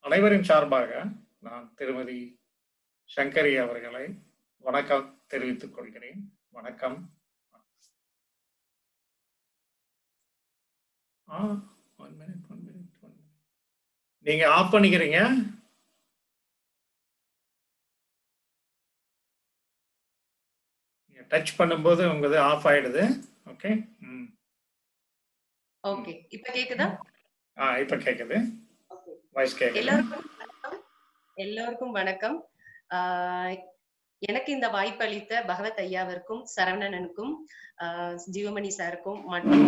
அனைவரின் சார்பாக நான் திருமதி சங்கரி அவர்களை வணக்கம் தெரிவித்துக் கொள்கிறேன். வணக்கம். நீங்க ஆஃப் பண்ணிக்கிறீங்க. டச் பண்ணும்போது உங்க ஆஃப் ஆயிடுது. ஓகே. ஓகே, இப்ப கேக்குதா? இப்ப கேக்குது. வாய்ஸ் கேக்குது. எல்லோருக்கும் வணக்கம். எனக்கு இந்த வாய்ப்பு அளித்த பகவத் ஐயாவிற்கும் சரவணனுக்கும் ஜீவமணி சாருக்கும் மற்றும்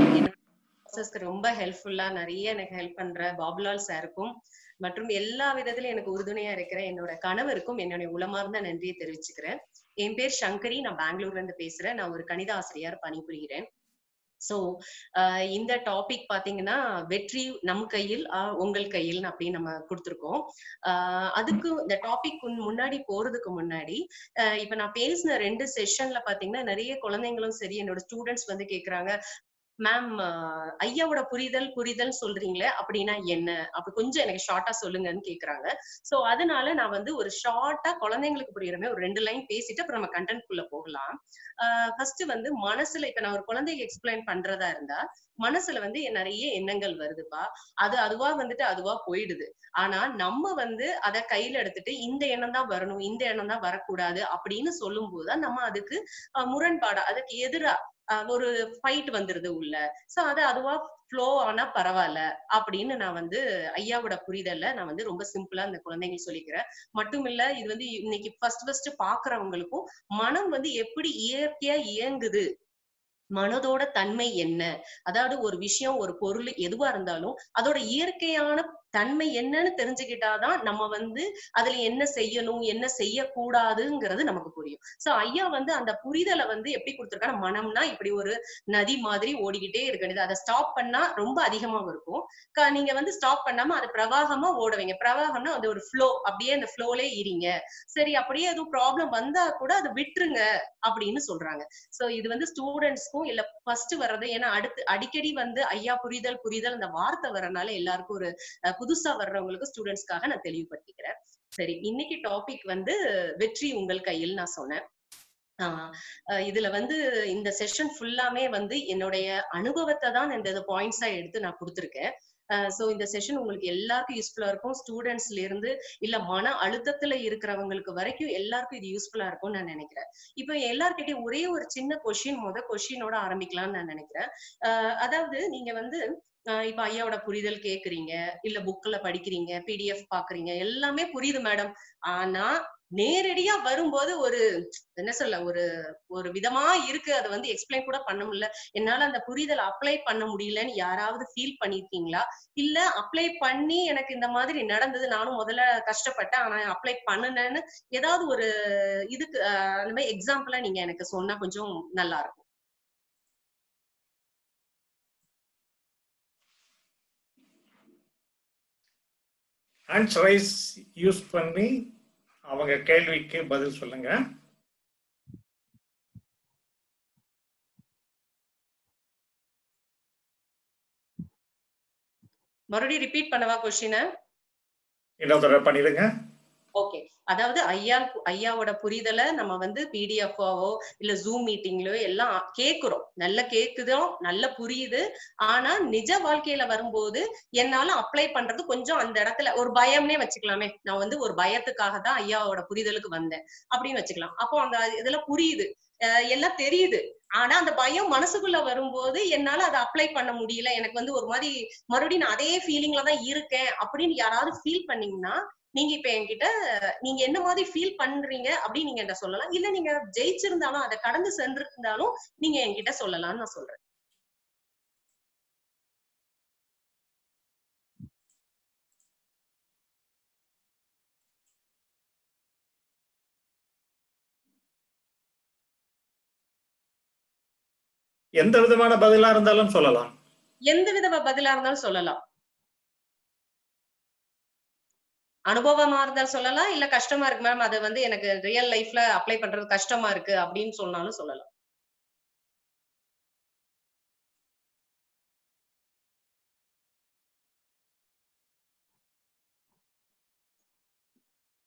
ரொம்ப ஹெல்ப்ஃபுல்லா நிறைய எனக்கு ஹெல்ப் பண்ற பாபுலால் சாருக்கும் மற்றும் எல்லா விதத்திலும் எனக்கு உறுதுணையா இருக்கிற என்னோட கணவருக்கும் என்னுடைய உளமார்ந்த நன்றியை தெரிவிச்சுக்கிறேன். என் பேர் சங்கரி, நான் பெங்களூர்ல இருந்து பேசுறேன். நான் ஒரு கணித ஆசிரியர் பணிபுரிகிறேன். சோ இந்த டாபிக் பாத்தீங்கன்னா வெற்றி நம் கையில் உங்கள் கையில் அப்படின்னு நம்ம கொடுத்துருக்கோம். அதுக்கு இந்த டாபிக் முன்னாடி போறதுக்கு முன்னாடி இப்ப நான் பேசின 2 செஷன்ல பாத்தீங்கன்னா நிறைய குழந்தைங்களும் சரி என்னோட ஸ்டூடெண்ட்ஸ் வந்து கேக்குறாங்க, மேம் ஐயாவோட புரிதல் சொல்றீங்களே அப்படின்னா என்ன, அப்ப கொஞ்சம் எனக்கு ஷார்ட்டா சொல்லுங்கன்னு கேக்குறாங்க. சோ அதனால நான் வந்து ஒரு ஷார்ட்டா குழந்தைங்களுக்கு புரியுற மாதிரி ஒரு 2 லைன் பேசிட்டு அப்புறம் நம்ம கண்டென்ட் குள்ள போகலாம். ஃபர்ஸ்ட் வந்து மனசுல இப்ப நான் ஒரு குழந்தைக்கு எக்ஸ்பிளைன் பண்றதா இருந்தா மனசுல வந்து நிறைய எண்ணங்கள் வருதுப்பா, அதுவா வந்துட்டு அதுவா போயிடுது. ஆனா நம்ம வந்து அதை கையில எடுத்துட்டு இந்த எண்ணம் தான் வரணும், இந்த எண்ணம் தான் வரக்கூடாது அப்படின்னு சொல்லும் போதுதான் நம்ம அதுக்கு முரண்பாடா அதுக்கு எதிரா ஒரு ஃபைட் வந்துருது உள்ள. சோ அதுவா ஃப்ளோ ஆனா பரவாயில்ல அப்படின்னு நான் வந்து ஐயாவோட புரிதல்ல நான் வந்து ரொம்ப சிம்பிளா இந்த குழந்தைங்க சொல்லிக்கிறேன். மட்டும் இல்ல, இது வந்து இன்னைக்கு ஃபர்ஸ்ட் பாக்குறவங்களுக்கும் மனம் வந்து எப்படி இயற்கையா இயங்குது, மனதோட தன்மை என்ன, அதாவது ஒரு விஷயம் ஒரு பொருள் எதுவா இருந்தாலும் அதோட இயற்கையான தன்மை என்னன்னு தெரிஞ்சுக்கிட்டாதான் நம்ம வந்து அதுல என்ன செய்யணும் என்ன செய்யக்கூடாதுங்கிறது நமக்கு புரியும். சோ ஐயா வந்து அந்த புரிதலை வந்து எப்படி கொடுத்திருக்காங்க, மனம்னா இப்படி ஒரு நதி மாதிரி ஓடிக்கிட்டே இருக்கு, அதை ஸ்டாப் பண்ணா ரொம்ப அதிகமா இருக்கும். நீங்க வந்து ஸ்டாப் பண்ணாம அது பிரவாகமா ஓடுவீங்க. பிரவாகம்னா அது ஒரு ஃப்ளோ, அப்படியே அந்த ஃப்ளோலே இருங்க. சரி, அப்படியே எதுவும் ப்ராப்ளம் வந்தா கூட அதை விட்டுருங்க அப்படின்னு சொல்றாங்க. சோ இது வந்து ஸ்டூடெண்ட்ஸ்க்கும் இல்ல ஃபர்ஸ்ட் வர்றது, ஏன்னா அடுத்து அடிக்கடி வந்து ஐயா புரிதல் அந்த வார்த்தை வரனால எல்லாருக்கும் ஒரு புதுசா வர்றவங்களுக்கு ஸ்டூடெண்ட்ஸ்க்காக நான் தெளிவுபடுத்திக்கிறேன். சரி, இன்னைக்கு டாபிக் வந்து வெற்றி உங்கள் கையில் நான் சொன்னேன். இதுல வந்து இந்த செஷன் ஃபுல்லாமே வந்து என்னுடைய அனுபவத்தை தான் இந்த பாயிண்ட்ஸா எடுத்து நான் கொடுத்திருக்கேன். சோ இந்த செஷன் உங்களுக்கு எல்லாருக்கும் யூஸ்ஃபுல்லா இருக்கும். ஸ்டூடெண்ட்ஸ்ல இருந்து இல்ல மன அழுத்தத்துல இருக்கிறவங்களுக்கு வரைக்கும் எல்லாருக்கும் இது யூஸ்ஃபுல்லா இருக்கும்னு நான் நினைக்கிறேன். இப்ப எல்லார்கிட்டயும் ஒரே ஒரு சின்ன கொஸ்டினோட ஆரம்பிக்கலாம்னு நான் நினைக்கிறேன். அதாவது நீங்க வந்து இப்ப ஐயாவோட புரிதல் கேக்குறீங்க, இல்ல புக்ல படிக்கிறீங்க, பிடிஎஃப் பாக்குறீங்க, எல்லாமே புரியுது மேடம். ஆனா நேரடியா வரும்போது ஒரு என்ன சொல்ல ஒரு ஒரு விதமா இருக்கு, அதை வந்து எக்ஸ்பிளைன் கூட பண்ண முடியல, என்னால அந்த புரிதல் அப்ளை பண்ண முடியலன்னு யாராவது ஃபீல் பண்ணிருக்கீங்களா? இல்ல அப்ளை பண்ணி எனக்கு இந்த மாதிரி நடந்தது, நானும் முதல்ல கஷ்டப்பட்டேன் ஆனா அப்ளை பண்ணுனேன்னு ஏதாவது ஒரு இதுக்கு அந்த மாதிரி எக்ஸாம்பிளா நீங்க எனக்கு சொன்னா கொஞ்சம் நல்லா இருக்கும். ஹேண்ட்ஸ் ரைஸ் யூஸ் பண்ணி அவங்க கேள்விக்கு பதில் சொல்லுங்க. மறுபடியும் ரிப்பீட் பண்ணவா கொஸ்டினை? இன்னொரு தடவை பண்ணிடுங்க. ஓகே, அதாவது ஐயாவோட புரிதலை நம்ம வந்து பிடிஎஃபாவோ இல்ல ஜூம் மீட்டிங்லயோ எல்லாம் கேக்குறோம், நல்ல கேக்குதோ நல்ல புரியுது. ஆனா நிஜ வாழ்க்கையில வரும்போது என்னால அப்ளை பண்றது கொஞ்சம் அந்த இடத்துல ஒரு பயம்னே வச்சுக்கலாமே. நான் வந்து ஒரு பயத்துக்காக தான் ஐயாவோட புரிதலுக்கு வந்தேன் அப்படின்னு வச்சுக்கலாம். அப்போ அந்த இதுல புரியுது, எல்லாம் தெரியுது. ஆனா அந்த பயம் மனசுக்குள்ள வரும்போது என்னால அதை அப்ளை பண்ண முடியல, எனக்கு வந்து ஒரு மாதிரி மறுபடியும் நான் அதே ஃபீலிங்ல தான் இருக்கேன் அப்படின்னு யாராவது ஃபீல் பண்ணீங்கன்னா நீங்க இப்ப என்கிட்ட நீங்க என்ன மாதிரி ஃபீல் பண்றீங்க அப்படின்னு நீங்க என்கிட்ட சொல்லலாம். இல்ல நீங்க ஜெயிச்சிருந்தாலும் அதை கடந்து சென்றிருந்தாலும் நீங்க என்கிட்ட சொல்லலாம்னு நான் சொல்றேன். எந்த விதமான பதிலா இருந்தாலும் சொல்லலாம். எந்த வித பதிலா இருந்தாலும் சொல்லலாம். அனுபவமா இருந்தா சொல்லலாம், இல்ல கஷ்டமா இருக்கு மேம் அது வந்து எனக்கு ரியல் லைஃப்ல அப்ளை பண்றது கஷ்டமா இருக்கு அப்படின்னு சொன்னாலும் சொல்லலாம்.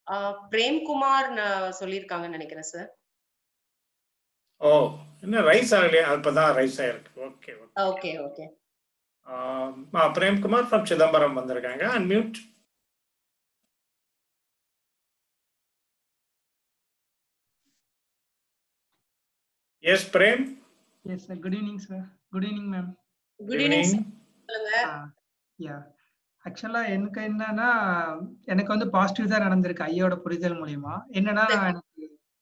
பிரேம்குமார் சொல்லியிருக்காங்கன்னு நினைக்கிறேன் சார். ஓ, என்ன ரைஸ் ஆகலையா? இப்பதான் ரைஸ் ஆயிருக்கு. Okay okay. Okay okay. Premkumar from Chidambaram வந்திருக்காங்க. Unmute. Yes Prem. Yes, sir. Good evening, sir. Good evening, ma'am. Good evening சொல்லுங்க. Yeah. ஆக்சுவலா எனக்கு என்னன்னா, எனக்கு வந்து பாசிட்டிவ் தான் நடந்திருக்கு ஐயாவோட புரிதல் மூலியமா. என்னன்னா, எனக்கு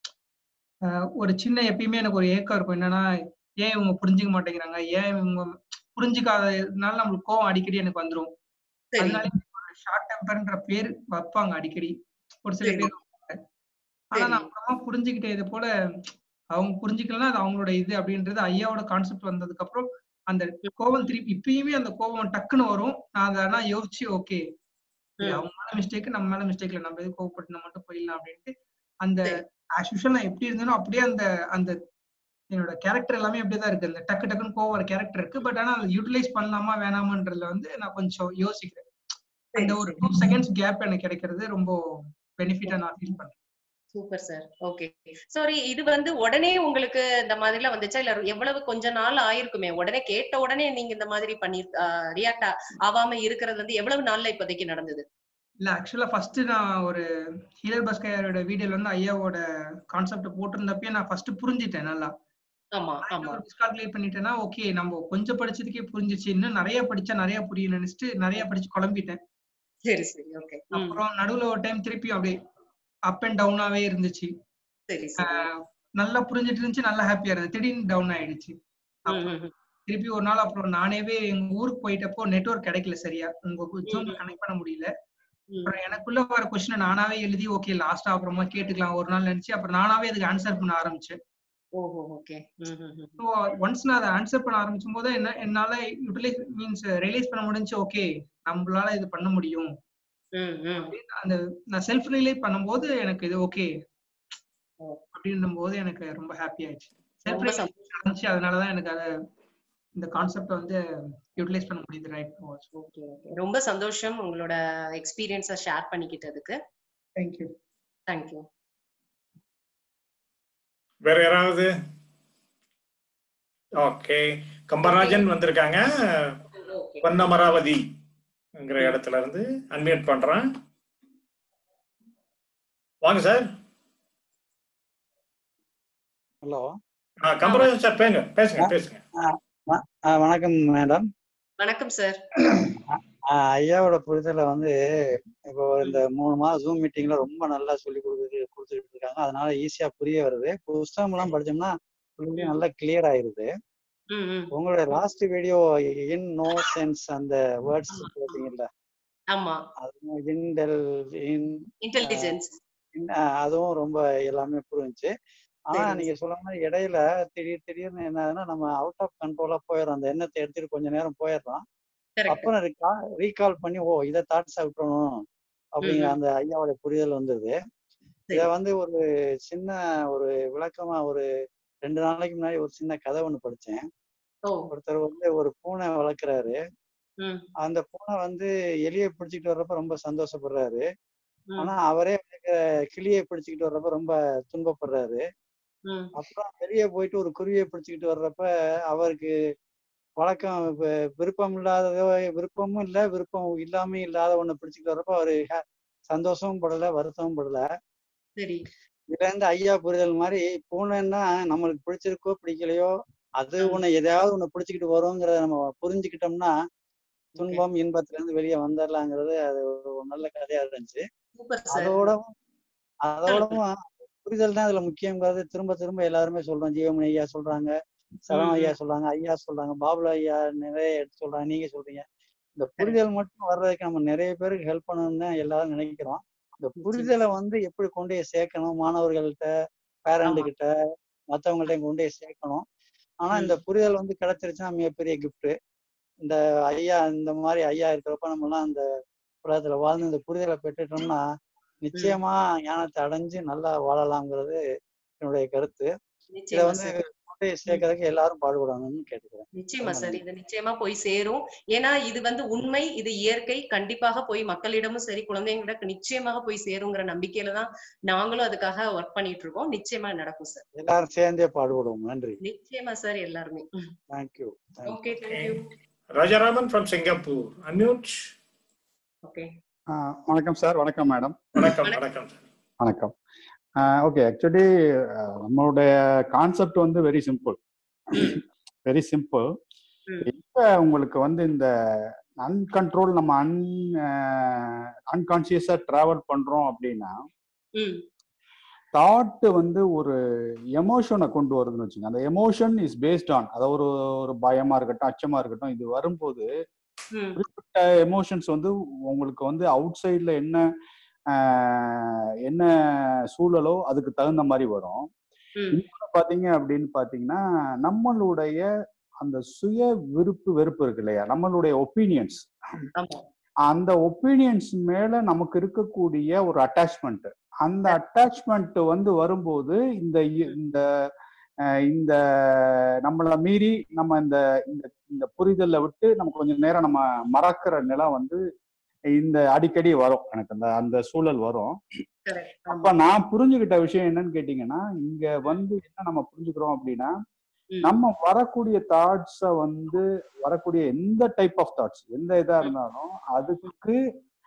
ஒரு சின்ன எப்பயுமே எனக்கு ஒரு ஏக்கம் இருக்கும். என்னன்னா, ஏன் இவங்க புரிஞ்சுக்க மாட்டேங்கிறாங்க? ஏன் இவங்க புரிஞ்சுக்காததுனால நம்மளுக்கு கோவம் அடிக்கடி எனக்கு வந்துரும். சரி அதனால ஒரு ஷார்ட் டெம்பர்ன்ற பேர் வைப்பாங்க அடிக்கடி. ஒரு சில சரி பேர் வைப்பாங்க. ஆனா சரி. நான் அப்புறமா புரிஞ்சுக்கிட்டேன் இது போல அவங்க புரிஞ்சுக்கலன்னா அது அவங்களோட இது அப்படின்றது ஐயாவோட கான்செப்ட் வந்ததுக்கு அப்புறம் அந்த கோபம் திருப்பி இப்பயுமே அந்த கோபம் டக்குன்னு வரும். நான் அதை ஆனா யோசிச்சு ஓகே அவங்க மேல மிஸ்டேக் நம்ம மேல மிஸ்டேக் இல்லை, நம்ம எது கோவப்பட்டு மட்டும் போயிடலாம் அப்படின்ட்டு அந்த ஆஸ் யூஷுவல் நான் எப்படி இருந்தேனோ அப்படியே அந்த அந்த என்னோட கேரக்டர் எல்லாமே அப்படியேதான் இருக்கு. அந்த டக்கு டக்குன்னு கோவம் வர கேரக்டர் இருக்கு. பட் ஆனா அதை யூட்டிலைஸ் பண்ணலாமா வேணாமான்றதுல வந்து நான் கொஞ்சம் யோசிக்கிறேன். அந்த ஒரு 2 செகண்ட்ஸ் கேப் எனக்கு கிடைக்கிறது ரொம்ப பெனிஃபிட்டா நான் ஃபீல் பண்றேன். Super sir. ஓகே. சாரி, இது வந்து உடனே உங்களுக்கு இந்த மாதிரிலாம் வந்துச்சா இல்ல எவ்வளவு கொஞ்ச நாள் ஆயிருக்குமே? உடனே கேட்ட உடனே நீங்க இந்த மாதிரி பண்ணி ரியாக்ட் ஆவாம இருக்கிறது வந்து எவ்வளவு நாள்ல இப்போதைக்கு நடந்தது? இல்ல ஆக்சுவலா ஃபர்ஸ்ட் நான் ஒரு ஹீலர் பஸ்கையாரோட வீடியோல வந்து ஐயாவோட கான்செப்ட் போட்டிருந்தப்பயே நான் ஃபர்ஸ்ட் புரிஞ்சிட்டேன் நல்லா. ஆமா ஆமா. ஒரு மிஸ்கால்குலேட் பண்ணிட்டேன்னா ஓகே நம்ம கொஞ்சம் படிச்சதுக்கே புரிஞ்சிச்சு, இன்னும் நிறைய படிச்சா நிறைய புரியும் நினைச்சிட்டு நிறைய படிச்சு குழம்பிட்டேன். சரி சரி. ஓகே. அப்புறம் நடுவுல ஒரு டைம் திருப்பி அப்படியே அப் அண்ட் டவுனாவே இருந்துச்சு. சரி சரி. நல்லா புரிஞ்சிட்டு இருந்துச்சு, நல்லா ஹாப்பியா இருந்தது. திடீர்னு டவுன் ஆயிடுச்சு. அப்புறம் திருப்பி ஒரு நாள் அப்புறம் நானேவே எங்க ஊருக்கு போயிட்டப்போ நெட்வொர்க் கிடைக்கல சரியா, உங்க ஜூம் கனெக்ட் பண்ண முடியல. அப்புறம் எனக்குள்ள வர கொஸ்டினை நானாவே எழுதி ஓகே லாஸ்டா அப்புறமா கேட்டுக்கலாம் ஒரு நாள் நினைச்சு அப்புறம் நானாவே அதுக்கு ஆன்சர் பண்ண ஆரம்பிச்சேன். ஓஹோ ஓகே. ஸோ ஒன்ஸ் நான் அதை ஆன்சர் பண்ண ஆரம்பிச்சும் போது என்னால யூட்டிலைஸ் மீன்ஸ் ரியலைஸ் பண்ண முடிஞ்சு ஓகே நம்மளால இது பண்ண முடியும். அந்த நான் செல்ஃப் ரியலைஸ் பண்ணும்போது எனக்கு இது ஓகே அப்படின்னும் போது எனக்கு ரொம்ப ஹாப்பி ஆயிடுச்சு. செல்ஃப் ரியலைஸ் இருந்துச்சு, அதனாலதான் எனக்கு அதை இந்த கான்செப்ட் வந்து யூட்டிலைஸ் பண்ண முடியுது ரைட் நவ. Okay okay. ரொம்ப சந்தோஷம் உங்களோட எக்ஸ்பீரியன்ஸை ஷேர் பண்ணிக்கிட்டதுக்கு. Thank you. Thank you. வேற யாராவது? ஓகே, கம்பராஜன் வந்திருக்காங்க பொன்னமராவதிங்கிற இடத்துல இருந்து. அன்மியூட் பண்றேன். வாங்க சார். ஹலோ. கம்பராஜன் சார் பேசுங்க பேசுங்க. வணக்கம் மேடம். வணக்கம் சார். ஐயாவோட புரிதலை வந்து இப்போ இந்த 3 மாதம் ஜூம் மீட்டிங்ல ரொம்ப நல்லா சொல்லி கொடுத்துட்டு இருக்காங்க. அதனால ஈஸியா புரிய வருது. புஸ்தகம் எல்லாம் படிச்சோம்னா நல்லா கிளியர் ஆயிருது. உங்களோட last video in no sense அந்த வேர்ட்ஸ் போட்டீங்கல்ல, இன்டெலிஜென்ஸ், அதுவும் ரொம்ப எல்லாமே புரிஞ்சுச்சு. ஆனா நீங்க சொல்ற மாதிரி இடையில திடீர்னு என்னதுன்னா நம்ம அவுட் ஆஃப் கண்ட்ரோலா போயிடும். அந்த எண்ணத்தை எடுத்துட்டு கொஞ்ச நேரம் போயிடுறோம். அப்புறம் ரீகால் பண்ணி இதை தாட்ஸ் விட்டுறணும் அப்படிங்கிற அந்த ஐயாவோட புரிதல் வந்துருது. இத வந்து ஒரு சின்ன ஒரு விளக்கமா ஒரு 2 நாளைக்கு முன்னாடி ஒரு சின்ன கதை ஒண்ணு படிச்சேன். ஒருத்தர் வந்து ஒரு பூனை வளர்க்குறாரு. அந்த பூனை வந்து எலியை பிடிச்சிக்கிட்டு வர்றப்ப ரொம்ப சந்தோஷப்படுறாரு. ஆனா அவரே கிளியை பிடிச்சிக்கிட்டு வர்றப்ப ரொம்ப துன்பப்படுறாரு. அப்புறம் வெளியே போயிட்டு ஒரு குருவியை பிடிச்சிக்கிட்டு வர்றப்ப அவருக்கு வழக்கம் விருப்பம் இல்லாம இல்லாத ஒண்ணு பிடிச்சிக்கிட்டு வர்றப்ப அவரு சந்தோஷமும் படல, வருத்தமும் படல. இதுல இருந்து ஐயா புரிதல் மாதிரி பூனைன்னா நம்மளுக்கு பிடிச்சிருக்கோ பிடிக்கலையோ அது ஒண்ணு எதையாவது ஒண்ணு பிடிச்சிக்கிட்டு வருங்கிறத நம்ம புரிஞ்சுக்கிட்டோம்னா துன்பம் இன்பத்துல இருந்து வெளியே வந்துடலாங்கிறது அது ஒரு நல்ல கதையா இருந்துச்சு. அதோடவும் புரிதல் தான் இதுல முக்கியங்கிறது திரும்ப திரும்ப எல்லாருமே சொல்றோம். ஜீவமணி ஐயா சொல்றாங்க, சரண் ஐயா சொல்றாங்க, ஐயா சொல்றாங்க, பாபுலா ஐயா நிறைய எடுத்து சொல்றாங்க, நீங்க சொல்றீங்க. இந்த புரிதல் மட்டும் வர்றதுக்கு நம்ம நிறைய பேருக்கு ஹெல்ப் பண்ணணும்னு தான் எல்லாரும் நினைக்கிறோம். இந்த புரிதலை வந்து எப்படி கொண்டு போய் சேர்க்கணும், மாணவர்கள்ட்ட, பேரண்ட் கிட்ட, மற்றவங்கள்ட்ட கொண்டு போய் சேர்க்கணும். ஆனா இந்த புரிதல் வந்து கிடைச்சிருச்சுன்னா மிகப்பெரிய கிஃப்ட். இந்த ஐயா இந்த மாதிரி ஐயா இருக்கிறப்ப நம்ம எல்லாம் இந்த உலகத்துல வாழ்ந்து இந்த புரிதலை பெற்றுட்டோம்னா நிச்சயமா ஞானத்தை அடைஞ்சு நல்லா வாழலாம்ங்கிறது என்னுடைய கருத்து. இதை வந்து சேர்க்கறதுக்கு எல்லாரும் பாடுபடணும்னு கேட்டுக்கிறேன். நிச்சயமா சார், இது நிச்சயமா போய் சேரும். ஏன்னா இது உண்மை, இது இயற்கை. கண்டிப்பாக போய் மக்களிடமும் சரி, குழந்தைங்களுக்கு நிச்சயமாக போய் சேருங்கிற நம்பிக்கையில தான் நாங்களும் அதுக்காக ஒர்க் பண்ணிட்டு இருக்கோம். நிச்சயமா நடக்கும் சார். எல்லாரும் சேர்ந்தே பாடுபடுவோம். நன்றி. நிச்சயமா சார், எல்லாருமே. Thank you. Okay, thank you. Rajaraman from Singapore, unmute. Okay. வணக்கம் சார். வணக்கம் மேடம். வணக்கம். வணக்கம் சார். வணக்கம். ஓகே, ஆக்சுவலி நம்மளுடைய கான்செப்ட் வந்து வெரி சிம்பிள். இப்ப உங்களுக்கு வந்து இந்த அன்கண்ட்ரோல் நம்ம அன்கான்சியஸா டிராவல் பண்றோம் அப்படின்னா தாட் வந்து ஒரு எமோஷனை கொண்டு வருதுன்னு வச்சுங்க. அந்த எமோஷன் இஸ் பேஸ்ட் ஆன், அதாவது ஒரு பயமா இருக்கட்டும், அச்சமா இருக்கட்டும், இது வரும்போது குறிப்பிட்ட எமோஷன்ஸ் வந்து உங்களுக்கு வந்து அவுட் சைட்ல என்ன சூழலோ அதுக்கு தகுந்த மாதிரி வரும். இன்னொன்னு பாத்தீங்க அப்படின்னு பாத்தீங்கன்னா, நம்மளுடைய அந்த சுய வெறுப்பு இருக்கு இல்லையா, நம்மளுடைய ஒப்பீனியன்ஸ், அந்த ஒப்பீனியன்ஸ் மேல நமக்கு இருக்கக்கூடிய ஒரு அட்டாச்மெண்ட், அந்த அட்டாச்மெண்ட் வந்து வரும்போது இந்த இந்த நம்மளை மீறி நம்ம இந்த புரிதலை விட்டு நம்ம கொஞ்சம் நேரம் நம்ம மறக்கிற நிலை வந்து இந்த அடிக்கடி வரும். எனக்கு அந்த சூழல் வரும். அப்ப நான் புரிஞ்சுக்கிட்ட விஷயம் என்னன்னு கேட்டீங்கன்னா, இங்க வந்து என்ன நம்ம புரிஞ்சுக்கிறோம் அப்படின்னா, நம்ம வரக்கூடிய தாட்ஸ வந்து வரக்கூடிய எந்த டைப் ஆஃப் தாட்ஸ், எந்த இதா இருந்தாலும் அதுக்கு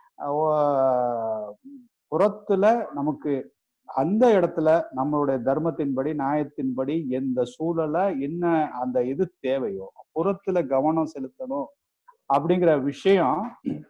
புறத்துல நமக்கு அந்த இடத்துல நம்மளுடைய தர்மத்தின்படி, நியாயத்தின்படி எந்த சூழலை என்ன அந்த இது தேவையோ புறத்துல கவனம் செலுத்தணும் அப்படிங்கிற விஷயம்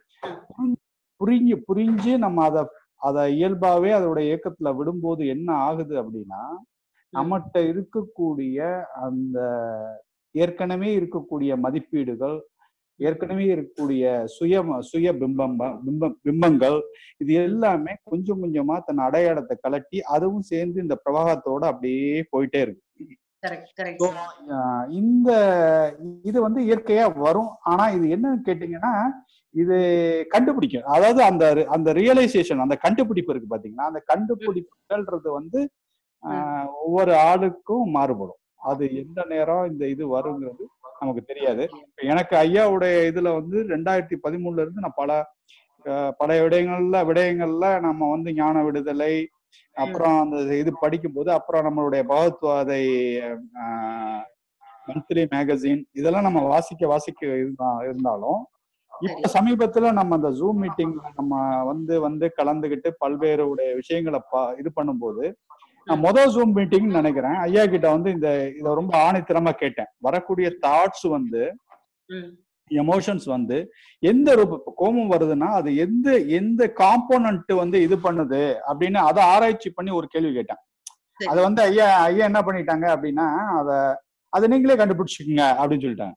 புரிஞ்சு நம்ம அதை இயல்பாவே அதோட இயக்கத்துல விடும்போது என்ன ஆகுது அப்படின்னா, நம்மகிட்ட இருக்கக்கூடிய அந்த ஏற்கனவே இருக்கக்கூடிய மதிப்பீடுகள், ஏற்கனவே இருக்கக்கூடிய சுய பிம்பங்கள், இது எல்லாமே கொஞ்சம் கொஞ்சமா தன் அடையாளத்தை கலட்டி அதுவும் சேர்ந்து இந்த பிரவாகத்தோட அப்படியே போயிட்டே இருக்கு. இது வந்து இயற்கையா வரும். ஆனா இது என்னன்னு கேட்டீங்கன்னா, இது கண்டுபிடிக்கும். அதாவது அந்த ரியலைசேஷன், அந்த கண்டுபிடிப்பு இருக்கு பாத்தீங்கன்னா, அந்த கண்டுபிடிப்புகள்ன்றது வந்து ஒவ்வொரு ஆளுக்கும் மாறுபடும். அது எந்த நேரம் இந்த இது வருங்கிறது நமக்கு தெரியாது. எனக்கு ஐயாவுடைய இதுல வந்து 2013 இருந்து நான் பல விடயங்கள்ல நம்ம வந்து ஞான விடுதலை, அப்புறம் அந்த இது படிக்கும் போது, அப்புறம் நம்மளுடைய பகவத்வாதை மந்த்லி மேகசின் இதெல்லாம் நம்ம வாசிக்க இருந்தாலும், இப்ப சமீபத்துல நம்ம அந்த ஜூம் மீட்டிங்ல நம்ம வந்து கலந்துகிட்டு பல்வேறு விஷயங்களை இது பண்ணும்போது, நான் முதல் ஜூம் மீட்டிங் நினைக்கிறேன், ஐயா கிட்ட வந்து இத ரொம்ப ஆணித்தரமா கேட்டேன். வரக்கூடிய தாட்ஸ் வந்து, எமோஷன்ஸ் வந்து எந்த கோபம் வருதுன்னா அது எந்த காம்போனன்ட் வந்து இது பண்ணுது அப்படின்னு அதை ஆராய்ச்சி பண்ணி ஒரு கேள்வி கேட்டேன். அதை வந்து ஐயா என்ன பண்ணிட்டாங்க அப்படின்னா, அதை நீங்களே கண்டுபிடிச்சுக்கோங்க அப்படின்னு சொல்லிட்டாங்க.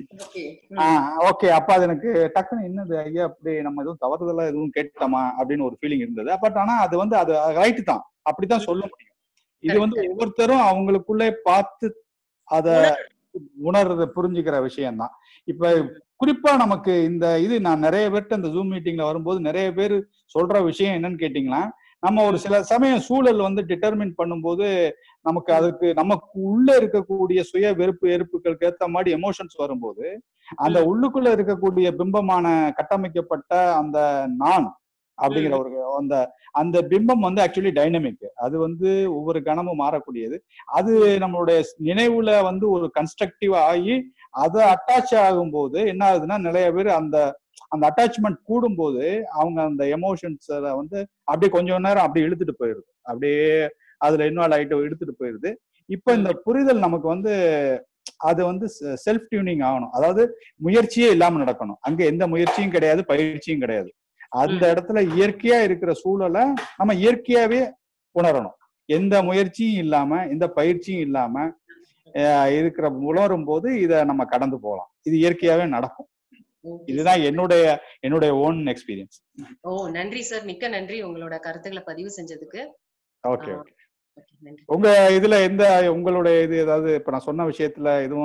ஓகே, அப்ப அது எனக்கு டக்குன்னு என்னது ஐயா அப்படி நம்ம எதுவும் தவறுதலா எதுவும் கேட்டோமா அப்படின்னு ஒரு ஃபீலிங் இருந்தது. பட் ஆனா அது வந்து அது ரைட்டு தான், அப்படித்தான் சொல்ல முடியும். இது வந்து ஒவ்வொருத்தரும் அவங்களுக்குள்ளே பார்த்து அத உணர்றது புரிஞ்சுக்கிற விஷயம்தான். இப்ப குறிப்பா நமக்கு இது நான் நிறைய பேர்ட்ட இந்த ஜூம் மீட்டிங்ல வரும்போது நிறைய பேர் சொல்ற விஷயம் என்னன்னு கேட்டீங்கன்னா, நம்ம ஒரு சில சமயம் சூழல் வந்து டிட்டர்மின் பண்ணும்போது நமக்கு அதுக்கு நமக்கு உள்ள இருக்கக்கூடிய சுய வெறுப்புகளுக்கு ஏற்ற மாதிரி எமோஷன்ஸ் வரும்போது, அந்த உள்ளுக்குள்ள இருக்கக்கூடிய பிம்பமான கட்டமைக்கப்பட்ட அந்த நான் அப்படிங்கிற ஒரு அந்த பிம்பம் வந்து ஆக்சுவலி டைனமிக். அது வந்து ஒவ்வொரு கணமும் மாறக்கூடியது. அது நம்மளுடைய நினைவுல வந்து ஒரு கன்ஸ்ட்ரக்டிவ் ஆகி அதை அட்டாச் ஆகும்போது என்ன ஆகுதுன்னா, நிறைய பேர் அந்த அட்டாச்மெண்ட் கூடும்போது அவங்க அந்த எமோஷன்ஸ் வந்து அப்படியே கொஞ்சம் நேரம் அப்படியே இழுத்துட்டு போயிருது, அப்படியே அதுல இன்வால்வ் ஆகிட்டு இழுத்துட்டு போயிருது. இப்ப இந்த புரிதல் நமக்கு வந்து அது வந்து செல்ஃப் டியூனிங் ஆகணும். அதாவது முயற்சியே இல்லாம நடக்கணும். அங்க எந்த முயற்சியும் கிடையாது, பயிற்சியும் கிடையாது. அந்த இடத்துல இயற்கையா இருக்கிற சூழலை நம்ம இயற்கையாவே உணரணும். எந்த முயற்சியும் இல்லாம, எந்த பயிற்சியும் இல்லாம இருக்கிற உணரும் போது இத நம்ம கடந்து போகலாம். இது இயற்கையாவே நடக்கும். இதுதான் என்னுடைய ஓன் எக்ஸ்பீரியன்ஸ். நன்றி சார், மிக்க நன்றி உங்களோட கருத்துக்களை பதிவு செஞ்சதுக்கு. ஓகே. உங்க இதுல உங்களுடைய இது ஏதாவது இப்ப நான் சொன்ன விஷயத்துல எதுவும்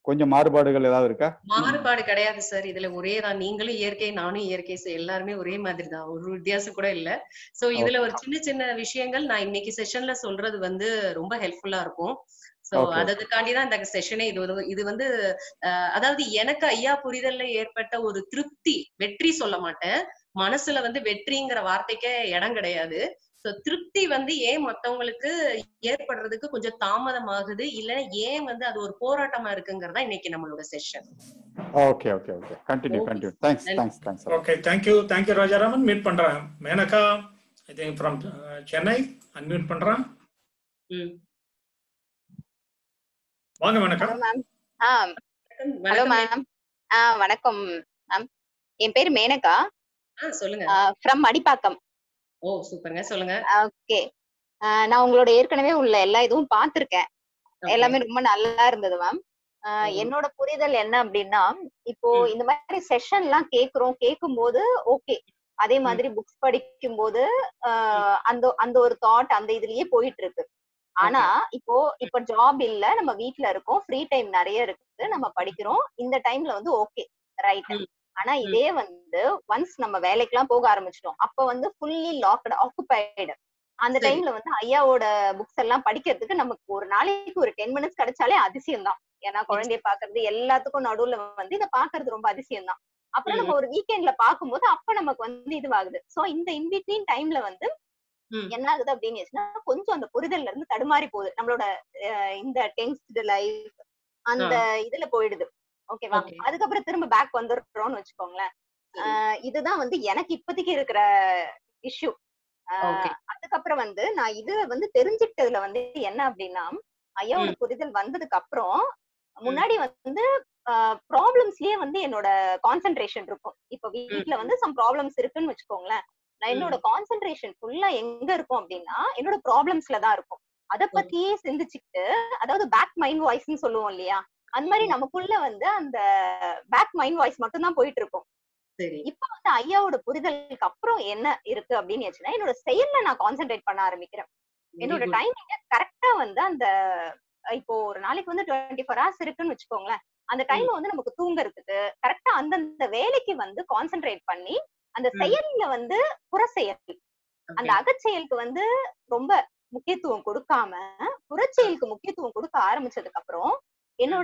கொஞ்சம் மாறுபாடுகள் ஏதாவது இருக்கா? மாறுபாடு கிடையாது சார். இதுல ஒரே தான். நீங்களும் இயற்கை, நானும் இயற்கை. எல்லாருமே ஒரே மாதிரி தான். ஒரு வித்தியாசம் கூட இல்ல. இதுல ஒரு சின்ன சின்ன விஷயங்கள் நான் இன்னைக்கு செஷன்ல சொல்றது வந்து ரொம்ப ஹெல்ப்ஃபுல்லா இருக்கும். அதுக்காண்டி தான் இந்த செஷனே. இது வந்து அதாவது எனக்கு ஐயா புரிதல்ல ஏற்பட்ட ஒரு திருப்தி, வெற்றி சொல்ல மாட்டேன். மனசுல வந்து வெற்றிங்கிற வார்த்தைக்கே இடம் கிடையாது. திருப்தி வந்து ஏன் மத்தவங்களுக்கு ஏற்படுறதுக்கு கொஞ்சம் தாமதமாகுது, இல்ல ஏன் வந்து அது ஒரு போராட்டமா இருக்குங்கிறதா இன்னைக்கு நம்மளோட session. Okay okay okay, continue. Thanks. Okay, thank you Rajaraman. Meet பண்றேன். Menaka, I think from Chennai, unmute பண்றேன். வாங்க மேனகா. Hello ma'am. வணக்கம் மேம். என் பேரு மேனகா. சொல்லுங்க. ஃப்ரம் மடிப்பாக்கம். ஓ, சூப்பர்ங்க. சொல்லுங்க. ஓகே. நான் உங்களோட ஏற்கனவே உள்ள எல்லா இதுவும் பார்த்திருக்கேன். எல்லாமே ரொம்ப நல்லா இருந்தது மேம். என்னோட புரிதல் என்ன அப்படின்னா, இப்போ இந்த மாதிரி செஷன் எல்லாம் கேட்கும்போது ஓகே. அதே மாதிரி புக்ஸ் படிக்கும் போது அந்த ஒரு தாட் அந்த இதுலயே போயிட்டு இருக்கு. ஆனா இப்ப ஜாப் இல்ல, நம்ம வீட்ல இருக்கோம், ஃப்ரீ டைம் நிறைய இருக்கு, நம்ம படிக்கிறோம், இந்த டைம்ல வந்து ஓகே ரைட். ஆனா இதே வந்து ஒன்ஸ் நம்ம வேலைக்கு எல்லாம் போக ஆரம்பிச்சிட்டோம், அப்ப வந்து ஃபுல்லி லாக்டு, ஆக்குபைடு. அந்த டைம்ல வந்து ஐயாவோட புக்ஸ் எல்லாம் படிக்கிறதுக்கு நமக்கு ஒரு நாளைக்கு ஒரு 10 மினிட்ஸ் கிடைச்சாலே அதிசயம் தான். ஏன்னா குழந்தைய பாக்குறது எல்லாத்துக்கும் நடுவுல வந்து இதை பாக்குறது ரொம்ப அதிசயம் தான். அப்புறம் நம்ம ஒரு வீக்கெண்ட்ல பாக்கும்போது அப்ப நமக்கு வந்து இதுவாகுது. சோ இந்த இன்பிட்வீன் டைம்ல வந்து என்ன ஆகுது அப்படின்னு கொஞ்சம் அந்த புரிதல்ல இருந்து தடுமாறி போகுது நம்மளோட இந்த டென்ஸ்டு லைஃப் அந்த இதுல போயிடுது. ஓகேவா? அதுக்கப்புறம் திரும்ப பேக் வந்துடுறோம்னு வச்சுக்கோங்களேன். இதுதான் வந்து எனக்கு இப்போதைக்கு இருக்கிற இஷ்யூ. அதுக்கப்புறம் வந்து நான் இது வந்து தெரிஞ்சுக்கிட்டதுல வந்து என்ன அப்படின்னா, ஐயாவோட புரிதல் வந்ததுக்கு அப்புறம் முன்னாடி வந்து ப்ராப்ளம்ஸ்லயே வந்து என்னோட கான்சென்ட்ரேஷன் இருக்கும். இப்ப வீட்டுல வந்து சம் ப்ராப்ளம்ஸ் இருக்குன்னு வச்சுக்கோங்களேன், நான் என்னோட கான்சென்ட்ரேஷன் ஃபுல்லா எங்க இருக்கும் அப்படின்னா என்னோட ப்ராப்ளம்ஸ்ல தான் இருக்கும். அத பத்தியே சிந்திச்சுக்கிட்டு, அதாவது பேக் மைண்ட் வாய்ஸ்ன்னு சொல்லுவோம் இல்லையா, அந்த மாதிரி நமக்குள்ள வந்து அந்த பேக் மைண்ட் வாய்ஸ் மட்டும் தான் போயிட்டு இருக்கும். இப்ப வந்து ஐயாவோட புரிதலுக்கு அப்புறம் என்ன இருக்கு அப்படின்னு என்னோட செயல்ல நான் கான்சென்ட்ரேட் பண்ண ஆரம்பிக்கிறேன். என்னோட டைமிங்க கரெக்டா வந்து அந்த இப்போ ஒரு நாளைக்கு வந்து 24 hours இருக்குன்னு வச்சுக்கோங்களேன், அந்த டைம் வந்து நமக்கு தூங்குறதுக்கு கரெக்டா அந்தந்த வேலைக்கு வந்து கான்சென்ட்ரேட் பண்ணி அந்த செயல்ல வந்து புற செயல், அந்த அகச்செயலுக்கு வந்து ரொம்ப முக்கியத்துவம் கொடுக்காம புறச்செயலுக்கு முக்கியத்துவம் கொடுக்க ஆரம்பிச்சதுக்கு அப்புறம் என்னோட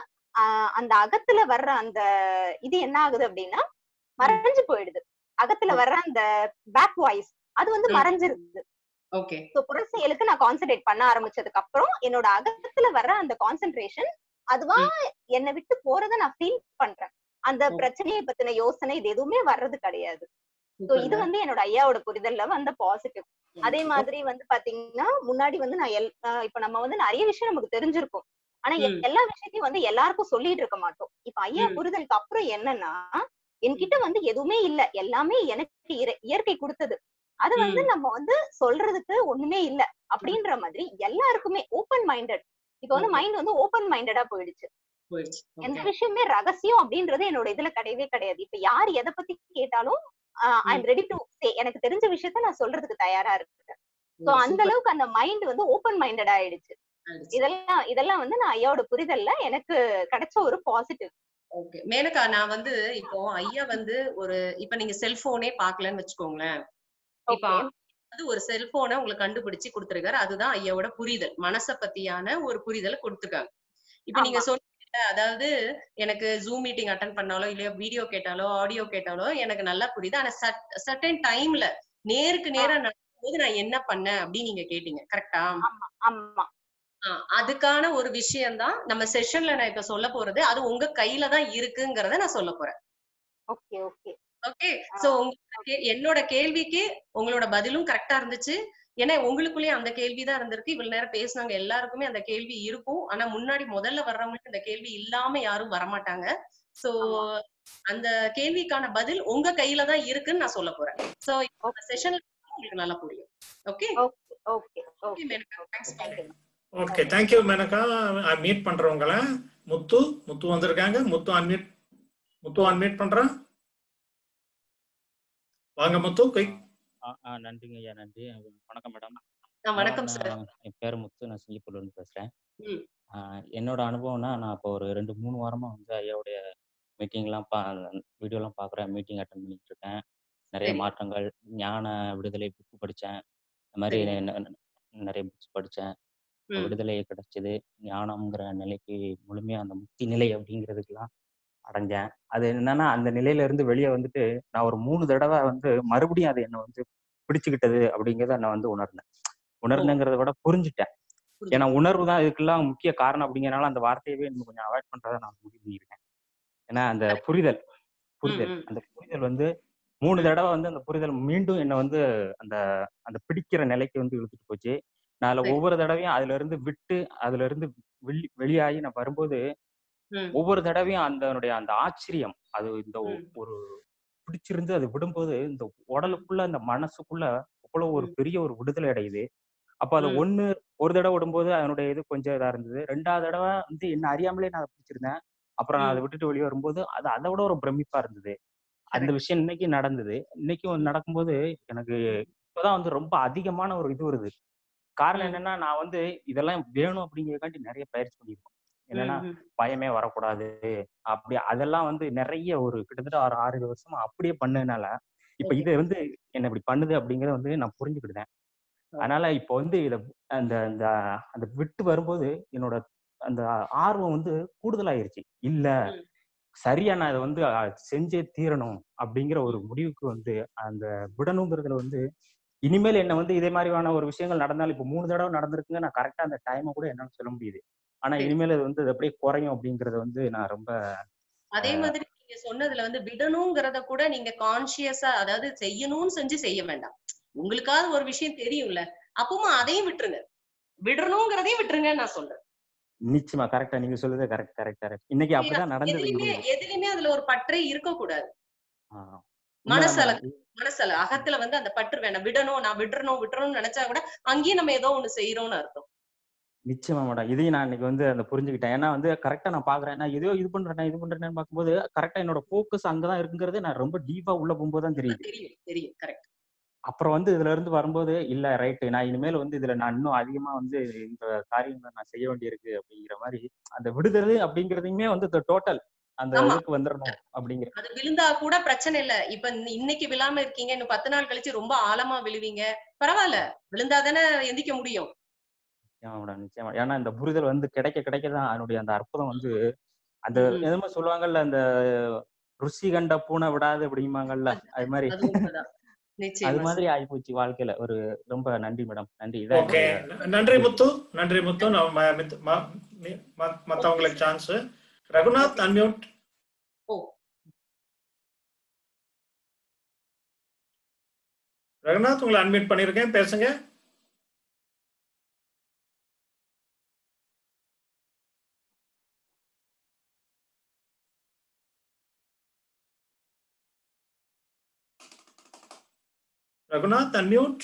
அந்த அகத்துல வர்ற அந்த இது என்ன ஆகுது அப்படின்னா மறைஞ்சு போயிடுது. அகத்துல வர்ற அந்த பேக் வாய்ஸ் அது வந்து மறைஞ்சிருது. புற செயலுக்கு நான் கான்சென்ட்ரேட் பண்ண ஆரம்பிச்சதுக்கு அப்புறம் என்னோட அகத்துல வர்ற அந்த கான்சென்ட்ரேஷன் அதுவா என்னை விட்டு போறதை நான் ஃபீல் பண்றேன். அந்த பிரச்சனையை பத்தின யோசனை இது எதுவுமே வர்றது கிடையாது. இது வந்து என்னோட ஐயாவோட புரிதல்ல வந்த பாசிட்டிவ். அதே மாதிரி வந்து பாத்தீங்கன்னா முன்னாடி வந்து நான் இப்ப நம்ம வந்து நிறைய விஷயம் நமக்கு தெரிஞ்சிருக்கும், ஆனா எல்லா விஷயத்தையும் வந்து எல்லாருக்கும் சொல்லிட்டு இருக்க மாட்டோம். இப்ப ஐயா புரிதலுக்கு அப்புறம் என்னன்னா, என்கிட்ட வந்து எதுவுமே இல்ல, எல்லாமே எனக்கு இயற்கை கொடுத்தது, அது வந்து நம்ம வந்து சொல்றதுக்கு ஒண்ணுமே இல்ல அப்படின்ற மாதிரி எல்லாருக்குமே ஓப்பன் மைண்டட். இப்ப வந்து மைண்ட் வந்து ஓப்பன் மைண்டடா போயிடுச்சு. எந்த விஷயமே ரகசியம் அப்படின்றது என்னோட இதுல கிடையவே கிடையாது. இப்ப யார் எதை பத்தி கேட்டாலும் I am ready to say, எனக்கு தெரிஞ்ச விஷயத்த நான் சொல்றதுக்கு தயாரா இருக்கேன். சோ அந்த அளவுக்கு அந்த மைண்ட் வந்து ஓப்பன் மைண்டட் ஆயிடுச்சு. இதெல்லாம் வந்து நான் ஐயாவோட புரிதல்ல எனக்கு கிடைச்ச ஒரு பாசிட்டிவ். ஓகே மேனகா, நான் வந்து இப்போ ஐயா வந்து இப்ப நீங்க செல்போனே பாக்கலன்னு வச்சுக்கோங்களேன், இப்ப அது ஒரு செல்போனை உங்களுக்கு கண்டுபிடிச்சு கொடுத்துருக்காரு, அதுதான் ஐயாவோட புரிதல், மனசை பத்தியான ஒரு புரிதலை கொடுத்துருக்காங்க. இப்ப நீங்க சொன்ன அதாவது எனக்கு ஜூம் மீட்டிங் அட்டென்ட் பண்ணாலோ இல்லையோ வீடியோ கேட்டாலோ ஆடியோ கேட்டாலோ எனக்கு நல்லா புரியுது, ஆனா சர்டன் டைம்ல நேருக்கு நேரா நடக்கும்போது நான் என்ன பண்ணேன் அப்படின்னு நீங்க கேட்டீங்க, கரெக்டா? அதுக்கான ஒரு விஷயம் தான் நம்ம செஷன்ல நான் இப்ப சொல்ல போறது. அது உங்க கையில தான் இருக்குங்கிறத நான் சொல்ல போறேன். ஓகே. சோ என்னோட கேள்விக்கு உங்களோட பதிலும் கரெக்டா இருந்துச்சு. ஏன்னா உங்களுக்குள்ளேயே அந்த கேள்விதான் இருந்திருக்கு. இவ்வளவு நேரம் பேசினாங்க எல்லாருக்குமே அந்த கேள்வி இருக்கும். ஆனா முன்னாடி முதல்ல வர்றவங்களுக்கு இந்த கேள்வி இல்லாம யாரும் வரமாட்டாங்க. சோ அந்த கேள்விக்கான பதில் உங்க கையில தான் இருக்குன்னு நான் சொல்ல போறேன். சோ இந்த செஷன்ல உங்களுக்கு நல்லா புரியும். Okay okay Menaka, thanks. Okay, thank you Menaka. Meet பண்றவங்கள முத்து வந்திருக்காங்க. முத்து அன்மியூட் பண்றேன். வாங்க முத்து. நன்றிங்க ஐயா, நன்றி. வணக்கம் மேடம். வணக்கம் சார். என் பேர் முத்து, நான் சிங்கிப்பூர்ல இருந்து பேசுறேன். என்னோட அனுபவம்னா, நான் இப்போ ஒரு 2, 3 வாரமா வந்து ஐயாவுடைய மீட்டிங்லாம் வீடியோலாம் பார்க்குறேன். மீட்டிங் அட்டெண்ட் பண்ணிட்டு இருக்கேன். நிறைய சரி. மாற்றங்கள், ஞான விடுதலை புக் படிச்சேன். இந்த மாரி சரிங்க. நிறைய புக்ஸ் படிச்சேன். ம். விடுதலை கிடைச்சது. ஞானம்ங்கிற நிலைக்கு முழுமையா அந்த முக்தி நிலை அப்படிங்கிறதுக்கெல்லாம் அடைஞ்சேன். அது என்னன்னா, அந்த நிலையில இருந்து வெளிய வந்துட்டு, நான் ஒரு 3 தடவ வந்து மறுபடியும் அது என்ன வந்து பிடிச்சுக்கிட்டது அப்படிங்கிறத நான் வந்து உணர்ந்தேன். ஓ! உணர்ந்தேங்கிறத விட புரிஞ்சுட்டேன். ஏன்னா புரிஞ்சுக்கிட்டீங்க. உணர்வு தான் இதுக்கெல்லாம் முக்கிய காரணம் அப்படிங்கிறனால அந்த வார்த்தையவே இன்னும் கொஞ்சம் அவாய்ட் பண்றத நான் முடிவு பண்ணியிருக்கேன். ஏன்னா அந்த கரெக்ட். புரிதல் ம், புரிதல் ம், அந்த புரிதல் வந்து 3 ம். தடவ வந்து அந்த புரிதல் மீண்டும் என்ன வந்து அந்த அந்த பிடிக்கிற நிலைக்கு வந்து இழுத்துட்டு போச்சு. நான் அதுல சரி. ஒவ்வொரு தடவையும் அதுலருந்து விட்டு, அதுலருந்து வெளியாகி நான் வரும்போது, ம், ஒவ்வொரு தடவையும் அதனுடைய அந்த ஆச்சரியம், அது இந்த ம், ஒரு பிடிச்சிருந்து அது விடும்போது, இந்த ம், உடலுக்குள்ள, இந்த மனசுக்குள்ள அவ்வளோ ஒரு ம், பெரிய ஒரு விடுதலை அடையுது. அப்ப அத ம். ஒரு தடவ விடும்போது அதனுடைய இது கொஞ்சம் இதா இருந்தது. 2வது தடவ வந்து என்ன அறியாமலே நான் அத பிடிச்சிருந்தேன். அப்புறம் நான் அத ம். விட்டுட்டு வெளிய வரும்போது, அது அத விட ஒரு பிரமிப்பா இருந்தது. அந்த கரெக்ட். விஷயம் இன்னைக்கு நடந்தது. இன்னைக்கும் ம், நடக்கும்போது எனக்கு ம், இப்பதான் வந்து ரொம்ப அதிகமான ஒரு இது வருது. காரணம் ம், என்னன்னா, நான் வந்து இதெல்லாம் வேணும் அப்படிங்கிறதுக்காண்டி நெறைய பயிற்சி பண்ணியிருக்கோம். என்னன்னா, ம், ம். பயமே வரக்கூடாது. அப்படி அதெல்லாம் வந்து நெறைய ஒரு கிட்டத்தட்ட ஒரு 6, 7 வருஷமா அப்படியே பண்ணதுனால, இப்ப ஓகே. இது வந்து என்ன இப்படி பண்ணுது அப்படிங்கிறத வந்து நான் புரிஞ்சுக்கிட்டேன். ஓகே. அதனால இப்போ வந்து அந்த அந்த அந்த விட்டு வரும்போது, என்னோட அந்த ஆர்வம் வந்து கூடுதலாயிருச்சு. இல்ல, ம், சரியா நான் இத வந்து செஞ்சே தீரணும் அப்படிங்கிற ஒரு ம். முடிவுக்கு வந்து அந்த விடணுங்கிறதுல வந்து, இனிமேல் என்ன வந்து இதே மாரியான ஒரு விஷயங்கள் நடந்தாலும் இப்போ 3 தடவ நடந்திருக்குங்க. நான் கரெக்ட்டா அந்த டைம கூட என்னால சொல்ல முடியுது. ஆனா சரி. இனிமேல் அது வந்து அது அப்படியே குறையும் அப்படிங்கிறத வந்து நான் ரொம்ப அதே மாதிரி நீங்க சொன்னதுல வந்து விடணுங்கிறத கூட நீங்க கான்ஷியஸா அதாவது செய்யணும்னு செய்ய வேண்டாம். உங்களுக்காவது ஒரு விஷயம் தெரியும்ல. அப்பவும் அதையும் விட்டுருங்க. விடணுங்கிறதையும் விட்டுருங்கன்னு நான் சொல்றேன். நிச்சயமா கரெக்ட்டா நீங்க சொல்றது கரெக்ட், கரெக்ட், கரெக்ட். இன்னைக்கு இல்லையா? அப்படிதான் நடந்தது எதுலயுமே இங்கேயும். எதுலயுமே அதுல ஒரு பற்றே இருக்கக்கூடாது. ஆ உண்மதான் மனசள மேடம். மனசள அகத்துல வந்து அந்த பற்று வேணாம். விடணும், நான் விட்டுறணும்னு நெனச்சா கூட, அங்கேயும் நம்ம ஏதோ ஒண்ணு செய்றோம்னு அர்த்தம். நிச்சயமா மேடம். இதையும் நான் இன்னைக்கு வந்து அத புரிஞ்சுக்கிட்டேன். ஏன்னா வந்து கரெக்ட்டா நான் பார்க்குறேன். நான் எதையோ இது பண்றேனேன்னு பார்க்கும்போது, கரெக்ட்டா என்னோட ஃபோக்கஸ் அங்க தான் இருக்குங்கிறது நான் ரொம்ப டீப்பா உள்ள போம்போது தான் தெரியுது. தெரியும், தெரியும். கரெக்ட். அப்புறம் வந்து இதுல இருந்து வரும்போது, இல்ல ரைட் நான் இனிமேல் வந்து இதுல நான் இன்னும் அதிகமா வந்து இந்த காரியங்கள நான் செய்ய வேண்டியிருக்கு அப்படிங்கிற மாரி, அந்த விடுதலை அப்படிங்கிறதையுமே வந்து டோட்டல் அந்த ஆமா. இதுக்கு வந்துரணும் அப்படிங்கிற அது விழுந்தா கூட பிரச்சனை இல்ல. இப்ப இன்னைக்கு விழாம இருக்கீங்க. இன்னும் 10 நாள் கழிச்சு ரொம்ப ஆழமா விழுவீங்க. பரவால்ல. விழுந்தா தானே எந்திக்க முடியும். நிச்சயமா மேடம், நிச்சயமா. ஏன்னா இந்த புரிதல் வந்து கிடைக்க கிடைக்க தான் அதனுடைய அந்த அற்புதம் வந்து அந்த ம், ம். என்னமோ சொல்லுவாங்கல்ல, அந்த "ருசி கண்ட பூனை விடாது" அப்படிம்பாங்கல்ல, அது மாரி. அது உண்மதான். அது நிச்சயமா மாதிரி சார். ஆயிப்போச்சு வாழ்க்கையில. ரொம்ப நன்றி மேடம். நன்றி. இதான் ஓகே, என்னுடைய நன்றி இது. முத்து. நன்றி முத்து. நம்ம ஓகே மத்தவங்களுக்கு sir. Chance. Raghunath okay. Unmute. Oh! Raghunath, உங்களை அன்மியூட் பண்ணிருக்கேன், பேசுங்க. ரகுநாத் அன்மியூட்.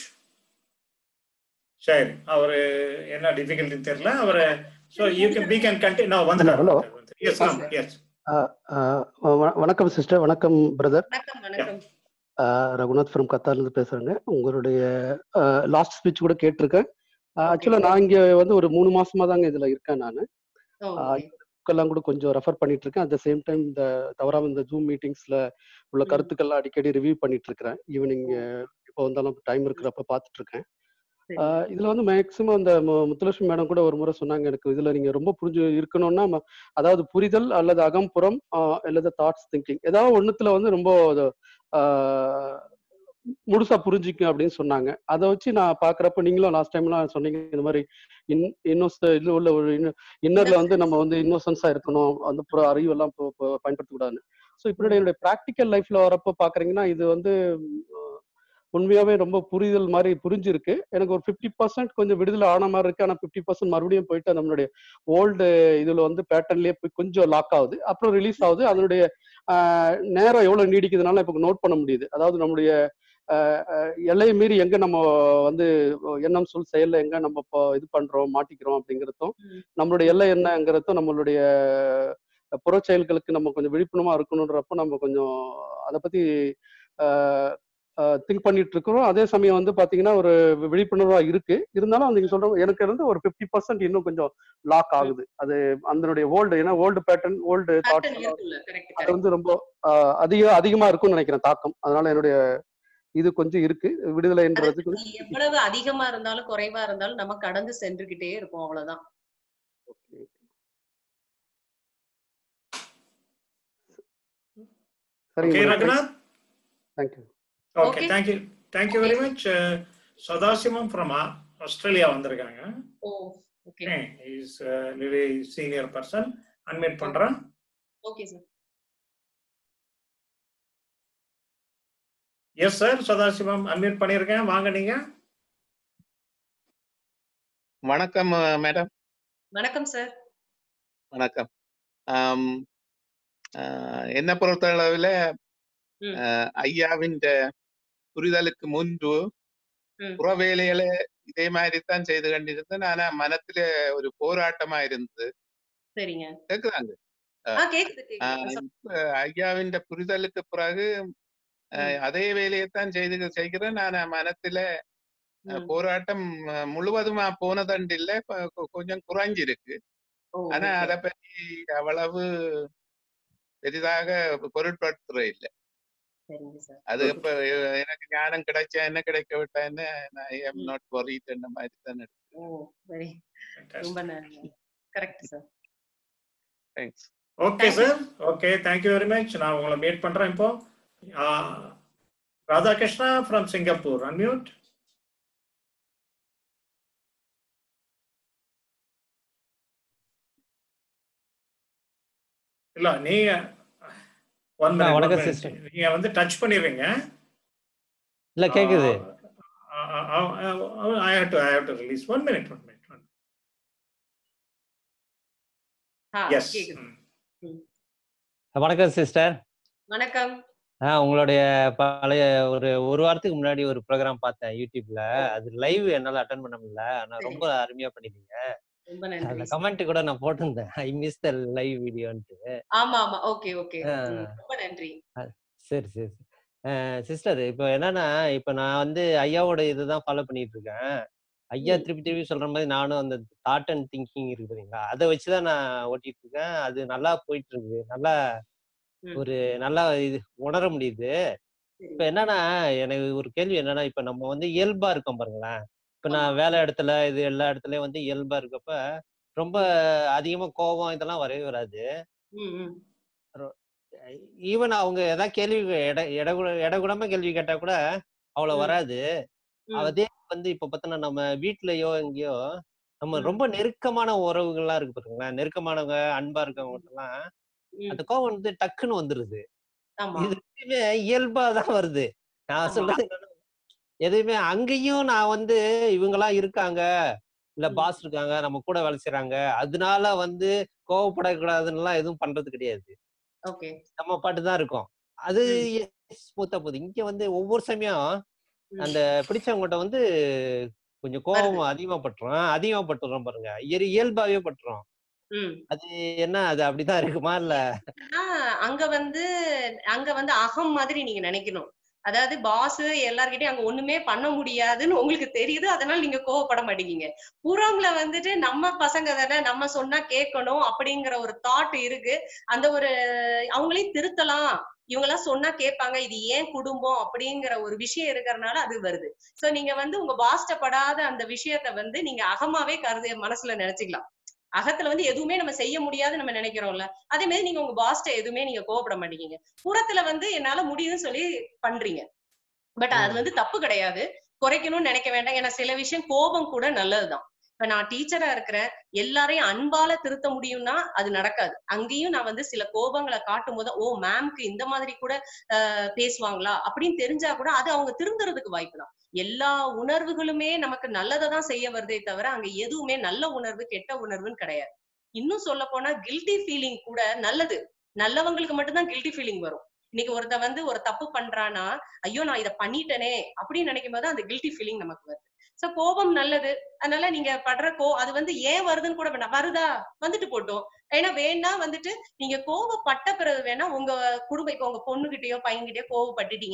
சரி, அவரு என்ன டிஃபிகல்ட்டி தெரியல. அவரு so you can we can continue now. Hello. Yes ma'am. Yes. வணக்கம் சிஸ்டர். வணக்கம் பிரதர். வணக்கம், வணக்கம். ரகுநாத் ஃப்ரம் கத்தார்லேருந்து பேசுறேங்க. உங்களுடைய லாஸ்ட் ஸ்பீச் கூட கேட்டிருக்கேன். ஓகே. ஆக்சுவலா நான் இங்க வந்து ஒரு 3 மாசமா தாங்க இதுல இருக்கேன் நானு. ஓகே. புக்கெல்லாம் கூட கொஞ்சம் ரெஃபர் பண்ணிட்டு இருக்கேன். அட் த சேம் டைம் இந்த தவறாம இந்த ஜூம் மீட்டிங்ஸ்ல உள்ள ம். கருத்துக்கள்லாம் அடிக்கடி ரிவ்யூ பண்ணிட்டு இருக்கிறேன். Evening oh! எப்போ வந்தாலும் டைம் ம். இருக்கிறப்ப பார்த்துட்டு இருக்கேன். சரிங்க. இதுல வந்து மேக்சிமம் அந்த முத்துலட்சுமி மேடம் கூட ஒரு முறை சொன்னாங்க, எனக்கு இதுல நீங்க ரொம்ப புரிஞ்சு இருக்கணும்னா அதாவது புரிதல் அல்லது அகம்புறம் அல்லது தாட்ஸ் திங்கிங் ஏதாவது ஒண்ணுத்துல வந்து ரொம்ப ஆஹ் முழுசா புரிஞ்சுக்கும் அப்படின்னு சொன்னாங்க. அதை வச்சு நான் பாக்குறப்ப நீங்களும் லாஸ்ட் டைம்லாம் சொன்னீங்க இந்த மாதிரி இதுல உள்ள ஒரு இன்னர்ல வந்து நம்ம வந்து இன்னோசன்ஸா இருக்கணும், அந்த அறிவெல்லாம் பயன்படுத்தக்கூடாதுன்னு. ஸோ இப்படி ம். என்னுடைய ப்ராக்டிக்கல் லைஃப்ல வரப்போ பாக்குறீங்கன்னா இது வந்து உண்மையாவே ரொம்ப புரிதல் மாதிரி புரிஞ்சிருக்கு. எனக்கு ஒரு 50% கொஞ்சம் விடுதலை ஆன மாதிரி இருக்கு. ஆனா 50% மறுபடியும் போயிட்டு நம்மளுடைய ஓல்டு இதுல வந்து பேட்டர்ன்லயே போய் கொஞ்சம் லாக் ஆகுது. அப்புறம் ரிலீஸ் ஆகுது. அதனுடைய நேரம் எவ்வளவு நீடிக்குதுனால இப்ப நோட் பண்ண முடியுது. அதாவது நம்முடைய எல்லையை மீறி எங்க நம்ம வந்து எண்ணம் சொல் செயல்ல எங்க நம்ம இப்போ இது பண்றோம் மாட்டிக்கிறோம் அப்படிங்கிறதும், ம். நம்மளுடைய ம். எல்லை என்னங்கிறதும், நம்மளுடைய புற செயல்களுக்கு நம்ம கொஞ்சம் விழிப்புணர்வா இருக்கணுன்றப்ப நம்ம கொஞ்சம் அதை பத்தி திங்க் பண்ணிட்டு இருக்கிறோம். அதே சமயம் வந்து பாத்தீங்கன்னா ஒரு விழிப்புணர்வா இருக்கு. இருந்தாலும் நீங்க சொல்ற எனக்கு இருந்து ஒரு 50% இன்னும் கொஞ்சம் லாக் ஆகுது. அது அதனுடைய ஏன்னா ஓல்டு பேட்டர்ன், ஓல்டு தாட்ஸ் அது வந்து ரொம்ப அதிகமா இருக்கும்னு நினைக்கிறேன் தாக்கம். அதனால என்னுடைய இது கொஞ்சம் இருக்கு விடுதலைன்றதுக்கு. எவ்வளவு அதிகமா இருந்தாலும் குறைவா இருந்தாலும் நம்ம கடந்து சென்றுகிட்டே இருப்போம், அவ்வளவுதான். Okay, Raghunath. Thank you. Okay, thank you very much. Sadasivam from Australia வந்திருக்காங்க. Okay. He is a very senior person. Unmute பண்றேன். Okay sir. Yes sir, Sadasivam unmute பண்ணிருக்கேன். வாங்க நீங்க. வணக்கம் மேடம். வணக்கம் சார். வணக்கம். என்ன பொறுத்தளவில் ஐயாவின் புரிதலுக்கு முன்பு புற வேலைகளை இதே மாதிரி தான் செய்து கொண்டிருந்தேன். ஆனா மனத்துல ஒரு போராட்டமா இருந்தது. சரிங்க. கேக்குதாங்க? ஐயாவின் புரிதலுக்கு பிறகு அதே வேலையைத்தான் செய்கிறேன். ஆனா மனத்துல போராட்டம் முழுவதுமா போனதண்டு இல்ல, கொஞ்சம் குறைஞ்சிருக்கு. ஆனா அதை பற்றி அவ்வளவு பெரிதாக பொருட்படுத்துற இல்லை. அது இப்ப எனக்கு ஞானம் கிடைச்சா என்ன, கிடைக்க விட்டா என்ன, ஐ am not worried என்ன மாதிரி தான் Thanks. Okay sir. Okay, thank you very much. நான் உங்களை மீட் பண்றேன் இப்போ. Radhakrishna from Singapore, unmute. இல்ல நீங்க நீங்க வந்து டச் பண்ணிடுவீங்க. இல்ல கேக்குது. I have to release. One minute. Yes. வணக்கம் சிஸ்டர். வணக்கம். உங்களுடைய பழைய ஒரு வாரத்துக்கு முன்னாடி ஒரு ப்ரோக்ராம் பார்த்தேன் யூடியூப்ல. அது லைவ் என்னால அட்டெண்ட் பண்ண முடியல. ஆனா ரொம்ப அருமையா பண்ணிருந்தீங்க. ரொம்ப நன்றி. அந்த கமெண்ட் கூட நான் போட்டிருந்தேன், ஐ மிஸ் தி லைவ் வீடியோன்ட்டு. ஆமா ஆமா. Okay okay. ரொம்ப நன்றி. சரி சரி. சிஸ்டர் இப்போ என்னன்னா, இப்போ நான் வந்து ஐயாவோட இதுதான் ஃபாலோ பண்ணிட்டு இருக்கேன். ஐயா திருப்பி சொல்ற மாதிரி நானும் அந்த தாட் அண்ட் திங்கிங் இருக்குதுங்களா, அதை வச்சுதான் நான் ஓட்டிட்டு இருக்கேன். அது நல்லா போயிட்டு இருக்கு. நல்லா நல்லா இது உணர முடியுது. இப்ப என்னன்னா, எனக்கு ஒரு கேள்வி என்னன்னா, இப்ப நம்ம வந்து இயல்பா இருக்கோம் பாருங்களேன். இப்ப நான் வேலை இடத்துல இது எல்லா இடத்துலயும் வந்து இயல்பா இருக்கப்ப ரொம்ப அதிகமா கோபம் இதெல்லாம் வரவே வராது. ஈவன் அவங்க ஏதாவது கேள்வி இடகுடமா கேள்வி கேட்டா கூட அவ்வளவு வராது. அதே வந்து இப்ப பார்த்தோன்னா நம்ம வீட்லயோ எங்கேயோ நம்ம ரொம்ப நெருக்கமான உறவுகள்லாம் இருக்கு பாருங்களேன், நெருக்கமானவங்க அன்பா இருக்கவங்க எல்லாம் அந்த கோவம் வந்து டக்குன்னு வந்துருது. இது இயல்பாதான் வருது. நான் சொல்றது எதுவுமே அங்கேயும் நான் வந்து இவங்கெல்லாம் இருக்காங்க, இல்ல பாஸ் இருக்காங்க, நம்ம கூட வேலை செய்யறாங்க, அதனால வந்து கோவப்படக்கூடாதுன்னு எதுவும் பண்றது கிடையாது. நம்ம பாட்டுதான் இருக்கோம். அது ஸ்மூத்தா போகுது. இங்க வந்து ஒவ்வொரு சமயம் அந்த பிடிச்சவங்ககிட்ட வந்து கொஞ்சம் கோபம் அதிகமா பட்டுறோம் பாருங்க, இயல்பாவே பட்டுறோம். அது என்ன, அது அப்படிதான் இருக்குமா இல்ல? அங்க வந்து அகம் மாதிரி நீங்க நினைக்கணும். அதாவது பாஸ் எல்லார்கிட்டயும் அங்க ஒண்ணுமே பண்ண முடியாதுன்னு உங்களுக்கு தெரியுது, அதனால நீங்க கோவப்பட மாட்டேங்கீங்க. புறம்ல வந்துட்டு நம்ம பசங்க தானே, நம்ம சொன்னா கேட்கணும் அப்படிங்கிற ஒரு தாட் இருக்கு. அந்த ஒரு அவங்களையும் திருத்தலாம், இவங்கெல்லாம் சொன்னா கேட்பாங்க, இது ஏன் குடும்பம் அப்படிங்கிற ஒரு விஷயம் இருக்கிறதுனால அது வருது. சோ நீங்க வந்து உங்க பாஸ்டப்படாத அந்த விஷயத்த வந்து நீங்க அகமாவே மனசுல நினைச்சுக்கலாம். அகத்துல வந்து எதுவுமே நம்ம செய்ய முடியாதுன்னு நம்ம நினைக்கிறோம்ல, அதே மாதிரி நீங்க உங்க பாஸ்ட எதுவுமே நீங்க கோவப்பட மாட்டேங்க. புறத்துல வந்து என்னால முடியுதுன்னு சொல்லி பண்றீங்க. பட் அது வந்து தப்பு கிடையாது, குறைக்கணும்னு நினைக்க வேண்டாம். ஏன்னா சில விஷயம் கோபம் கூட நல்லதுதான். இப்ப நான் டீச்சரா இருக்கிறேன், எல்லாரையும் அன்பால திருத்த முடியும்னா அது நடக்காது. அங்கேயும் நான் வந்து சில கோபங்களை காட்டும் போது, ஓ மேம்க்கு இந்த மாதிரி கூட பேசுவாங்களா அப்படின்னு தெரிஞ்சா கூட அது அவங்க திருந்துறதுக்கு வாய்ப்பு தான். எல்லா உணர்வுகளுமே நமக்கு நல்லதான் செய்ய வருதே தவிர அங்க எதுவுமே நல்ல உணர்வு கெட்ட உணர்வுன்னு கிடையாது. இன்னும் சொல்ல போனா கில்ட்டி ஃபீலிங் கூட நல்லது. நல்லவங்களுக்கு மட்டும்தான் கில்ட்டி ஃபீலிங் வரும். இன்னைக்கு ஒருத்த வந்து ஒரு தப்பு பண்றானா, ஐயோ நான் இதை பண்ணிட்டேனே அப்படின்னு நினைக்கும் போது அந்த கில்ட்டி ஃபீலிங் நமக்கு வருது. சோ கோபம் நல்லது. அதனால நீங்க படுற அது வந்து ஏன் வருதுன்னு கூட வேண்டாம், வருதா வந்துட்டு போட்டோம். ஏன்னா வேணா வந்துட்டு நீங்க கோவப்பட்ட பிறகு வேணா உங்க குடும்பம், உங்க பொண்ணுகிட்டயோ பையன்கிட்டயோ கோவப்பட்டுட்டீங்க,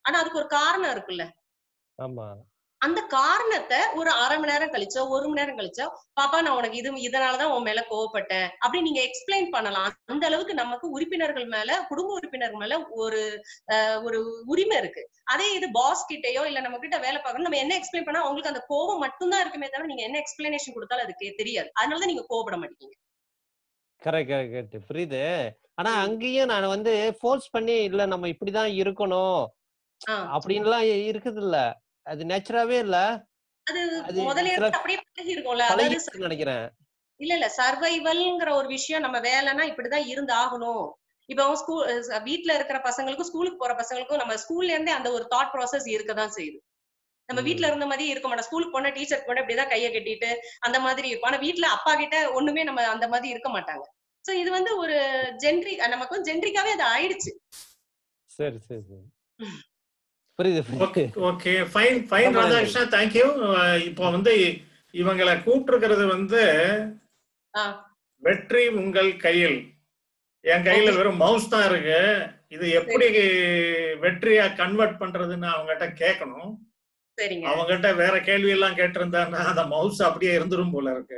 ஆனா அதுக்கு ஒரு காரணம் இருக்குல்ல. ஆமா. அந்த காரணத்தை ஒரு 1/2 மணி நேரம் கழிச்சோ 1 மணி நேரம் கழிச்சோ, பாப்பா நான் உனக்கு இதனாலதான் உன் மேல கோவப்பட்டேன் அப்படி நீங்க எக்ஸ்பிளைன் பண்ணலாம். அந்த அளவுக்கு நமக்கு உறுப்பினர்கள் மேல, குடும்ப உறுப்பினர்கள் மேல ஒரு ஒரு உரிமை இருக்கு. அதே இது பாஸ் கிட்டயோ இல்ல நம்ம கிட்ட வேலை பார்க்கணும், நம்ம என்ன எக்ஸ்பிளைன் பண்ணா அவங்களுக்கு அந்த கோபம் மட்டும்தான் இருக்குமே தவிர நீங்க என்ன எக்ஸ்பிளனேஷன் கொடுத்தாலும் அதுக்கு தெரியாது. அதனாலதான் நீங்க கோவப்பட மாட்டீங்க. கரெக்ட் புரியுது. ஆனா அங்கேயும் நான் வந்து ஃபோர்ஸ் பண்ணி இல்ல நம்ம இப்படிதான் இருக்கணும் அப்படின்லாம் இருக்குது இல்ல. அது நேச்சராவே இல்ல. அது முதல்ல இருந்து அப்படியே பழகி இருக்கும்ல. அதாவது நினைக்கிறேன். இல்ல சர்வைவல்ங்கிற ஒரு விஷயம், நம்ம வேலைன்னா இப்படிதான் இருந்து ஆகணும். இப்ப வீட்டுல இருக்கிற பசங்களுக்கும் ஸ்கூலுக்கு போற பசங்களுக்கும் நம்ம ஸ்கூல்ல இருந்தே அந்த ஒரு தாட் ப்ராசஸ் இருக்கதான் செய்யுது. நம்ம வீட்டுல இருந்த மாதிரி இருக்க மாட்டோம். ஸ்கூலுக்கு போனா டீச்சர் போனா இப்படிதான் கையை கட்டிட்டு அந்த மாதிரி இருக்கும். ஆனா வீட்டுல அப்பா கிட்ட ஒண்ணுமே நம்ம அந்த மாதிரி இருக்க மாட்டாங்க. சோ இது வந்து ஒரு நமக்கு ஜென்ரிக்காவே அது ஆயிடுச்சு. சரி புரியுது. Okay fine Radhakrishna, thank you. இப்போ வந்து இவங்களை கூப்பிட்டுருக்கிறது வந்து வெற்றி உங்கள் கையில், என் கையில வெறும் மவுஸ் தான் இருக்கு. இது எப்படி வெற்றியா கன்வெர்ட் பண்றதுன்னு அவங்ககிட்ட கேட்கணும். அவங்ககிட்ட வேற கேள்வி எல்லாம் கேட்டிருந்தாங்கன்னா அந்த மவுஸ் அப்படியே இருந்துரும் போல இருக்கு.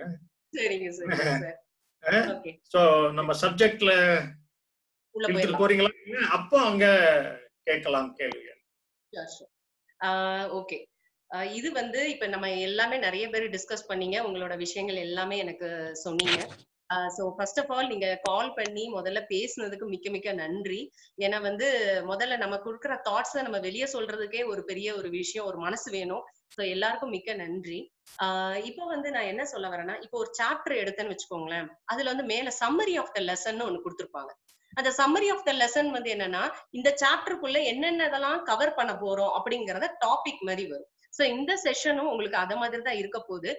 சோ நம்ம சப்ஜெக்ட்ல போறீங்களா? அப்போ அங்க கேட்கலாம் கேள்விகள். ஓகே, இது வந்து இப்ப நம்ம எல்லாமே நிறைய பேர் டிஸ்கஸ் பண்ணீங்க. உங்களோட விஷயங்கள் எல்லாமே எனக்கு சொன்னீங்க. சோ ஃபர்ஸ்ட் ஆஃப் ஆல் நீங்க கால் பண்ணி முதல்ல பேசுனதுக்கு மிக்க மிக்க நன்றி. ஏன்னா வந்து முதல்ல நம்ம கொடுக்குற தாட்ஸை நம்ம வெளியே சொல்றதுக்கே ஒரு பெரிய ஒரு விஷயம், ஒரு மனசு வேணும். சோ எல்லாருக்கும் மிக்க நன்றி. இப்போ வந்து நான் என்ன சொல்ல வரேன்னா, இப்போ ஒரு சாப்டர் எடுத்தேன்னு வச்சுக்கோங்களேன், அதுல வந்து மேல சம்மரி ஆஃப் த லெசன் ஒண்ணு கொடுத்துருப்பாங்க. அந்த சம்மரி ஆஃப் த லெசன் வந்து என்னன்னா, இந்த சாப்டருக்குள்ள என்னென்னதெல்லாம் கவர் பண்ண போறோம் அப்படிங்கறத டாபிக் மாதிரி வரும். சோ இந்த செஷனும் உங்களுக்கு அத மாதிரி தான் இருக்க போகுது.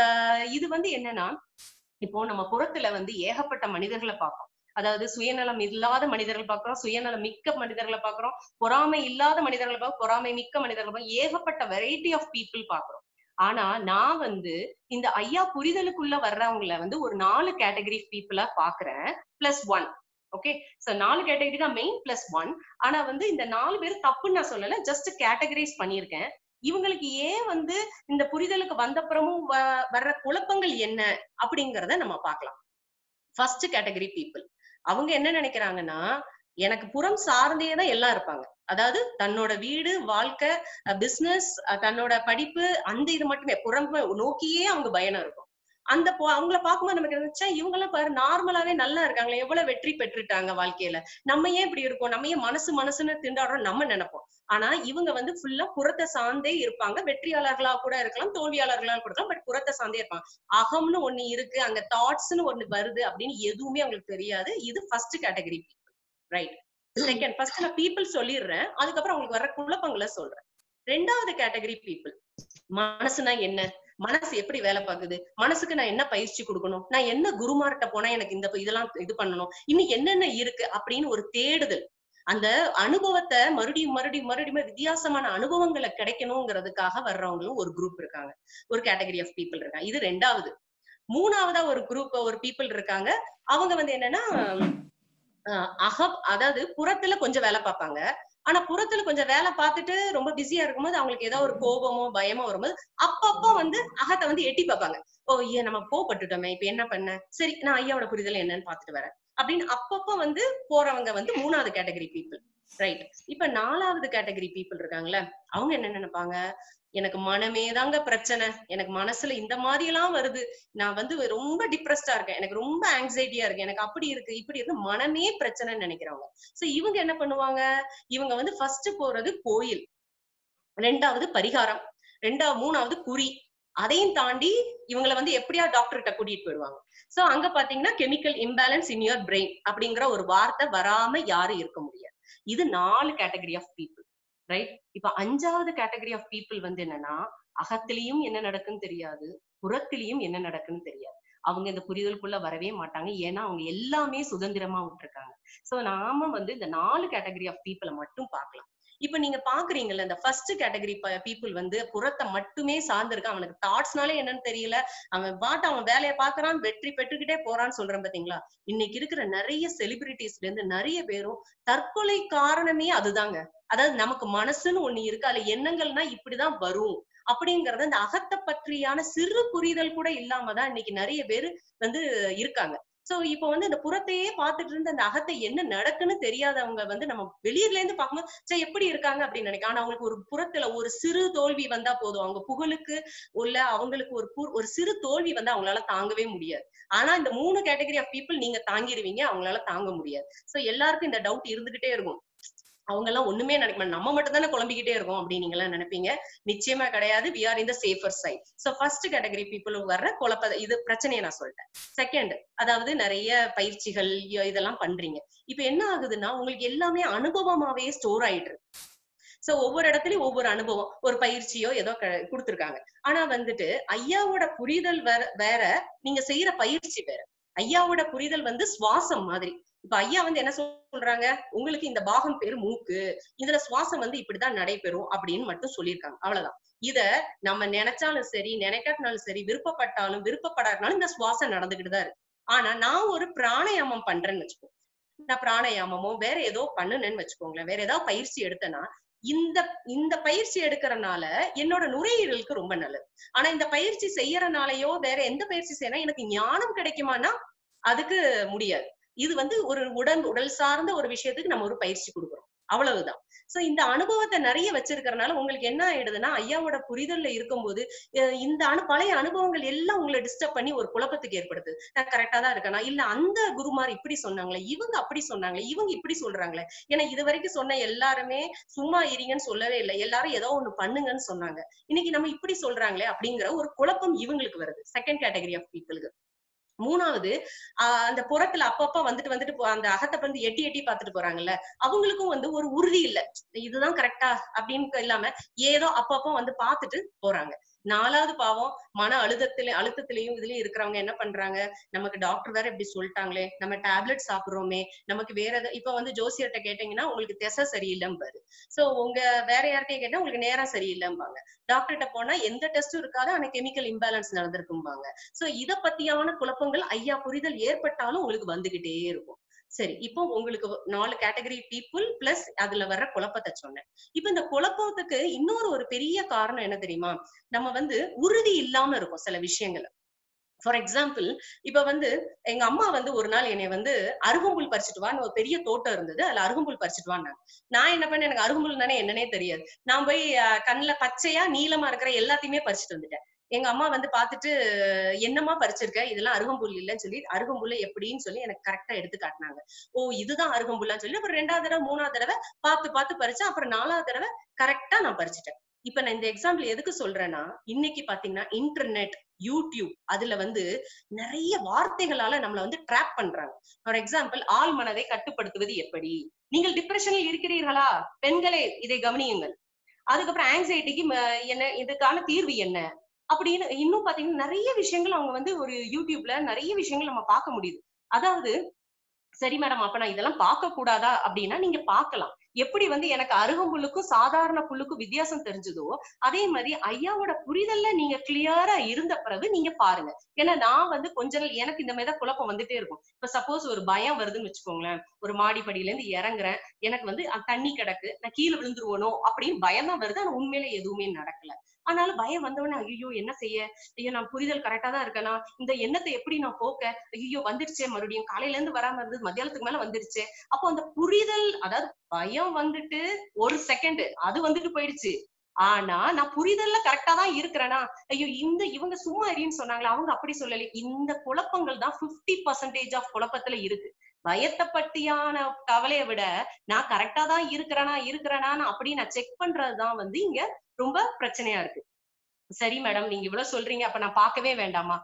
இது வந்து என்னன்னா, இப்போ நம்ம புறத்துல வந்து ஏகப்பட்ட மனிதர்களை பார்ப்போம். அதாவது சுயநலம் இல்லாத மனிதர்கள் பார்க்கிறோம், சுயநலம் மிக்க மனிதர்களை பார்க்கிறோம், பொறாமை இல்லாத மனிதர்களை பார்க்கிறோம், பொறாமை மிக்க மனிதர்கள் பார்க்கிறோம், ஏகப்பட்ட வெரைட்டி ஆஃப் பீப்புள் பார்க்கிறோம். ஆனா நான் வந்து இந்த ஐயா புரிதலுக்குள்ள வர்றவங்களை வந்து ஒரு 4 கேட்டகரி பீப்புளா பாக்குறேன், +1. ஓகே, சோ 4 கேட்டகரி தான் மெயின், +1. ஆனா வந்து இந்த 4 பேர் தப்புன்னு நான் சொல்லல, ஜஸ்ட் கேட்டகரைஸ் பண்ணியிருக்கேன். இவங்களுக்கு ஏன் வந்து இந்த புரிதலுக்கு வந்தப்புறமும் வர்ற குழப்பங்கள் என்ன அப்படிங்கறத நம்ம பார்க்கலாம். ஃபர்ஸ்ட் கேட்டகரி பீப்புள், அவங்க என்ன நினைக்கிறாங்கன்னா, எனக்கு புறம் சார்ந்தேதான் எல்லாம் இருப்பாங்க. அதாவது தன்னோட வீடு, வாழ்க்கை, பிசினஸ், தன்னோட படிப்பு, அந்த இது மட்டுமே புறம் நோக்கியே அவங்க பயணம் இருக்கும். அவங்கள பார்க்கும்போது நமக்கு நினைச்சா இவங்க எல்லாம் பாரு நார்மலாவே நல்லா இருக்காங்களே, எவ்வளவு வெற்றி பெற்றுட்டாங்க வாழ்க்கையில, நம்ம ஏன் இப்படி இருக்கோம், நம்ம ஏன் மனசுன்னு திண்டாடுறோம் நம்ம நினைப்போம். ஆனா இவங்க வந்து ஃபுல்லா புறத்தை சார்ந்தே இருப்பாங்க. வெற்றியாளர்களா கூட இருக்கலாம், தோல்வியாளர்களா கூட இருக்கலாம், பட் புறத்தை சார்ந்தே இருப்பாங்க. அகம்னு ஒண்ணு இருக்கு, அங்க தாட்ஸ்னு ஒண்ணு வருது அப்படின்னு எதுவுமே அவங்களுக்கு தெரியாது. இது first category people, right? Second, first நான் பீப்புள் சொல்லிடுறேன், அதுக்கப்புறம் அவங்களுக்கு வர்ற குழப்பங்களை சொல்றேன். 2வது கேட்டகரி பீப்புள், மனசுனா என்ன, மனசு எப்படி வேலை பார்க்குது, மனசுக்கு நான் என்ன பயிற்சி கொடுக்கணும், நான் என்ன குருமார்கிட்ட போனா எனக்கு இதெல்லாம் இது பண்ணணும், இன்னும் என்னென்ன இருக்கு அப்படின்னு ஒரு தேடுதல். அந்த அனுபவத்தை மறுபடியும் வித்தியாசமான அனுபவங்களை கிடைக்கணுங்கிறதுக்காக வர்றவங்களும் ஒரு குரூப் இருக்காங்க, ஒரு கேட்டகரி ஆஃப் பீப்புள் இருக்காங்க. இது 2வது. 3வதா ஒரு பீப்புள் இருக்காங்க. அவங்க வந்து என்னன்னா அதாவது புறத்துல கொஞ்சம் வேலை பார்ப்பாங்க. ஆனா புறத்துல கொஞ்சம் வேலை பார்த்துட்டு ரொம்ப பிஸியா இருக்கும்போது அவங்களுக்கு ஏதாவது ஒரு கோபமோ பயமோ வரும்போது அப்பப்போ வந்து அகத்தை வந்து எட்டி பார்ப்பாங்க. ஓ ஏன் நம்ம கோவப்பட்டுட்டோமே, இப்ப என்ன பண்ண, சரி நான் ஐயாவோட புரிதல் என்னன்னு பாத்துட்டு வரேன் அப்படின்னு அப்பப்போ வந்து போறவங்க வந்து 3வது கேட்டகரி பீப்புள், ரைட்? இப்ப 4வது கேட்டகரி பீப்புள் இருக்காங்கல்ல, அவங்க என்ன நினைப்பாங்க, எனக்கு மனமே தாங்க பிரச்சனை, எனக்கு மனசுல இந்த மாதிரி எல்லாம் வருது, நான் வந்து ரொம்ப டிப்ரெஸ்டா இருக்கேன், எனக்கு ரொம்ப ஆங்ஸைட்டியா இருக்கு, எனக்கு அப்படி இருக்கு இப்படி இருக்கு, மனமே பிரச்சனைன்னு நினைக்கிறவங்க. சோ இவங்க என்ன பண்ணுவாங்க, இவங்க வந்து ஃபர்ஸ்ட் போறது கோயில், 2வது பரிகாரம், 3வது குறி. அதையும் தாண்டி இவங்களை வந்து எப்படியா டாக்டர் கிட்ட கூட்டிட்டு போயிடுவாங்க. சோ அங்க பாத்தீங்கன்னா chemical imbalance in your brain அப்படிங்கிற ஒரு வார்த்தை வராம யாரும் இருக்க முடியாது. இது 4 கேட்டகரி ஆஃப் பீப்புள், ரைட்? இப்ப 5வது கேட்டகரி ஆஃப் பீப்புள் வந்து என்னன்னா, அகத்திலையும் என்ன நடக்குன்னு தெரியாது, புறத்திலையும் என்ன நடக்குன்னு தெரியாது. அவங்க இந்த புரிதலுக்குள்ள வரவே மாட்டாங்க, ஏன்னா அவங்க எல்லாமே சுதந்திரமா விட்டுருக்காங்க. சோ நாம வந்து இந்த 4 கேட்டகரி ஆஃப் பீப்புளை மட்டும் பார்க்கலாம். இப்ப நீங்க பாக்குறீங்கல்ல, இந்த ஃபர்ஸ்ட் கேட்டகரி பீப்புள் வந்து புறத்தை மட்டுமே சார்ந்திருக்கான். அவனுக்கு தாட்ஸ்னாலே என்னன்னு தெரியல, அவன் வேலையை பாக்குறான், வெற்றி பெற்றுக்கிட்டே போறான்னு சொல்றேன் பாத்தீங்களா. இன்னைக்கு இருக்கிற நிறைய செலிபிரிட்டிஸ்ல இருந்து நிறைய பேரும் தற்கொலை காரணமே அதுதாங்க. அதாவது நமக்கு மனசுன்னு ஒண்ணு இருக்கு, அதுல எண்ணங்கள்னா இப்படிதான் வரும் அப்படிங்கறது அந்த அகத்தை பற்றியான சிறு புரிதல் கூட இல்லாமதான் இன்னைக்கு நிறைய பேரு வந்து இருக்காங்க. சோ இப்ப வந்து இந்த புறத்தையே பார்த்துட்டு இருந்து அந்த அகத்தை என்ன நடக்குன்னு தெரியாதவங்க வந்து நம்ம வெளியில இருந்து பார்க்கும்போது சரி எப்படி இருக்காங்க அப்படின்னு நினைக்க. ஆனா அவங்களுக்கு ஒரு புறத்துல ஒரு சிறு தோல்வி வந்தா போதும், அவங்க புகழுக்கு உள்ள அவங்களுக்கு ஒரு சிறு தோல்வி வந்து அவங்களால தாங்கவே முடியாது. ஆனா இந்த 3 கேட்டகரி ஆஃப் பீப்புள் நீங்க தாங்கிடுவீங்க, அவங்களால தாங்க முடியாது. சோ எல்லாருக்கும் இந்த டவுட் இருந்துகிட்டே இருக்கும். அவங்க எல்லாம் ஒண்ணுமே நினைக்க மாட்டாங்க, நம்ம மட்டும் தானே குழம்பிக்கிட்டே இருக்கோம் அப்படின்னு நீங்க எல்லாம் நினைப்பீங்க. நிச்சயமா கிடையாது. we are in the safer side. so first category people வர்ற குழப்ப இது பிரச்சனையை நான் சொல்லிட்டேன். செகண்ட், அதாவது நிறைய பயிற்சிகள் இதெல்லாம் பண்றீங்க. இப்ப என்ன ஆகுதுன்னா உங்களுக்கு எல்லாமே அனுபவமாவே ஸ்டோர் ஆயிட்டு இருக்கு. சோ ஒவ்வொரு இடத்துலயும் ஒவ்வொரு அனுபவம், ஒரு பயிற்சியோ ஏதோ கொடுத்துருக்காங்க. ஆனா வந்துட்டு ஐயாவோட புரிதல் வேற, நீங்க செய்யற பயிற்சி வேற. ஐயாவோட புரிதல் வந்து சுவாசம் மாதிரி. இப்ப ஐயா வந்து என்ன சொல்றாங்க, உங்களுக்கு இந்த பாகம் பேரு மூக்கு, இதுல சுவாசம் வந்து இப்படிதான் நடைபெறும் அப்படின்னு மட்டும் சொல்லியிருக்காங்க. அவ்வளவுதான். இத நம்ம நினைச்சாலும் சரி, நினைக்காட்டினாலும் சரி, விருப்பப்பட்டாலும் விருப்பப்படாட்டினாலும் இந்த சுவாசம் நடந்துகிட்டுதான் இருக்கு. ஆனா நான் ஒரு பிராணாயாமம் பண்றேன்னு வச்சுக்கோ, நான் பிராணாயாமமோ வேற ஏதோ பண்ணுனேன்னு வச்சுக்கோங்களேன், வேற ஏதாவது பயிற்சி எடுத்தேன்னா இந்த பயிற்சி எடுக்கிறனால என்னோட நுரையீரலுக்கு ரொம்ப நல்லது. ஆனா இந்த பயிற்சி செய்யறனாலயோ வேற எந்த பயிற்சி செய்யணும் எனக்கு ஞானம் கிடைக்குமானா அதுக்கு முடியாது. இது வந்து ஒரு உடல் சார்ந்த ஒரு விஷயத்துக்கு நம்ம ஒரு பயிற்சி கொடுக்குறோம், அவ்வளவுதான். சோ இந்த அனுபவத்தை நிறைய வச்சிருக்கிறதுனால உங்களுக்கு என்ன ஆயிடுதுன்னா, ஐயாவோட புரிதல்ல இருக்கும்போது இந்த பழைய அனுபவங்கள் எல்லாம் உங்களை டிஸ்டர்ப் பண்ணி ஒரு குழப்பத்துக்கு ஏற்படுது. நான் கரெக்டா தான் இருக்கேனா, இல்ல அந்த குருமார் இப்படி சொன்னாங்களே, இவங்க அப்படி சொன்னாங்களே, இவங்க இப்படி சொல்றாங்களே. ஏன்னா இது வரைக்கும் சொன்ன எல்லாருமே சும்மா இருங்கன்னு சொல்லவே இல்லை, எல்லாரும் ஏதோ ஒண்ணு பண்ணுங்கன்னு சொன்னாங்க. இன்னைக்கு நம்ம இப்படி சொல்றாங்களே அப்படிங்கிற ஒரு குழப்பம் இவங்களுக்கு வருது. செகண்ட் கேட்டகரி ஆஃப் பீப்புளுக்கு. மூணாவது, அந்த புறத்துல அப்பப்ப வந்துட்டு அந்த அகத்தை வந்து எட்டி எட்டி பாத்துட்டு போறாங்கல்ல, அவங்களுக்கும் வந்து ஒரு உறுதி இல்ல, இதுதான் கரெக்டா அப்படின்னு இல்லாம ஏதோ அப்பப்ப வந்து பாத்துட்டு போறாங்க. நாலாவது பாவம், மன அழுத்தத்திலையும் இதுலயும் இருக்கிறவங்க என்ன பண்றாங்க, நமக்கு டாக்டர் வேற இப்படி சொல்லிட்டாங்களே, நம்ம டேப்லெட் சாப்பிடுறோமே, நமக்கு வேற இப்ப வந்து ஜோசியர்கிட்ட கேட்டீங்கன்னா உங்களுக்கு திசை சரியில்லைம்பாரு. சோ உங்க வேற யார்கிட்டயும் கேட்டா உங்களுக்கு நேரம் சரியில்லைம்பாங்க. டாக்டர்கிட்ட போனா எந்த டெஸ்டும் இருக்காது, ஆனா கெமிக்கல் இம்பேலன்ஸ் நடந்திருக்கும்பாங்க. சோ இத பத்தியான குழப்பங்கள் ஐயா புரிதல் ஏற்பட்டாலும் உங்களுக்கு வந்துகிட்டே இருக்கும். சரி, இப்போ உங்களுக்கு 4 கேட்டகரி பீப்புள் பிளஸ் அதுல வர்ற குழப்பத்தை சொன்னேன். இப்ப இந்த குழப்பத்துக்கு இன்னொரு ஒரு பெரிய காரணம் என்ன தெரியுமா, நம்ம வந்து உறுதி இல்லாம இருக்கும் சில விஷயங்கள். ஃபார் எக்ஸாம்பிள், இப்ப வந்து எங்க அம்மா வந்து ஒரு நாள் என்னை வந்து அருகம்புல் பறிச்சுட்டு வான்னு, ஒரு பெரிய தோட்டம் இருந்தது, அதுல அருகம்புல் பறிச்சுட்டு வான்னாங்க. நான் என்ன பண்ணேன், எனக்கு அருகம்புல் தானே என்னன்னே தெரியாது, நான் போய் கண்ணுல பச்சையா நீளமா இருக்கிற எல்லாத்தையுமே பறிச்சுட்டு வந்துட்டேன். எங்க அம்மா வந்து பாத்துட்டு, என்னமா பறிச்சிருக்க, இதெல்லாம் அருகம்புல் இல்லைன்னு சொல்லி அருகம்புல்ல எப்படின்னு சொல்லி எனக்கு கரெக்டா எடுத்து காட்டினாங்க. ஓ இதுதான் அருகம்புல்லான்னு சொல்லி அப்புறம் 2வது தடவை 3வது தடவை பார்த்து பறிச்சேன். அப்புறம் 4வது தடவை கரெக்டா நான் பறிச்சுட்டேன். இப்ப நான் இந்த எக்ஸாம்பிள் எதுக்கு சொல்றேன்னா, இன்னைக்கு பாத்தீங்கன்னா இன்டர்நெட், யூடியூப், அதுல வந்து நிறைய வார்த்தைகளால நம்மள வந்து ட்ராப் பண்றாங்க. ஃபார் எக்ஸாம்பிள், ஆள் மனதை கட்டுப்படுத்துவது எப்படி, நீங்கள் டிப்ரெஷனில் இருக்கிறீர்களா பெண்களே இதை கவனியுங்கள். அதுக்கப்புறம் ஆங்ஸைட்டிக்கு என்ன, இதுக்கான தீர்வு என்ன அப்படின்னு இன்னும் பாத்தீங்கன்னா நிறைய விஷயங்கள் அவங்க வந்து ஒரு யூடியூப்ல நிறைய விஷயங்கள் நம்ம பார்க்க முடியுது. அதாவது சரி மேடம், அப்ப நான் இதெல்லாம் பார்க்க கூடாதா அப்படின்னா நீங்க பார்க்கலாம். எப்படி வந்து எனக்கு அருகம்புல்லுக்கும் சாதாரண புல்லுக்கும் வித்தியாசம் தெரிஞ்சதோ, அதே மாதிரி ஐயாவோட புரிதல்ல நீங்க கிளியரா இருந்த பிறகு நீங்க பாருங்க. ஏன்னா நான் வந்து கொஞ்ச நாள் எனக்கு இந்த மாதிரிதான் குழப்பம் வந்துட்டே இருக்கும். இப்ப சப்போஸ் ஒரு பயம் வருதுன்னு வச்சுக்கோங்களேன், ஒரு மாடிப்படியில இருந்து இறங்குறேன், எனக்கு வந்து தண்ணி கிடக்கு, நான் கீழே விழுந்துருவனோ அப்படின்னு பயம் தான் வருது. ஆனா உண்மையில எதுவுமே நடக்கல. ஆனாலும் பயம் வந்தவொடனே ஐயோ என்ன செய்ய, ஐயோ நான் புரிதல் கரெக்டா தான் இருக்கேனா, இந்த எண்ணத்தை எப்படி நான் போக்க, ஐயோ வந்துருச்சே, மறுபடியும் காலையில இருந்து வராம இருந்தது மத்தியானத்துக்கு மேல வந்துருச்சு. அப்போ அந்த புரிதல், அதாவது பயம் வந்துட்டு ஒரு செகண்ட் அது வந்துட்டு போயிடுச்சு. ஆனா நான் புரிதல்ல கரெக்டா தான் இருக்கிறேனா, ஐயோ இவங்க சும்மா இருன்னு சொன்னாங்களா, அவங்க அப்படி சொல்லல. இந்த குழப்பங்கள் தான் 50% ஆஃப் குழப்பத்துல இருக்கு. பயத்தை பத்தியான கவலையை விட நான் கரெக்டா தான் இருக்கிறேனா அப்படி நான் செக் பண்றதுதான் வந்து இங்க ரொம்ப பிரச்சனையா இருக்கு. சரி மேடம், நீங்க இவ்வளவு சொல்றீங்க, அப்ப நான் பார்க்கவே வேண்டாமா?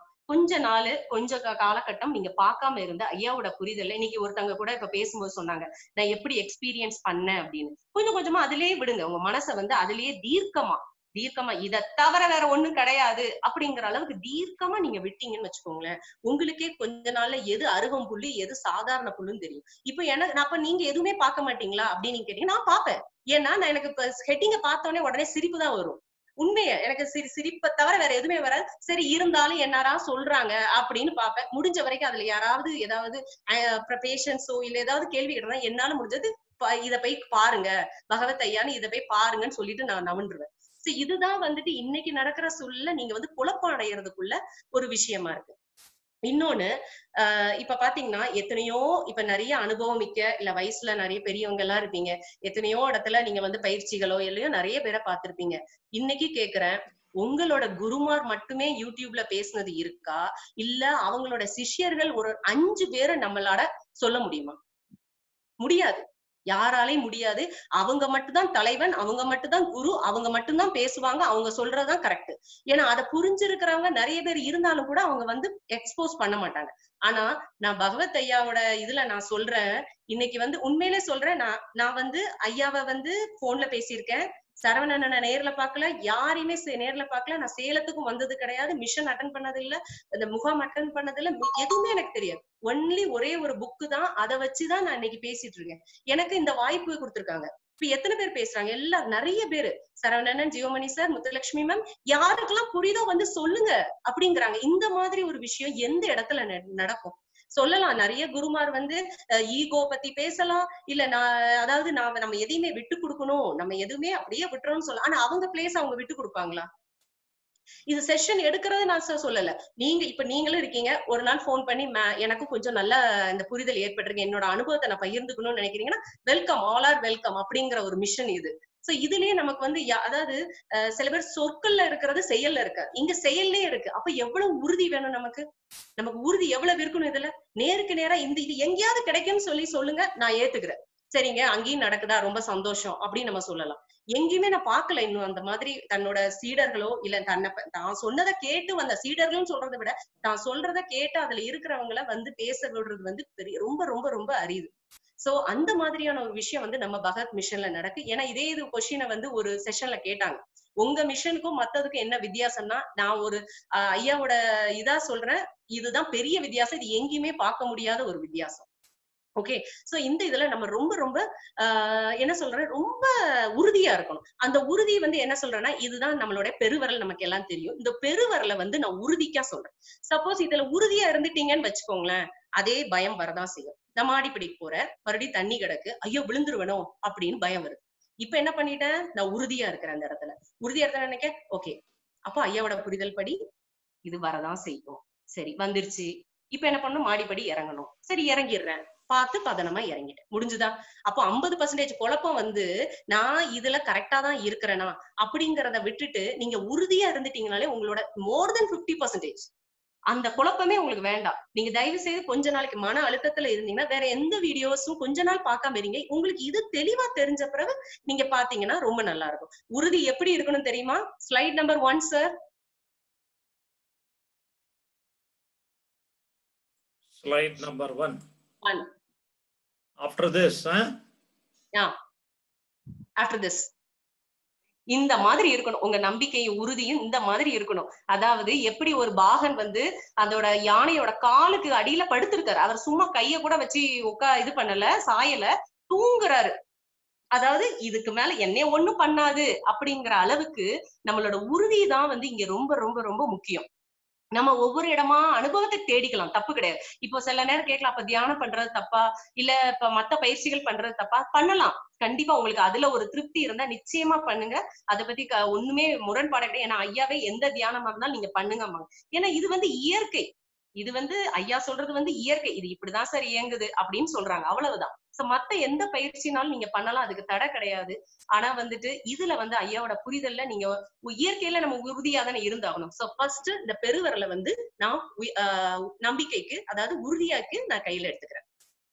கொஞ்ச காலகட்டம் நீங்க பார்க்காம இருந்த ஐயாவோட புரிதல். இன்னைக்கு ஒருத்தவங்க கூட இப்ப பேசும்போது சொன்னாங்க, நான் எப்படி எக்ஸ்பீரியன்ஸ் பண்ணேன் அப்படின்னு. கொஞ்சம் கொஞ்சமா அதிலேயே விடுங்க, உங்க மனசை வந்து அதிலேயே தீர்க்கமா தீர்க்கமா இதை தவிர வேற ஒண்ணும் கிடையாது அப்படிங்கிற அளவுக்கு தீர்க்கமா நீங்க விட்டீங்கன்னு வச்சுக்கோங்களேன், உங்களுக்கே கொஞ்ச நாள்ல எது அருவம் புல்லு எது சாதாரண புல்லுன்னு தெரியும். இப்ப எனக்கு அப்ப நீங்க எதுவுமே பார்க்க மாட்டீங்களா அப்படின்னு நீங்க கேட்டீங்க, நான் பார்ப்பேன். ஏன்னா நான் எனக்கு இப்ப ஹெட்டிங்க பார்த்தோன்னே உடனே சிரிப்பு தான் வரும். உண்மையா எனக்கு சிரிப்பை தவிர வேற எதுவுமே வராது. சரி இருந்தாலும் என்னடா சொல்றாங்க அப்படின்னு பாப்பேன். முடிஞ்ச வரைக்கும் அதுல யாராவது ஏதாவது பேஷன்ஸோ இல்ல ஏதாவது கேள்வி கேட்டா என்னால முடிஞ்சது இத போய் பாருங்க பகவத் ஐயான்னு இதை போய் பாருங்கன்னு சொல்லிட்டு நான் நவண்டுருவேன். இதுதான் வந்துட்டு இன்னைக்கு நடக்கிற சூழல்ல நீங்க வந்து குழப்பம் அடையறதுக்குள்ள ஒரு விஷயமா இருக்கு. இன்னொன்னு இப்ப பாத்தீங்கன்னா எத்தனையோ இப்ப நிறைய அனுபவம் மிக்க இல்ல வயசுல நிறைய பெரியவங்க எல்லாம் இருப்பீங்க. எத்தனையோ இடத்துல நீங்க வந்து பயிற்சிகளோ இல்லையோ நிறைய பேரை பார்த்திருப்பீங்க. இன்னைக்கு கேக்குறேன், உங்களோட குருமார் மட்டுமே யூடியூப்ல பேசுனது இருக்கா இல்ல அவங்களோட சிஷ்யர்கள் ஒரு 5 பேரை நம்மளால சொல்ல முடியுமா? முடியாது, யாராலையும் முடியாது. அவங்க மட்டும்தான் தலைவன், அவங்க மட்டும்தான் குரு, அவங்க மட்டும்தான் பேசுவாங்க, அவங்க சொல்றதுதான் கரெக்ட். ஏன்னா அதை புரிஞ்சிருக்கிறவங்க நிறைய பேர் இருந்தாலும் கூட அவங்க வந்து எக்ஸ்போஸ் பண்ண மாட்டாங்க. ஆனா நான் பகவத் ஐயாவோட இதுல நான் சொல்றேன், இன்னைக்கு வந்து உண்மையிலே சொல்றேன், நான் வந்து ஐயாவை வந்து போன்ல பேசியிருக்கேன், சரவணனை நேர்ல பாக்கல, யாரையுமே நேர்ல பாக்கல. நான் சேலத்துக்கும் வந்தது கிடையாது, மிஷன் அட்டன் பண்ணது இல்ல, இந்த முகாம் அட்டன் பண்ணது இல்ல, எதுவுமே எனக்கு தெரியாது. ஒன்லி ஒரே ஒரு புக்கு தான், அதை வச்சுதான் நான் இன்னைக்கு பேசிட்டு இருக்கேன். எனக்கு இந்த வாய்ப்பு கொடுத்திருக்காங்க. இப்ப எத்தனை பேர் பேசுறாங்க? எல்லாரும் நிறைய பேரு, சரவணன், ஜீவமணி சார், முத்துலட்சுமி மேம், யாருக்கெல்லாம் புரியுதோ வந்து சொல்லுங்க அப்படிங்கிறாங்க. இந்த மாதிரி ஒரு விஷயம் எந்த இடத்துல நடக்கும் சொல்லலாம். நிறைய குருமார் வந்து ஈகோ பத்தி பேசலாம், இல்ல அதாவது நம்ம எதையுமே விட்டு கொடுக்கணும், நம்ம எதுவுமே அப்படியே விட்டுறோம்னு சொல்லலாம். ஆனா அவங்க பிளேஸ் அவங்க விட்டு கொடுப்பாங்களா? இது செஷன் எடுக்கிறது நான் சொல்லல. நீங்களும் இருக்கீங்க, ஒரு நாள் போன் பண்ணி எனக்கும் கொஞ்சம் நல்ல இந்த புரிதல் ஏற்பட்டிருக்கு, என்னோட அனுபவத்தை நான் பகிர்ந்துக்கணும்னு நினைக்கிறீங்கன்னா வெல்கம், ஆல் ஆர் வெல்கம் அப்படிங்கிற ஒரு மிஷன் இது. சோ இதுலயே நமக்கு வந்து அதாவது சில பேர் சொற்கள்ல இருக்கிறது செயல்ல இருக்கு, இங்க செயல்லே இருக்கு. அப்ப எவ்வளவு உறுதி வேணும் நமக்கு உறுதி எவ்வளவு இருக்கணும்? இதுல நேருக்கு நேரா இது எங்கேயாவது கிடைக்கும்னு சொல்லுங்க, நான் ஏத்துக்கிறேன். சரிங்க, அங்கேயும் நடக்குதா, ரொம்ப சந்தோஷம் அப்படின்னு நம்ம சொல்லலாம். எங்கேயுமே நான் பார்க்கல இன்னும் அந்த மாதிரி தன்னோட சீடர்களோ இல்ல தான் சொன்னதை கேட்டு வந்த சீடர்களும் சொல்றதை விட தான் சொல்றதை கேட்டு அதுல இருக்கிறவங்கள வந்து பேச விடுறது வந்து ரொம்ப ரொம்ப ரொம்ப அரிது. சோ அந்த மாதிரியான ஒரு விஷயம் வந்து நம்ம பகத் மிஷன்ல நடக்கு. ஏன்னா இதே இது கொஸ்டினை வந்து ஒரு செஷன்ல கேட்டாங்க, உங்க மிஷனுக்கும் மத்ததுக்கும் என்ன வித்தியாசம்னா, நான் ஒரு ஐயாவோட இதா சொல்றேன், இதுதான் பெரிய வித்தியாசம், இது எங்கேயுமே பார்க்க முடியாத ஒரு வித்தியாசம். ஓகே, சோ இந்த இதுல நம்ம ரொம்ப ரொம்ப என்ன சொல்றேன், ரொம்ப உறுதியா இருக்கணும். அந்த உறுதி வந்து என்ன சொல்றேன்னா, இதுதான் நம்மளோட பெருவரல், நமக்கு எல்லாம் தெரியும். இந்த பெருவரலை வந்து நான் உறுதிக்கா சொல்றேன். சப்போஸ் இதுல உறுதியா இருந்துட்டீங்கன்னு வச்சுக்கோங்களேன், அதே பயம் வரதான் செய்யும். நான் மாடிப்படிக்கு போறேன், மறுபடியும் தண்ணி கிடக்கு, ஐயோ விழுந்துருவனோ அப்படின்னு பயம் வருது. இப்ப என்ன பண்ணிட்டேன், நான் உறுதியா இருக்கிறேன். அந்த இடத்துல உறுதியா இருக்க நினைக்க, ஓகே அப்போ ஐயாவோட புரிதல் படி இது வரதான் செய்யும். சரி வந்துருச்சு, இப்ப என்ன பண்ணணும், மாடிப்படி இறங்கணும். சரி இறங்கிடுறேன், பார்த்து பதனமா இறங்கிட்டேன், முடிஞ்சுதா? அப்போ 50% குழப்பம் வந்து நான் இதுல கரெக்டா தான் இருக்கிறேனா அப்படிங்கறத விட்டுட்டு நீங்க உறுதியா இருந்துட்டீங்கனாலே உங்களோட மோர் தென் 50% அந்த குழப்பமே உங்களுக்கு வேண்டாம். நீங்க தயவு செய்து கொஞ்ச நாளைக்கு மன அழுத்தத்துல இருந்தீங்கன்னா வேற எந்த வீடியோஸும் கொஞ்ச நாள் பார்க்காம இருங்க. உங்களுக்கு இது தெளிவா தெரிஞ்ச பிறகு நீங்க பாத்தீங்கன்னா ரொம்ப நல்லா இருக்கும். உறுதி எப்படி இருக்கணும் தெரியுமா? Slide number 1 sir. Slide number 1. After this, after this. இந்த மாதிரி இருக்கணும் உங்க நம்பிக்கையும் உறுதியும், இந்த மாதிரி இருக்கணும். அதாவது எப்படி ஒரு பாகன் வந்து அதோட யானையோட காலுக்கு அடியில படுத்திருக்காரு, அவர் சும்மா கைய கூட வச்சு இது பண்ணல, சாயல, தூங்குறாரு. அதாவது இதுக்கு மேல என்னைய ஒண்ணும் பண்ணாது அப்படிங்கிற அளவுக்கு நம்மளோட உறுதி தான் வந்து இங்க ரொம்ப ரொம்ப ரொம்ப முக்கியம். நம்ம ஒவ்வொரு இடமா அனுபவத்தை தேடிக்கலாம், தப்பு கிடையாது. இப்போ சில நேரம் கேட்கலாம், அப்ப தியானம் பண்றது தப்பா, இல்ல இப்ப மத்த பயிற்சிகள் பண்றது தப்பா? பண்ணலாம், கண்டிப்பா. உங்களுக்கு அதுல ஒரு திருப்தி இருந்தா நிச்சயமா பண்ணுங்க, அதை பத்தி ஒண்ணுமே முரண்பாடு கிடையாது. ஏன்னா ஐயாவே எந்த தியானமா இருந்தாலும் நீங்க பண்ணுங்க. ஏன்னா இது வந்து இயற்கை, இது வந்து ஐயா சொல்றது வந்து இயற்கை, இது இப்படிதான் சார் இயங்குது அப்படின்னு சொல்றாங்க, அவ்வளவுதான். சோ மத்த எந்த பயிற்சினாலும் நீங்க பண்ணலாம், அதுக்கு தடை கிடையாது. ஆனா வந்துட்டு இதுல வந்து ஐயாவோட புரிதல்ல நீங்க இயற்கையில நம்ம உறுதியா தானே இருந்தாகணும். சோ ஃபர்ஸ்ட் இந்த பெருவரலை வந்து நான் நம்பிக்கைக்கு, அதாவது உறுதியாக்கு நான் கையில எடுத்துக்கிறேன்.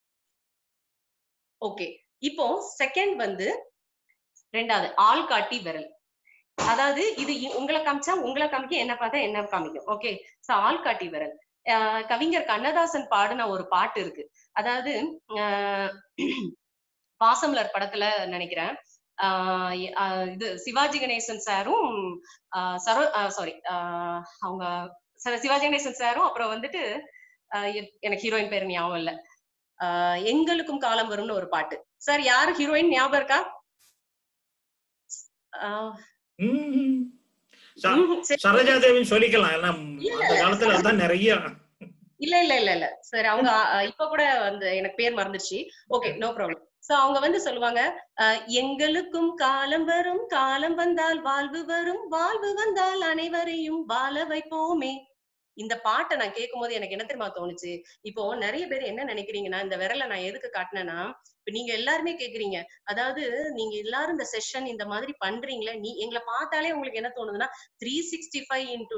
ஓகே, இப்போ செகண்ட் வந்து ரெண்டாவது ஆள்காட்டி விரல். அதாவது இது உங்களை காமிச்சா உங்களை காமிக்க, என்ன பார்த்தா என்ன காமிக்கும். ஓகே, சோ ஆள்காட்டி விரல். கவிஞர் கண்ணதாசன் பாடின ஒரு பாட்டு இருக்கு. அதாவது பாசமலர் படத்துல நினைக்கிறேன், இது சிவாஜி கணேசன் சாரும் சாரி அவங்க சிவாஜி கணேசன் சாரும் அப்புறம் வந்துட்டு எனக்கு ஹீரோயின் பேர் ஞாபகம் இல்ல, எங்களுக்கும் காலம் வரும்னு ஒரு பாட்டு. சார் யாரு ஹீரோயின் ஞாபகம் இருக்கா? சரோஜா தேவி சொல்லிக்கலாம். அந்த காலத்துல அதான் நிறைய. இல்ல இல்ல இல்ல இல்ல சார், அவங்க இப்ப கூட வந்து எனக்கு பேர் மறந்துச்சு. Okay, no problem. சோ அவங்க வந்து சொல்லுவாங்க, எங்களுக்கும் காலம் வரும், காலம் வந்தால் வாழ்வு வரும், வாழ்வு வந்தால் அனைவரையும் வாழ வைப்போமே. இந்த பாட்டை நான் கேட்கும் போது எனக்கு என்ன தெரியுமா தோணுச்சு, இப்போ நிறைய பேர் என்ன நினைக்கிறீங்கன்னா, இந்த விரலை நான் எதுக்கு காட்டினேன்னா, இப்ப நீங்க எல்லாருமே கேக்குறீங்க, அதாவது நீங்க எல்லாரும் இந்த செஷன் இந்த மாதிரி பண்றீங்களே, நீ எங்களை பார்த்தாலே உங்களுக்கு என்ன தோணுதுன்னா 365 into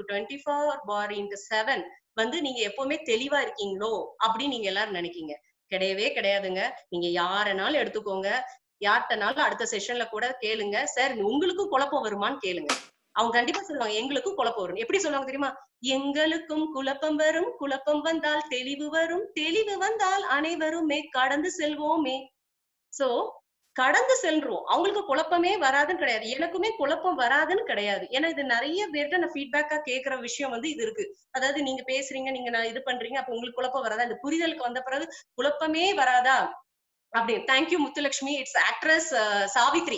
24/7 வந்து நீங்க எப்பவுமே தெளிவா இருக்கீங்களோ அப்படின்னு நீங்க எல்லாரும் நினைக்கீங்க. கிடையவே கிடையாதுங்க. நீங்க யாரனாலும் எடுத்துக்கோங்க, யார்கிட்டனாலும் அடுத்த செஷன்ல கூட கேளுங்க, சார் உங்களுக்கும் குழப்பம் வருமான்னு கேளுங்க. அவங்க கண்டிப்பா சொல்லுவாங்க எங்களுக்கும் குழப்பம் வரும். எப்படி சொல்லுவாங்க தெரியுமா? எங்களுக்கும் குழப்பம் வரும், குழப்பம் வந்தால் தெளிவு வரும், தெளிவு வந்தால் அனைவருமே கடந்து செல்வோமே. சோ கடந்து செல்றோம். அவங்களுக்கு குழப்பமே வராதுன்னு கிடையாது, எனக்குமே குழப்பம் வராதுன்னு கிடையாது. ஏன்னா இது நிறைய பேர்கிட்ட நான் ஃபீட்பேக்கா கேட்கிற விஷயம் வந்து இது இருக்கு. அதாவது நீங்க பேசுறீங்க, நீங்க நான் இது பண்றீங்க, அப்ப உங்களுக்கு குழப்பம் வராதா? இந்த புரிதலுக்கு வந்த பிறகு குழப்பமே வராதா அப்படின்னு. Thank you Muthulakshmi. It's actress Savitri.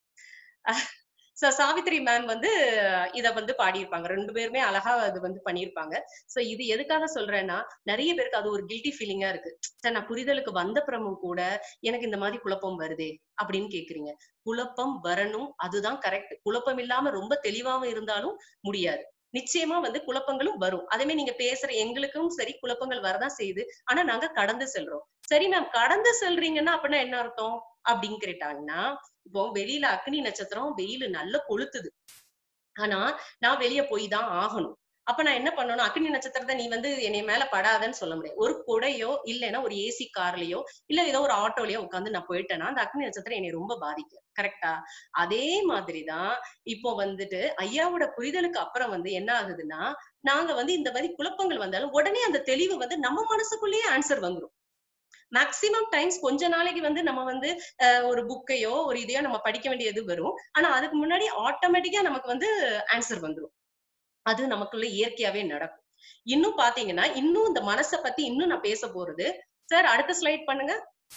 Savitri ma'am வந்து இத வந்து பாடியிருப்பாங்க. 2 பேருமே அழகா அது வந்து பண்ணியிருப்பாங்க. சோ இது எதுக்காக சொல்றேன்னா, நிறைய பேருக்கு அது ஒரு கில்ட்டி ஃபீலிங்கா இருக்கு. சார் நான் புரிதலுக்கு வந்த பிறமும் கூட எனக்கு இந்த மாதிரி குழப்பம் வருதே அப்படின்னு கேக்குறீங்க. குழப்பம் வரணும், அதுதான் கரெக்ட். குழப்பம் இல்லாம ரொம்ப தெளிவாவும் இருந்தாலும் முடியாது. நிச்சயமா வந்து குழப்பங்களும் வரும். அதே மாதிரி நீங்க பேசுற எங்களுக்கும் சரி குழப்பங்கள் வரதான் செய்யுது. ஆனா நாங்க கடந்து செல்றோம். சரி மேம், கடந்து செல்றீங்கன்னா அப்படின்னா என்ன அர்த்தம் அப்படின்னு கேட்டாங்கன்னா, இப்போ வெளியில அக்னி நட்சத்திரம் வெயில் நல்ல கொளுத்துது, ஆனா நான் வெளியே போய் தான் ஆகணும். அப்ப நான் என்ன பண்ணணும்? அக்னி நட்சத்திரத்தை நீ வந்து என்னை மேல படாதன்னு சொல்ல முடியாது. ஒரு கொடையோ இல்லைன்னா ஒரு ஏசி கார்லயோ இல்ல ஏதோ ஒரு ஆட்டோலயோ உட்காந்து நான் போயிட்டேன்னா அந்த அக்னி நட்சத்திரம் என்னை ரொம்ப பாதிக்கும். கரெக்டா? அதே மாதிரிதான் இப்போ வந்துட்டு ஐயாவோட புரிதலுக்கு அப்புறம் வந்து என்ன ஆகுதுன்னா, நாங்க வந்து இந்த மாதிரி குழப்பங்கள் வந்தாலும் உடனே அந்த தெளிவு வந்து நம்ம மனசுக்குள்ளேயே ஆன்சர் வந்துரும். மேக்சிமம் டைம்ஸ் கொஞ்ச நாளைக்கு வந்து நம்ம வந்து ஒரு புக்கையோ ஒரு இதையோ நம்ம படிக்க வேண்டியது வரும். ஆனா அதுக்கு முன்னாடி ஆட்டோமேட்டிக்கா நமக்கு வந்து ஆன்சர் வந்துரும். அது நமக்குள்ள இயற்கையாவே நடக்கும். இன்னும் பாத்தீங்கன்னா, இன்னும் இந்த மனசை பத்தி இன்னும் நான் பேச போறது. சார் அடுத்த ஸ்லைட் பண்ணுங்க.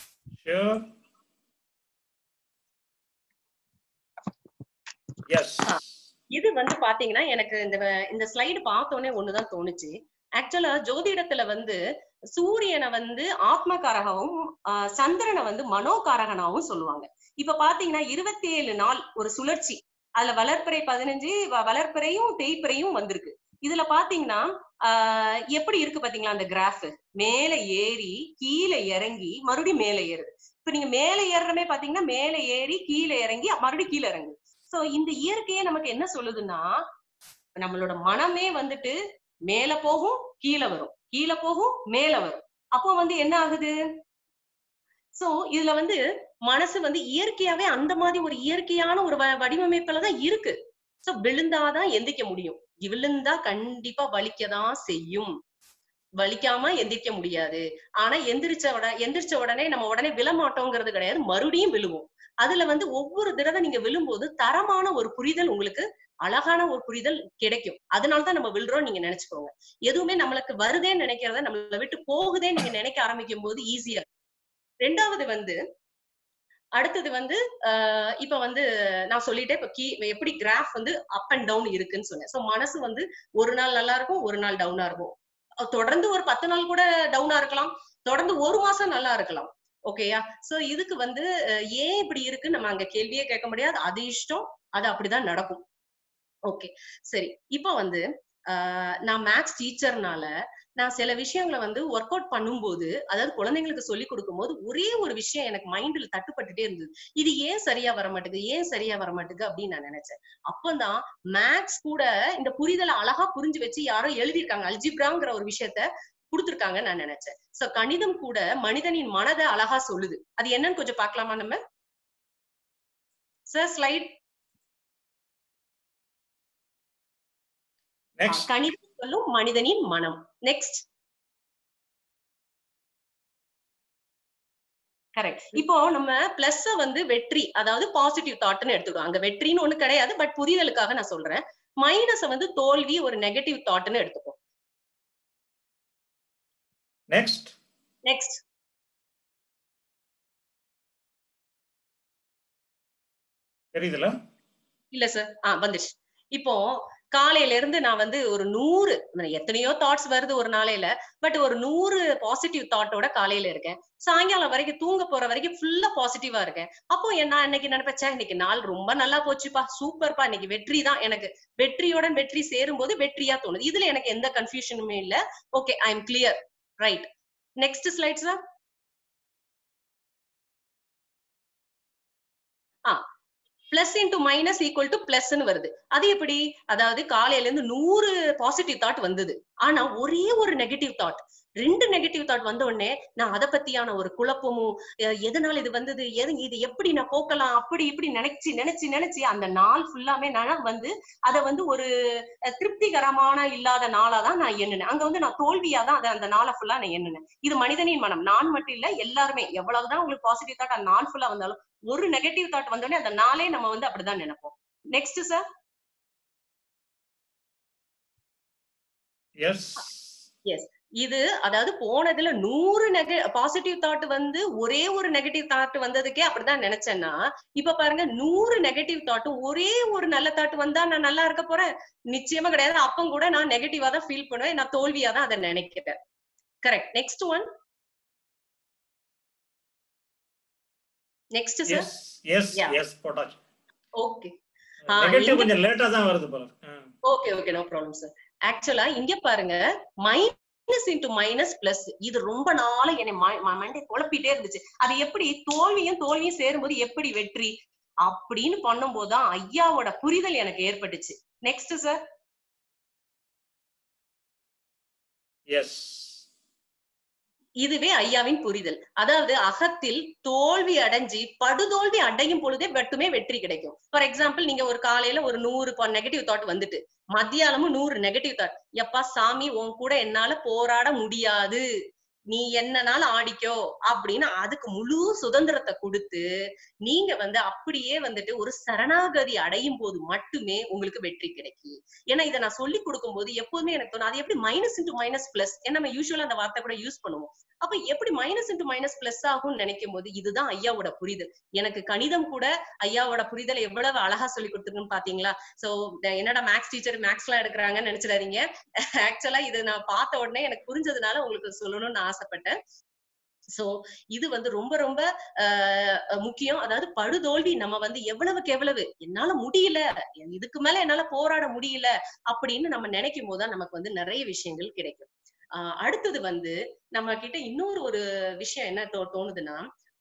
இது வந்து பாத்தீங்கன்னா எனக்கு இந்த ஸ்லைடு பார்த்தோன்னே ஒண்ணுதான் தோணுச்சு. ஆக்சுவலா ஜோதிடத்துல வந்து சூரியனை வந்து ஆத்மகாரகாவும் சந்திரனை வந்து மனோகாரகனாவும் சொல்லுவாங்க. இப்ப பாத்தீங்கன்னா 27 நாள் ஒரு சுழற்சி, அதுல வளர்ப்பிறை 15, வளர்ப்பிறையும் தேய்ப்பிறையும் வந்திருக்கு. இதுல பாத்தீங்கன்னா எப்படி இருக்கு பாத்தீங்களா அந்த கிராஃப்? மேல ஏறி கீழே இறங்கி மறுபடியும் மேல ஏறுது. இப்ப நீங்க மேல ஏறுறமே பாத்தீங்கன்னா மேல ஏறி கீழே இறங்கி மறுபடியும் கீழே இறங்கு. சோ இந்த இயற்கையே நமக்கு என்ன சொல்லுதுன்னா, நம்மளோட மனமே வந்துட்டு மேல போகும் கீழே வரும், கீழே போகும் மேல வரும். அப்போ வந்து என்ன ஆகுது? சோ இதுல வந்து மனசு வந்து இயற்கையாவே அந்த மாதிரி ஒரு இயற்கையான ஒரு வடிவமைப்புலதான் இருக்கு. சோ விழுந்தாதான் எந்திரிக்க முடியும். விழுந்தா கண்டிப்பா வலிக்கதான் செய்யும், வலிக்காம எந்திரிக்க முடியாது. ஆனா எந்திரிச்ச உடனே நம்ம உடனே விழமாட்டோங்கிறது கிடையாது, மறுபடியும் விழுவோம். அதுல வந்து ஒவ்வொரு தடவை நீங்க விழும்போது தரமான ஒரு புரிதல், உங்களுக்கு அழகான ஒரு புரிதல் கிடைக்கும். அதனாலதான் நம்ம விழுறோம் நீங்க நினைச்சுக்கோங்க. எதுவுமே நம்மளுக்கு வருதேன்னு நினைக்கிறத நம்மளை விட்டு போகுதே நீங்க நினைக்க ஆரம்பிக்கும் போது ஈஸியா. ரெண்டாவது வந்து அடுத்தது வந்து இப்ப வந்து நான் சொல்லிட்டேன், இப்ப எப்படி கிராஃப் வந்து அப் அண்ட் டவுன் இருக்குன்னு சொன்னேன். சோ மனசு வந்து ஒரு நாள் நல்லா இருக்கும், ஒரு நாள் டவுனா இருக்கும். தொடர்ந்து ஒரு 10 நாள் கூட டவுனா இருக்கலாம், தொடர்ந்து 1 மாசம் நல்லா இருக்கலாம். ஓகேயா? சோ இதுக்கு வந்து ஏன் இப்படி இருக்கு நம்ம அங்க கேள்வியே கேட்க முடியாது. அது இஷ்டம், அது அப்படிதான் நடக்கும். ஓகே சரி. இப்ப வந்து நான் மேத்ஸ் டீச்சர்னால நான் சில விஷயங்களை வந்து ஒர்க் அவுட் பண்ணும்போது, அதாவது குழந்தைங்களுக்கு சொல்லி கொடுக்கும் போது ஒரே ஒரு விஷயம் எனக்கு மைண்ட்ல தட்டுப்பட்டுட்டே இருந்தது. இது ஏன் சரியா வர மாட்டேங்குது, ஏன் சரியா வர மாட்டேங்குது அப்படின்னு நான் நினைச்சேன். அப்பதான் மேத்ஸ் கூட இந்த புரிதலை அழகா புரிஞ்சு வச்சு யாரோ எழுதியிருக்காங்க, அல்ஜிப்ராங்கிற ஒரு விஷயத்த கொடுத்திருக்காங்கன்னு நான் நினைச்சேன். சோ கணிதம் கூட மனிதனின் மனதை அழகா சொல்லுது. அது என்னன்னு கொஞ்சம் பார்க்கலாமா நம்ம? Sir slide. கணிதம் சொல்லும் மனிதனின் மனம். நெக்ஸ்ட். கரெக்ட். இப்போ நம்ம பிளஸ் வந்து வெற்றி, அதாவது பாசிட்டிவ் தாட்னு எடுத்துக்கோம். அங்க வெற்றின்னு ஒண்ணு கிடையாது, பட் புரிதலுக்காக நான் சொல்றேன். மைனஸ் வந்து தோல்வி, ஒரு நெகட்டிவ் தாட்னு எடுத்துக்கோம். நெக்ஸ்ட் நெக்ஸ்ட் தெரியுதுல? இல்ல சார், வந்துச்சு. இப்போ காலையில இருந்து நான் வந்து ஒரு 100 எத்தனையோ தாட்ஸ் வருது ஒரு நாளையில, பட் ஒரு 100 பாசிட்டிவ் தாட்டோட காலையில இருக்கேன். சாயங்காலம் வரைக்கும் தூங்க போற வரைக்கும் ஃபுல்லா பாசிட்டிவா இருக்கேன். அப்போ நான் இன்னைக்கு நினைப்பேன், இன்னைக்கு நாள் ரொம்ப நல்லா போச்சுப்பா, சூப்பர்ப்பா, இன்னைக்கு வெற்றி தான். எனக்கு வெற்றியோட வெற்றி சேரும் போது வெற்றியா தோணுது. இதுல எனக்கு எந்த கன்ஃபியூஷனுமே இல்ல. Okay, I am clear. Right. Next slide sir. Plus into minus equal to பிளஸ்ன்னு வருது. அது எப்படி? அதாவது காலையில இருந்து 100 பாசிட்டிவ் தாட் வந்தது, ஆனா ஒரே ஒரு நெகட்டிவ் தாட், 2 நெகட்டிவ் தாட் வந்த உடனே நான் அதை பத்தியான ஒரு குழப்பமும், எதனால இது வந்தது, இது எப்படி நான் போக்கலாம், அப்படி இப்படி நினைச்சு நினைச்சு நினைச்சு அந்த நாள் ஃபுல்லாமே நான் வந்து அதை வந்து ஒரு திருப்திகரமான இல்லாத நாளாதான் நான் எண்ணினேன். அங்க வந்து நான் தோல்வியாதான் அதை அந்த நாளை ஃபுல்லா நான் எண்ணினேன். இது மனிதனின் மனம், நான் மட்டும் இல்ல, எல்லாருமே. எவ்வளவுதான் உங்களுக்கு பாசிட்டிவ் தாட் அந்த நாள் ஃபுல்லா வந்தாலும் ஒரு நெகட்டிவ் தாட் வந்தோடனே அந்த நாளே நம்ம வந்து அப்படிதான் நினைப்போம். Next sir. Yes yes. இது அதாவது போனதுல 100 பாசிட்டிவ் தாட் வந்து ஒரே ஒரு நெகட்டிவ் தாட் வந்ததுக்கே அப்படிதான் நினைச்சேன்னா, இப்ப பாருங்க 100 நெகட்டிவ் தாட்டும் ஒரே ஒரு நல்ல தாட் வந்தா நான் நல்லா இருக்க போறேன்? நிச்சயமா கிடையாது. அப்ப கூட நான் நெகட்டிவா தான் ஃபீல் பண்ணுவேன், நான் தோல்வியா தான் அதை நினைக்கிறேன். Correct. Next one. Next sir. Yes yes போட்டாச்சு. ஓகே. நெகட்டிவ் கொஞ்சம் லேட்டா தான் வருது போல. Okay okay, no problem sir. ஆக்சுவலா இங்க பாருங்க, மைனஸ் இன்டு மைனஸ் பிளஸ், இது ரொம்ப நாளா என்னை மண்டை குழப்பிட்டே இருந்துச்சு. அது எப்படி தோல்வியும் சேரும்போது எப்படி வெற்றி அப்படின்னு பண்ணும் போதுதான் ஐயாவோட புரிதல் எனக்கு ஏற்பட்டுச்சு. Next sir. எஸ். இதுவே ஐயாவின் புரிதல். அதாவது அகத்தில் தோல்வி அடைஞ்சு படுதோல்வி அடையும் பொழுதே மட்டுமே வெற்றி கிடைக்கும். ஃபார் எக்ஸாம்பிள், நீங்க ஒரு காலையில ஒரு 100 நெகட்டிவ் தாட் வந்துட்டு, மத்தியானமும் 100 நெகட்டிவ் தாட், எப்பா சாமி உன் கூட என்னால போராட முடியாது, நீ என்னனால ஆடிக்கோ அப்படின்னு அதுக்கு முழு சுதந்திரத்தை கொடுத்து நீங்க வந்து அப்படியே வந்துட்டு ஒரு சரணாகதி அடையும் போது மட்டுமே உங்களுக்கு வெற்றி கிடைக்கும். ஏன்னா இதை நான் சொல்லி கொடுக்கும் போது எப்போதுமே எனக்கு தோணும், அது எப்படி மைனஸ் இன்டு மைனஸ் பிளஸ், ஏன்னா நம்ம யூஸ்வலா அந்த வார்த்தை கூட யூஸ் பண்ணுவோம். அப்ப எப்படி மைனஸ் இன்டு மைனஸ் பிளஸ் ஆகும்னு நினைக்கும் போது இதுதான் ஐயாவோட புரிதல். எனக்கு கணிதம் கூட ஐயாவோட புரிதல் எவ்வளவு அழகா சொல்லி கொடுத்துருக்குன்னு பாத்தீங்களா? சோ என்னடா மேக்ஸ் டீச்சர் மேக்ஸ் எல்லாம் எடுக்கிறாங்கன்னு நினைச்சிடாதீங்க. ஆக்சுவலா இது நான் பார்த்த உடனே எனக்கு புரிஞ்சதுனால உங்களுக்கு சொல்லணும்னு ஆசைப்பட்டேன். சோ இது வந்து ரொம்ப ரொம்ப முக்கியம். அதாவது படுதோல்வி நம்ம வந்து எவ்வளவுக்கு எவ்வளவு என்னால முடியல, இதுக்கு மேல என்னால போராட முடியல அப்படின்னு நம்ம நினைக்கும் போதுதான் நமக்கு வந்து நிறைய விஷயங்கள் கிடைக்கும். அடுத்தது வந்து நம்ம கிட்ட இன்னொரு ஒரு விஷயம் என்ன தோணுதுன்னா,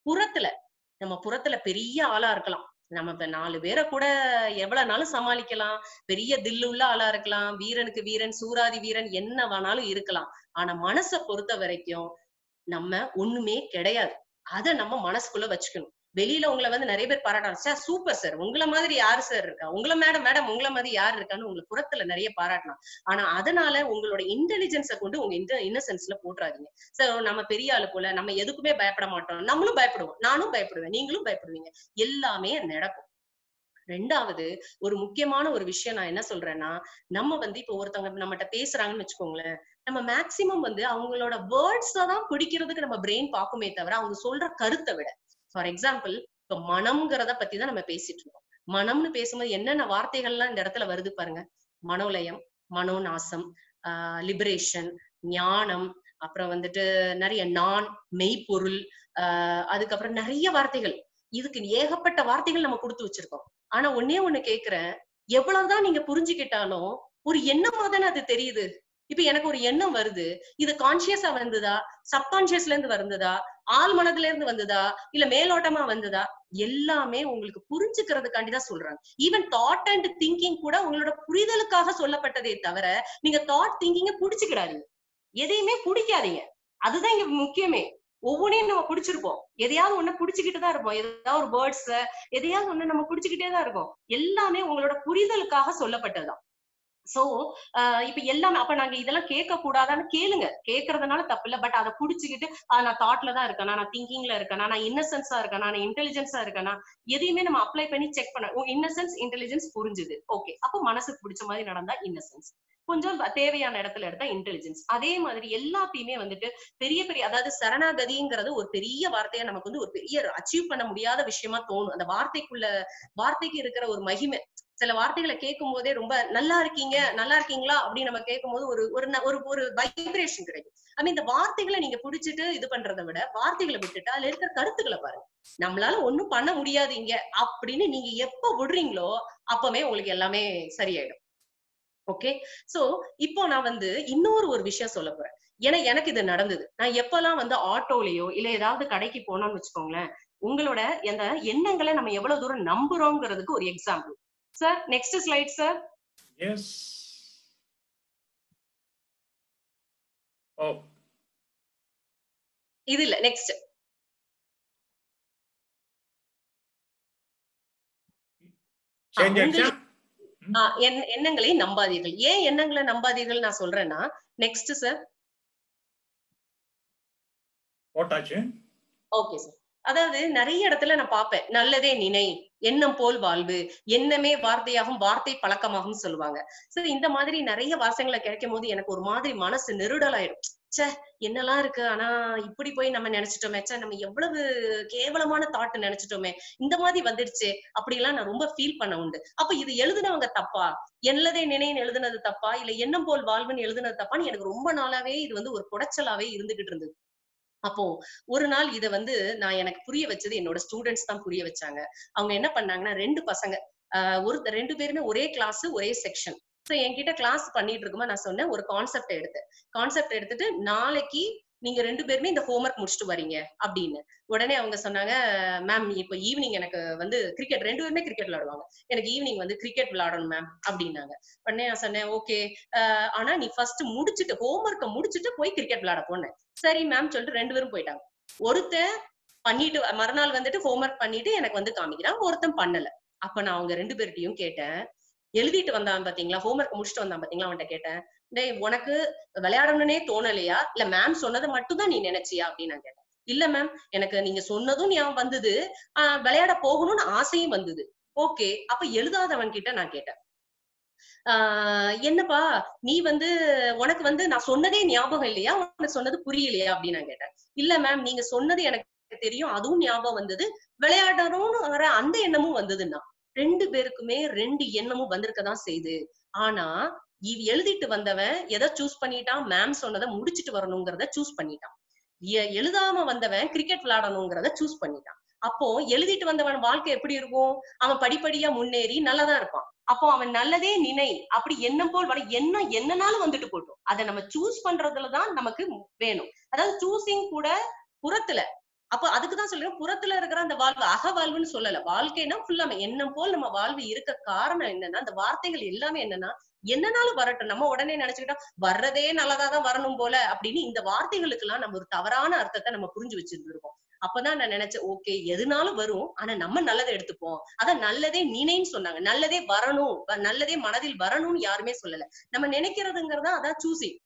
நம்ம புறத்துல பெரிய ஆளா இருக்கலாம், நம்ம இப்ப 4 பேரை கூட எவ்வளவு நாளும் சமாளிக்கலாம், பெரிய தில்லுள்ள ஆளா இருக்கலாம், வீரனுக்கு வீரன் சூராதி வீரன் என்ன வேணாலும் இருக்கலாம். ஆனா மனசை பொறுத்த வரைக்கும் நம்ம ஒண்ணுமே கிடையாது. அத நம்ம மனசுக்குள்ள வச்சுக்கணும். வெளியில உங்களை வந்து நிறைய பேர் பாராட்டுறாங்க, சார் சூப்பர் சார், உங்களை மாதிரி யாரு சார் இருக்கா, உங்களை மேடம் உங்களை மாதிரி யாரு இருக்கான்னு உங்களை புறத்துல நிறைய பாராட்டலாம். ஆனா அதனால உங்களோட இன்டெலிஜென்ஸை கொண்டு உங்க இன்னசென்ஸ்ல போட்டுறாதீங்க. சோ நம்ம பெரிய ஆளு போல, நம்ம எதுக்குமே பயப்பட மாட்டோம், நம்மளும் பயப்படுவோம், நானும் பயப்படுவேன், நீங்களும் பயப்படுவீங்க, எல்லாமே நடக்கும். ரெண்டாவது ஒரு முக்கியமான ஒரு விஷயம் நான் என்ன சொல்றேன்னா, நம்ம வந்து இப்ப ஒருத்தவங்க நம்மகிட்ட பேசுறாங்கன்னு வச்சுக்கோங்களேன், நம்ம மேக்சிமம் வந்து அவங்களோட வேர்ட்ஸ் தான் பிடிக்கிறதுக்கு நம்ம பிரெயின் பாக்குமே தவிர அவங்க சொல்ற கருத்தை விட. ஃபார் எக்ஸாம்பிள், இப்ப மனம்ங்கிறத பத்தி தான் நம்ம பேசிட்டு இருக்கோம். மனம்னு பேசும்போது என்னென்ன வார்த்தைகள்லாம் இந்த இடத்துல வருது பாருங்க. மனோலயம், மனோநாசம், லிபரேஷன், ஞானம், அப்புறம் வந்துட்டு நிறைய நான், மெய்ப்பொருள், அதுக்கப்புறம் நிறைய வார்த்தைகள். இதுக்கு ஏகப்பட்ட வார்த்தைகள் நம்ம கொடுத்து வச்சிருக்கோம். ஆனா ஒன்னே ஒண்ணு கேக்குறேன், எவ்வளவுதான் நீங்க புரிஞ்சுக்கிட்டாலும் ஒரு எண்ணமா தானே அது தெரியுது. இப்ப எனக்கு ஒரு எண்ணம் வருது, இது கான்சியஸா வந்ததா, சப்கான்சியஸ்ல இருந்து வந்ததா, ஆள் மனதுல இருந்து வந்ததா, இல்ல மேலோட்டமா வந்ததா, எல்லாமே உங்களுக்கு புரிஞ்சுக்கிறதுக்காண்டிதான் சொல்றாங்க. ஈவன் தாட் அண்ட் திங்கிங் கூட உங்களோட புரிதலுக்காக சொல்லப்பட்டதே தவிர நீங்க தாட் திங்கிங்க புடிச்சுக்கிடாதீங்க, எதையுமே பிடிக்காதீங்க. அதுதான் இங்க முக்கியமே. ஒவ்வொன்றையும் நம்ம பிடிச்சிருப்போம், எதையாவது ஒண்ணு பிடிச்சுக்கிட்டு தான் இருப்போம், ஏதாவது ஒரு பேர்ட்ஸ் எதையாவது ஒண்ணு நம்ம பிடிச்சுக்கிட்டே தான் இருக்கோம். எல்லாமே உங்களோட புரிதலுக்காக சொல்லப்பட்டதுதான். சோ இப்ப எல்லாமே அப்ப நாங்க இதெல்லாம் கேட்க கூடாதான்னு கேளுங்க, கேட்கறதுனால தப்பு இல்ல. பட் அதை புடிச்சுக்கிட்டு நான் தாட்ல தான் இருக்கேனா, நான் திங்கிங்ல இருக்கேனா, நான் இன்னசென்ஸா இருக்கேனா, நான் இன்டெலிஜென்ஸா இருக்கேனா, எதையுமே நம்ம அப்ளை பண்ணி செக் பண்ண. இன்னசென்ஸ் இன்டெலிஜென்ஸ் புரிஞ்சுது, ஓகே, அப்போ மனசுக்கு பிடிச்ச மாதிரி நடந்தா இன்னசென்ஸ், கொஞ்சம் தேவையான இடத்துல எடுத்தா இன்டெலிஜென்ஸ். அதே மாதிரி எல்லாத்தையுமே வந்துட்டு பெரிய பெரிய, அதாவது சரணாகதிங்கிறது ஒரு பெரிய வார்த்தையா நமக்கு வந்து ஒரு பெரிய அச்சீவ் பண்ண முடியாத விஷயமா தோணும். அந்த வார்த்தைக்கு இருக்கிற ஒரு மகிமை, சில வார்த்தைகளை கேட்கும் போதே ரொம்ப நல்லா இருக்கீங்க, நல்லா இருக்கீங்களா அப்படின்னு நம்ம கேட்கும் போது ஒரு வைப்ரேஷன் கிடைக்கும். இந்த வார்த்தைகளை நீங்க புடிச்சிட்டு இது பண்றதை விட வார்த்தைகளை விட்டுட்டு அதுல இருக்கிற கருத்துக்களை பாருங்க. நம்மளால ஒண்ணும் பண்ண முடியாதீங்க அப்படின்னு நீங்க எப்ப விடுறீங்களோ அப்பவே உங்களுக்கு எல்லாமே சரியாயிடும். ஓகே, சோ இப்போ நான் வந்து இன்னொரு ஒரு விஷயம் சொல்ல போறேன். ஏன்னா எனக்கு இது நடந்தது. நான் எப்பெல்லாம் வந்து ஆட்டோலயோ இல்ல ஏதாவது கடைக்கு போனோம்னு வச்சுக்கோங்களேன், உங்களோட அந்த எண்ணங்களை நம்ம எவ்வளவு தூரம் நம்புறோங்கிறதுக்கு ஒரு example. Sir next slide sir. Yes. Oh, இது இல்ல, நெக்ஸ்ட். எண்ணங்களை நம்பாதீர்கள். ஏன் எண்ணங்களை நம்பாதீர்கள் நான் சொல்றேன்னா, நெக்ஸ்ட் சார். போட்டாச்சு. Okay sir. அதாவது நிறைய இடத்துல நான் பார்ப்பேன், நல்லதே நினை, எண்ணம் போல் வாழ்வு, எண்ணமே வார்த்தையாகும், வார்த்தை பழக்கமாகும் சொல்லுவாங்க. சரி, இந்த மாதிரி நிறைய வாசகங்களை கிடைக்கும் போது எனக்கு ஒரு மாதிரி மனசு நெருடலாயிடும். சே, என்னெல்லாம் இருக்கு, ஆனா இப்படி போய் நம்ம நினைச்சிட்டோமே, சே நம்ம எவ்வளவு கேவலமான தாட் நினைச்சிட்டோமே, இந்த மாதிரி வந்துடுச்சு அப்படி எல்லாம் நான் ரொம்ப ஃபீல் பண்ண உண்டு. அப்ப இது எழுதுனவங்க தப்பா, நல்லதே நினைன்னு எழுதுனது தப்பா, இல்ல எண்ணம் போல் வாழ்வுன்னு எழுதுனது தப்பான்னு எனக்கு ரொம்ப நாளாவே இது வந்து ஒரு குடைச்சலாவே இருந்துகிட்டு இருந்தது. அப்போ ஒரு நாள் இத வந்து நான் எனக்கு புரிய வச்சது என்னோட ஸ்டூடெண்ட்ஸ் தான் புரிய வச்சாங்க. அவங்க என்ன பண்ணாங்கன்னா, 2 பசங்க, ரெண்டு பேருமே ஒரே கிளாஸ், ஒரே செக்ஷன். சோ என்கிட்ட கிளாஸ் பண்ணிட்டு இருக்கும்போது நான் சொன்னேன், ஒரு கான்செப்ட் எடுத்துட்டு நாளைக்கு நீங்க 2 பேருமே இந்த ஹோம்ஒர்க் முடிச்சுட்டு வரீங்க அப்படின்னு. உடனே அவங்க சொன்னாங்க, மேம் இப்ப ஈவினிங் எனக்கு வந்து கிரிக்கெட், 2 பேருமே கிரிக்கெட் விளையாடுவாங்க, எனக்கு ஈவினிங் வந்து கிரிக்கெட் விளையாடணும் மேம் அப்படின்னாங்க. உடனே நான் சொன்னேன், ஓகே, ஆனா நீ ஃபர்ஸ்ட் முடிச்சுட்டு ஹோம்ஒர்க்கை முடிச்சுட்டு போய் கிரிக்கெட் விளையாட போனேன். சரி மேம் சொல்லிட்டு 2 பேரும் போயிட்டாங்க. ஒருத்தன் பண்ணிட்டு மறுநாள் வந்துட்டு ஹோம்ஒர்க் பண்ணிட்டு எனக்கு வந்து காமிக்கிறான், ஒருத்தன் பண்ணல. அப்ப நான் அவங்க 2 பேர்ட்டையும் கேட்டேன், எழுதிட்டு வந்தான் பாத்தீங்களா, ஹோம்ஒர்க் முடிச்சுட்டு வந்தான் பாத்தீங்களா, அவன்கிட்ட கேட்டேன், டேய் உனக்கு விளையாடணும்னே தோணலையா, இல்ல மேம் சொன்னதை மட்டும் தான் நீ நினைச்சியா அப்படின்னு நான் கேட்டேன். இல்ல மேம், எனக்கு நீங்க சொன்னதும் ஞாபகம் வந்தது, விளையாட போகணும்னு ஆசையும் வந்தது. ஓகே, அப்ப எழுதாதவன் கிட்ட நான் கேட்டேன், என்னப்பா நீ வந்து உனக்கு வந்து நான் சொன்னதே ஞாபகம் இல்லையா, உனக்கு சொன்னது புரியலையா அப்படின்னு நான் கேட்டேன். இல்ல மேம், நீங்க சொன்னது எனக்கு தெரியும், அதுவும் ஞாபகம் வந்தது, விளையாடணும்னு வர அந்த எண்ணமும் வந்ததுன்னா. 2 பேருக்குமே 2 எண்ணமும் வந்திருக்கதான் செய்யுது. ஆனா எழுதிட்டு வந்தவன் எதை சூஸ் பண்ணிட்டான், மேம் சொன்னதை முடிச்சுட்டு வரணுங்கிறத சூஸ் பண்ணிட்டான். எழுதாம வந்தவன் கிரிக்கெட் விளையாடணுங்கிறத சூஸ் பண்ணிட்டான். அப்போ எழுதிட்டு வந்தவன் வாழ்க்கை எப்படி இருக்கும், அவன் படிப்படியா முன்னேறி நல்லதா இருப்பான். அப்போ அவன் நல்லதே நினை அப்படி எண்ணம் போல் வர, எண்ணம் என்னன்னாலும் வந்துட்டு போட்டோம், அதை நம்ம சூஸ் பண்றதுலதான் நமக்கு வேணும். அதாவது சூசிங் கூட புறத்துல, அப்ப அதுக்குதான் சொல்றேன், புறத்துல இருக்கிற அந்த வாழ்வு அக வாழ்வுன்னு சொல்லல. வாழ்க்கைன்னா ஃபுல்லா எண்ணம் போல் நம்ம வாழ்வு இருக்க காரணம் என்னன்னா, அந்த வார்த்தைகள் எல்லாமே என்னன்னா, என்னன்னாலும் வரட்டும், நம்ம உடனே நினைச்சுக்கிட்டா வர்றதே நல்லதாதான் வரணும் போல அப்படின்னு இந்த வார்த்தைகளுக்கு எல்லாம் நம்ம ஒரு தவறான அர்த்தத்தை நம்ம புரிஞ்சு வச்சிருந்திருக்கோம். அப்பதான் நான் நினைச்சேன், ஓகே எதுனாலும் வரும், ஆனா நம்ம நல்லதை எடுத்துப்போம். அதான் நல்லதே நினைன்னு சொன்னாங்க, நல்லதே வரணும், நல்லதே மனதில் வரணும்னு யாருமே சொல்லல. நம்ம நினைக்கிறதுங்கிறதா அதான் சூசிங்.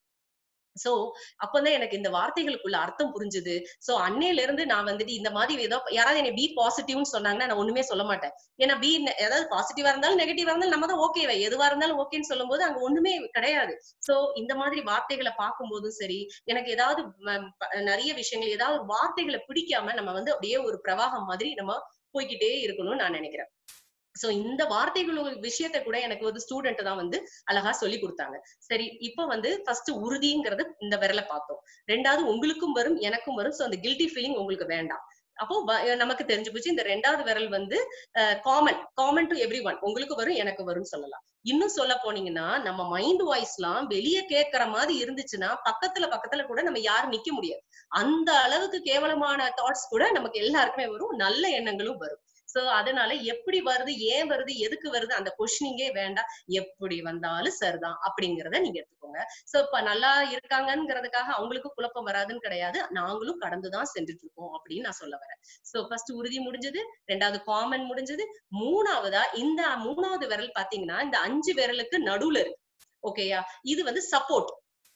சோ அப்பதான் எனக்கு இந்த வார்த்தைகளுக்குள்ள அர்த்தம் புரிஞ்சுது. சோ அன்னையில இருந்து நான் வந்துட்டு இந்த மாதிரி ஏதோ யாராவது என்ன பி பாசிட்டிவ்னு சொன்னாங்கன்னா நான் ஒண்ணுமே சொல்ல மாட்டேன். ஏன்னா பி ஏதாவது பாசிட்டிவா இருந்தாலும் நெகட்டிவா இருந்தாலும் நம்ம தான் ஓகேவா, எதுவா இருந்தாலும் ஓகேன்னு சொல்லும் போது அங்க ஒண்ணுமே கிடையாது. சோ இந்த மாதிரி வார்த்தைகளை பார்க்கும் போதும் சரி, எனக்கு ஏதாவது நிறைய விஷயங்கள் ஏதாவது வார்த்தைகளை பிடிக்காம நம்ம வந்து அப்படியே ஒரு பிரவாகம் மாதிரி நம்ம போய்கிட்டே இருக்கணும்னு நான் நினைக்கிறேன். சோ இந்த வார்த்தைகள் விஷயத்தை கூட எனக்கு ஒரு ஸ்டூடெண்ட் தான் வந்து அழகா சொல்லி கொடுத்தாங்க. சரி, இப்ப வந்து ஃபர்ஸ்ட் உறுதிங்கிறது இந்த விரலை பார்த்தோம், 2வது உங்களுக்கும் வரும் எனக்கும் வரும். சோ அந்த கில்ட்டி ஃபீலிங் உங்களுக்கு வேண்டாம். அப்போ நமக்கு தெரிஞ்சு போச்சு, இந்த 2வது விரல் வந்து காமன் டு எவ்ரி ஒன், உங்களுக்கு வரும் எனக்கு வரும்னு சொல்லலாம். இன்னும் சொல்ல போனீங்கன்னா, நம்ம மைண்ட் வாய்ஸ் எல்லாம் வெளியே கேட்கற மாதிரி இருந்துச்சுன்னா பக்கத்துல கூட நம்ம யாரும் நிக்க முடியாது. அந்த அளவுக்கு கேவலமான தாட்ஸ் கூட நமக்கு எல்லாருக்குமே வரும், நல்ல எண்ணங்களும் வரும். சோ அதனால எப்படி வருது, ஏன் வருது, எதுக்கு வருது, அந்த கொஸ்டினிங்கே வேண்டாம், எப்படி வந்தாலும் சரிதான் அப்படிங்கறத நீங்க எடுத்துக்கோங்க. சோ இப்ப நல்லா இருக்காங்கிறதுக்காக அவங்களுக்கு குழப்பம் வராதுன்னு கிடையாது, நாங்களும் கடந்துதான் சென்றுட்டு இருக்கோம் அப்படின்னு நான் சொல்ல வரேன். சோ ஃபர்ஸ்ட் உறுதி முடிஞ்சது, 2வது காமன் முடிஞ்சது, 3வதா இந்த 3வது விரல் பாத்தீங்கன்னா இந்த 5 விரலுக்கு நடுவுல இருக்கு. ஓகேயா? இது வந்து சப்போர்ட்.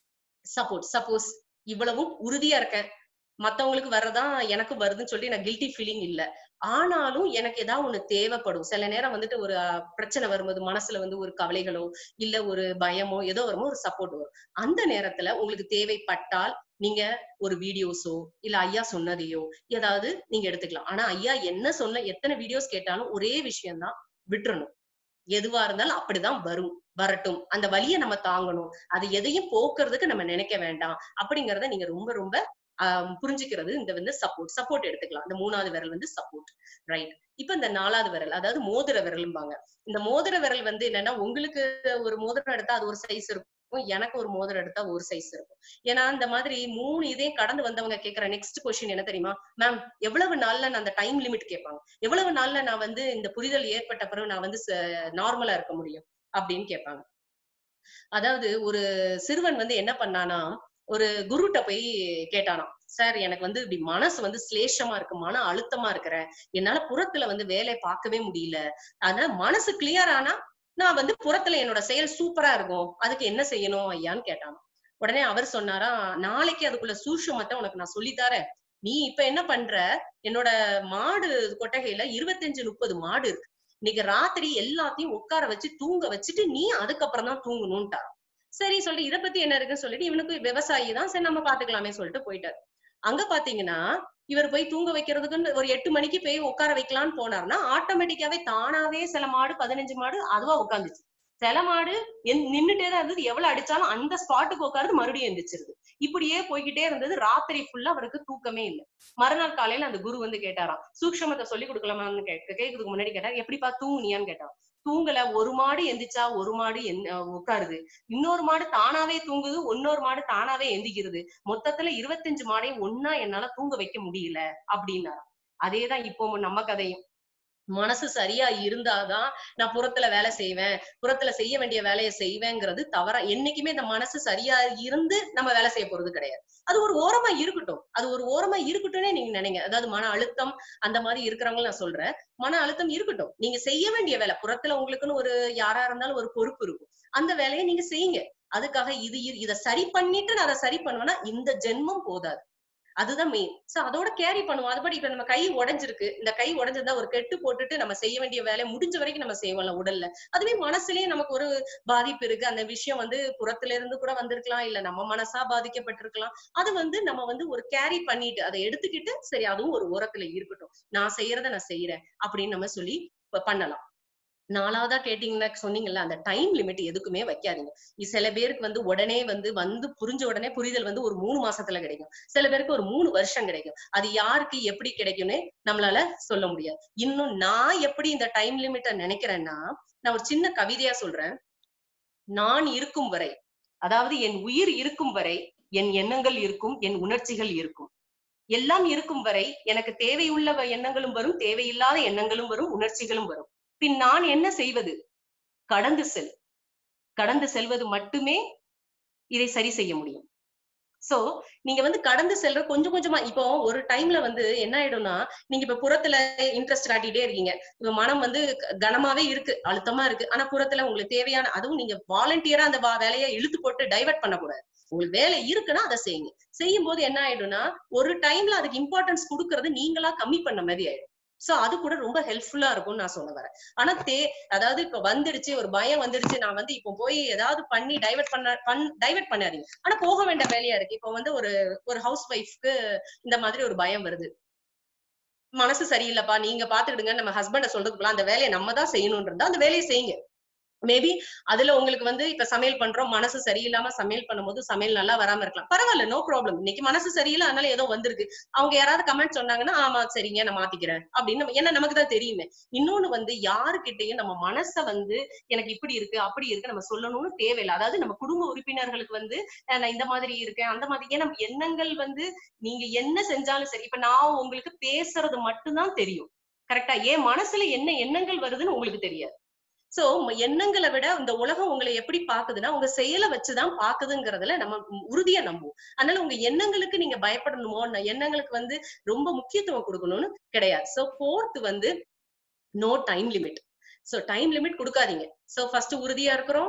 சப்போஸ் இவ்வளவும் உறுதியா இருக்கேன், மத்தவங்களுக்கு வர்றதா எனக்கு வருதுன்னு சொல்லி நான் கில்ட்டி ஃபீலிங் இல்ல. ஆனாலும் எனக்கு ஏதாவது ஒண்ணு தேவைப்படும். சில நேரம் வந்துட்டு ஒரு பிரச்சனை வரும்போது மனசுல வந்து ஒரு கவலைகளோ இல்ல ஒரு பயமோ ஏதோ வரும்போது ஒரு சப்போர்ட் வரும். அந்த நேரத்துல உங்களுக்கு தேவைப்பட்டால் நீங்க ஒரு வீடியோஸோ இல்ல ஐயா சொன்னதையோ ஏதாவது நீங்க எடுத்துக்கலாம். ஆனா ஐயா என்ன சொன்ன எத்தனை வீடியோஸ் கேட்டாலும் ஒரே விஷயம்தான், விட்டுறணும். எதுவா இருந்தாலும் அப்படிதான் வரட்டும். அந்த வலியை நம்ம தாங்கணும். அது எதையும் போக்குறதுக்கு நம்ம நினைக்க வேண்டாம் அப்படிங்கறத நீங்க ரொம்ப ரொம்ப புரிஞ்சுக்கிறது இந்த வந்து சப்போர்ட் எடுத்துக்கலாம். இந்த 3வது விரல் வந்து சப்போர்ட், ரைட்? இப்ப இந்த 4வது விரல், அதாவது மோதிர விரல்பாங்க. இந்த மோதிர விரல் வந்து என்னன்னா, உங்களுக்கு ஒரு மோதிரம் எடுத்தா அது ஒரு சைஸ் இருக்கும், எனக்கு ஒரு மோதிரம் எடுத்தா ஒரு சைஸ் இருக்கும். ஏன்னா இந்த மாதிரி 3 இதையும் கடந்து வந்தவங்க கேட்கிற நெக்ஸ்ட் கொஸ்டின் என்ன தெரியுமா? மேம் எவ்வளவு நாள்ல நான் அந்த டைம் லிமிட் கேட்பாங்க. எவ்வளவு நாள்ல நான் வந்து இந்த புரிதல் ஏற்பட்ட பிறகு நான் வந்து நார்மலா இருக்க முடியும் அப்படின்னு கேட்பாங்க. அதாவது ஒரு சிறுவன் வந்து என்ன பண்ணானா, ஒரு குருட்ட போய் கேட்டானாம், சார் எனக்கு வந்து இப்படி மனசு வந்து சிலேஷமா இருக்கு, மன அழுத்தமா இருக்கிறேன், என்னால புறத்துல வந்து வேலையை பார்க்கவே முடியல, அதனால மனசு கிளியர் ஆனா நான் வந்து புறத்துல என்னோட செயல் சூப்பரா இருக்கும், அதுக்கு என்ன செய்யணும் ஐயான்னு கேட்டானோ. உடனே அவர் சொன்னாரா, நாளைக்கு அதுக்குள்ள சூட்சுமத்தை உனக்கு நான் சொல்லித்தரேன். நீ இப்ப என்ன பண்ற, என்னோட மாடு கொட்டகையில 25-30 மாடு இருக்கு. இன்னைக்கு ராத்திரி எல்லாத்தையும் உட்கார வச்சு தூங்க வச்சுட்டு நீ அதுக்கப்புறம் தான் தூங்கணும்ட்டா. சரி சொல்லிட்டு இதை பத்தி என்ன இருக்குன்னு சொல்லிட்டு, இவனுக்கு விவசாயி தான், சரி நம்ம பாத்துக்கலாமே சொல்லிட்டு போயிட்டாரு. அங்க பாத்தீங்கன்னா இவர் போய் தூங்க வைக்கிறதுக்குன்னு ஒரு 8 மணிக்கு போய் உட்கார வைக்கலாம்னு போனார்னா ஆட்டோமேட்டிக்காவே தானாவே சில மாடு 15 மாடு அதுவா உட்காந்துச்சு. சில மாடு நின்னுட்டேதான் இருந்தது, எவ்வளவு அடிச்சாலும் அந்த ஸ்பாட்டுக்கு உட்கார்ந்து மறுபடியும் எந்திரிச்சிருது. இப்படியே போய்கிட்டே இருந்தது. ராத்திரி ஃபுல்லா அவருக்கு தூக்கமே இல்லை. மறுநாள் காலையில அந்த குரு வந்து கேட்டாராம், சூக்ஷமத்தை சொல்லி கொடுக்கலாமான்னு கேட்கறதுக்கு முன்னாடி கேட்டார், எப்படிப்பா தூங்குனியான்னு கேட்டான். தூங்கல, ஒரு மாடு எந்திரிச்சா ஒரு மாடு உட்காருது, இன்னொரு மாடு தானாவே தூங்குது, இன்னொரு மாடு தானாவே எந்திக்கிறது, மொத்தத்துல 25 மாடையும் ஒன்னா என்னால தூங்க வைக்க முடியல அப்படின்னா. அதேதான் இப்போ நம்ம கதையும். மனசு சரியா இருந்தாதான் நான் புறத்துல வேலை செய்வேன், புறத்துல செய்ய வேண்டிய வேலையை செய்வேங்கிறது தவறா. என்னைக்குமே இந்த மனசு சரியா இருந்து நம்ம வேலை செய்ய போறது கிடையாது. அது ஒரு ஓரமா இருக்கட்டும், அது ஒரு ஓரமா இருக்கட்டும்னே நீங்க நினைங்க. அதாவது மன அழுத்தம் அந்த மாதிரி இருக்கிறவங்க நான் சொல்றேன், மன அழுத்தம் இருக்கட்டும், நீங்க செய்ய வேண்டிய வேலை புறத்துல உங்களுக்குன்னு ஒரு யாரா இருந்தாலும் ஒரு பொறுப்பு இருக்கும், அந்த வேலையை நீங்க செய்யுங்க. அதுக்காக இதை சரி பண்ணிட்டு நான் அதை சரி பண்ணுவேன்னா இந்த ஜென்மம் போதாது. அதுதான் மெயின். சோ அதோட கேரி பண்ணுவோம். அதுபடி இப்ப நம்ம கை உடைஞ்சிருக்கு, இந்த கை உடைஞ்சிருந்தா ஒரு கெட்டு போட்டுட்டு நம்ம செய்ய வேண்டிய வேலையை முடிஞ்ச வரைக்கும் நம்ம செய்வோம்ல உடல்ல. அதுவே மனசுலயே நமக்கு ஒரு பாதிப்பு இருக்கு, அந்த விஷயம் வந்து புறத்துல இருந்து கூட வந்திருக்கலாம், இல்ல நம்ம மனசா பாதிக்கப்பட்டிருக்கலாம். அது வந்து நம்ம வந்து ஒரு கேரி பண்ணிட்டு அதை எடுத்துக்கிட்டு சரி அதுவும் ஒரு ஓரத்துல இருக்கட்டும், நான் செய்யறத நான் செய்யறேன் அப்படின்னு நம்ம சொல்லி பண்ணலாம். 4வதா கேட்டீங்கன்னா சொன்னீங்கல்ல, அந்த டைம் லிமிட் எதுக்குமே வைக்காதீங்க. சில பேருக்கு வந்து உடனே வந்து புரிஞ்ச உடனே புரிதல் வந்து ஒரு 3 மாசத்துல கிடைக்கும், சில பேருக்கு ஒரு 3 வருஷம் கிடைக்கும். அது யாருக்கு எப்படி கிடைக்கும்னு நம்மளால சொல்ல முடியாது. இன்னும் நான் எப்படி இந்த டைம் லிமிட்ட நினைக்கிறேன்னா, நான் ஒரு சின்ன கவிதையா சொல்றேன். நான் இருக்கும் வரை, அதாவது என் உயிர் இருக்கும் வரை என் எண்ணங்கள் இருக்கும், என் உணர்ச்சிகள் இருக்கும். எல்லாம் இருக்கும் வரை எனக்கு தேவையுள்ள எண்ணங்களும் வரும், தேவையில்லாத எண்ணங்களும் வரும், உணர்ச்சிகளும் வரும். பின் நான் என்ன செய்வது? கடந்து செல்வது மட்டுமே இதை சரி செய்ய முடியும். சோ நீங்க வந்து கடந்து செல்ற கொஞ்சம் கொஞ்சமா. இப்போ ஒரு டைம்ல வந்து என்ன ஆயிடும்னா, நீங்க இப்ப புறத்துல இன்ட்ரெஸ்ட் காட்டிட்டே இருக்கீங்க, இப்ப மனம் வந்து கனமாவே இருக்கு, அழுத்தமா இருக்கு, ஆனா புறத்துல உங்களுக்கு தேவையான, அதுவும் நீங்க வாலண்டியரா அந்த வேலையை இழுத்து போட்டு டைவர்ட் பண்ணக்கூடாது. உங்களுக்கு வேலை இருக்குன்னா அதை செய்யுங்க. செய்யும் போது என்ன ஆயிடும்னா, ஒரு டைம்ல அதுக்கு இம்பார்ட்டன்ஸ் கொடுக்கறது நீங்களா கம்மி பண்ண மாதிரி ஆயிடும். சோ அது கூட ரொம்ப ஹெல்ப்ஃபுல்லா இருக்கும்னு நான் சொல்ல வரேன். ஆனா அதாவது இப்ப வந்துடுச்சு, ஒரு பயம் வந்துடுச்சு, நான் வந்து இப்போ போய் ஏதாவது பண்ணி டைவர்ட் பண்ணாதீங்க. ஆனா போக வேண்டிய வேலையா இருக்கு. இப்போ வந்து ஒரு ஹவுஸ் ஒய்ஃப்க்கு இந்த மாதிரி ஒரு பயம் வருது, மனசு சரியில்லைப்பா நீங்க பாத்துக்கிடுங்க, நம்ம ஹஸ்பண்ட சொல்றதுக்குலாம் அந்த வேலையை நம்ம தான் செய்யணும்ன்றதா அந்த வேலையை செய்யுங்க. மேபி அதுல உங்களுக்கு வந்து இப்ப சமையல் பண்றோம், மனசு சரியில்லாம சமையல் பண்ணும்போது சமையல் நல்லா வராம இருக்கலாம், பரவாயில்ல, நோ ப்ராப்ளம். இன்னைக்கு மனசு சரியில்லை அதனால ஏதோ வந்திருக்கு, அவங்க யாராவது கமெண்ட் சொன்னாங்கன்னா ஆமா சரிங்க நான் மாத்திக்கிறேன் அப்படின்னு ஏன்னா நமக்கு தான் தெரியுமே. இன்னொன்னு வந்து யாருக்கிட்டையும் நம்ம மனச வந்து எனக்கு இப்படி இருக்கு அப்படி இருக்கு நம்ம சொல்லணும்னு தேவையில்லை. அதாவது நம்ம குடும்ப உறுப்பினர்களுக்கு வந்து நான் இந்த மாதிரி இருக்கேன் அந்த மாதிரி, ஏன்னா எண்ணங்கள் வந்து நீங்க என்ன செஞ்சாலும் சரி, இப்ப நான் உங்களுக்கு பேசுறது மட்டும்தான் தெரியும், கரெக்டா? என் மனசுல என்ன எண்ணங்கள் வருதுன்னு உங்களுக்கு தெரியாது. சோ எண்ணங்களை விட இந்த உலகம் உங்களை எப்படி பாக்குதுன்னா உங்க செயலை வச்சுதான் பாக்குதுங்கிறதுல நம்ம உறுதியா நம்புவோம். அதனால உங்க எண்ணங்களுக்கு நீங்க பயப்படணுமோ, எண்ணங்களுக்கு வந்து ரொம்ப முக்கியத்துவம் கொடுக்கணும்னு கிடையாது. சோ 4th வந்து no time limit. So time limit கொடுக்காதீங்க. சோ ஃபர்ஸ்ட் உறுதியா இருக்கிறோம்,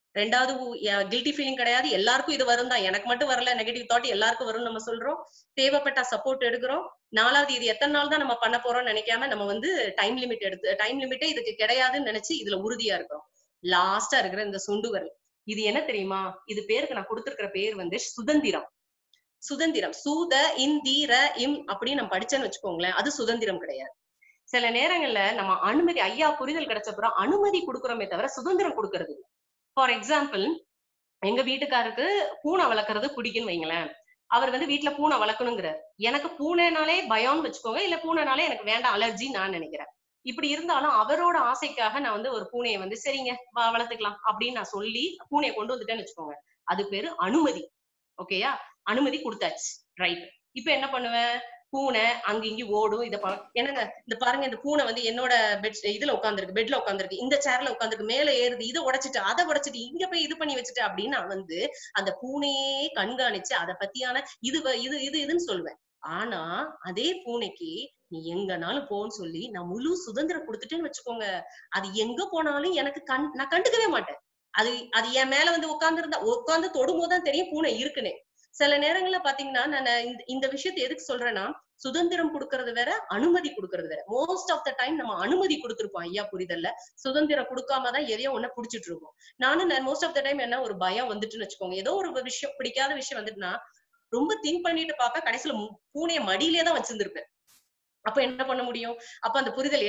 ரெண்டாவது கில்ட்டி ஃபீலிங் கிடையாது. எல்லாருக்கும் இது வரும் தான், எனக்கு மட்டும் வரல நெகட்டிவ் தாட், எல்லாருக்கும் வரும் நம்ம சொல்றோம். தேவைப்பட்ட சப்போர்ட் எடுக்கிறோம். நாலாவது இது எத்தனை நாள் தான் நம்ம பண்ண போறோம்னு நினைக்காம நம்ம வந்து டைம் லிமிட்டே இதுக்கு கிடையாதுன்னு நினைச்சு இதுல உறுதியா இருக்கிறோம். லாஸ்டா இருக்கிற இந்த சுண்டு விரல், இது என்ன தெரியுமா? இது பேருக்கு நான் கொடுத்திருக்கிற பேர் வந்து சுதந்திரம். சுதந்திரம், சூத இந்தீர இம் அப்படின்னு நம்ம படிச்சேன்னு வச்சுக்கோங்களேன், அது சுதந்திரம் கிடையாது. சில நேரங்கள்ல நம்ம அனுமதி, ஐயா புரிதல் கிடைச்சப்புறம் அனுமதி கொடுக்குறோமே தவிர சுதந்திரம் கொடுக்கறது இல்லை. ஃபார் எக்ஸாம்பிள், எங்க வீட்டுக்காருக்கு பூனை வளர்க்கறது பிடிக்குன்னு வைங்களேன். அவர் வந்து வீட்டுல பூனை வளர்க்கணுங்கிறார். எனக்கு பூனைனாலே பயம்னு வச்சுக்கோங்க, இல்ல பூனைனாலே எனக்கு வேண்டாம், அலர்ஜி நான் நினைக்கிறேன். இப்படி இருந்தாலும் அவரோட ஆசைக்காக நான் வந்து ஒரு பூனையை வந்து சரிங்க வளர்த்துக்கலாம் அப்படின்னு நான் சொல்லி பூனையை கொண்டு வந்துட்டேன்னு வச்சுக்கோங்க, அது பேரு அனுமதி. ஓகேயா? அனுமதி கொடுத்தாச்சு, ரைட். இப்ப என்ன பண்ணுவேன்? பூனை அங்க இங்கி ஓடும். என்னங்க இந்த பாருங்க, இந்த பூனை வந்து என்னோட இதுல உட்காந்துருக்கு, பெட்ல உட்காந்துருக்கு, இந்த சேர்ல உட்காந்துருக்கு, மேல ஏறுது, இதை உடைச்சிட்டு அதை உடைச்சிட்டு இங்க போய் இது பண்ணி வச்சுட்டு அப்படின்னு நான் வந்து அந்த பூனையே கண்காணிச்சு அதை பத்தியான இதுன்னு சொல்லுவேன். ஆனா அதே பூனைக்கு நீ எங்கனாலும் போன்னு சொல்லி நான் முழு சுதந்திரம் கொடுத்துட்டேன்னு வச்சுக்கோங்க, அது எங்க போனாலும் எனக்கு நான் கண்டுக்கவே மாட்டேன். அது என் மேல வந்து உட்கார்ந்து தொடும்போதுதான் தெரியும் பூனை இருக்குன்னு. சில நேரங்கள்ல பாத்தீங்கன்னா நான் இந்த விஷயத்தை எதுக்கு சொல்றேன்னா, சுதந்திரம் கொடுக்கறது வேற, அனுமதி கொடுக்கறது வேற. மோஸ்ட் ஆஃப் த டைம் நம்ம அனுமதி கொடுத்திருப்போம் ஐயா புரிதல்ல, சுதந்திரம் கொடுக்காம தான் எதையோ ஒண்ணு புடிச்சிட்டு இருக்கோம். நானும் மோஸ்ட் ஆஃப் த டைம் என்ன, ஒரு பயம் வந்துட்டுன்னு வச்சுக்கோங்க, ஏதோ ஒரு விஷயம் பிடிக்காத விஷயம் வந்துட்டுனா ரொம்ப திங்க் பண்ணிட்டு பார்க்க கடைசியில பூனைய மடியிலே தான் வச்சிருந்திருப்பேன். அப்ப என்ன பண்ண முடியும்? அப்ப அந்த புரிதல்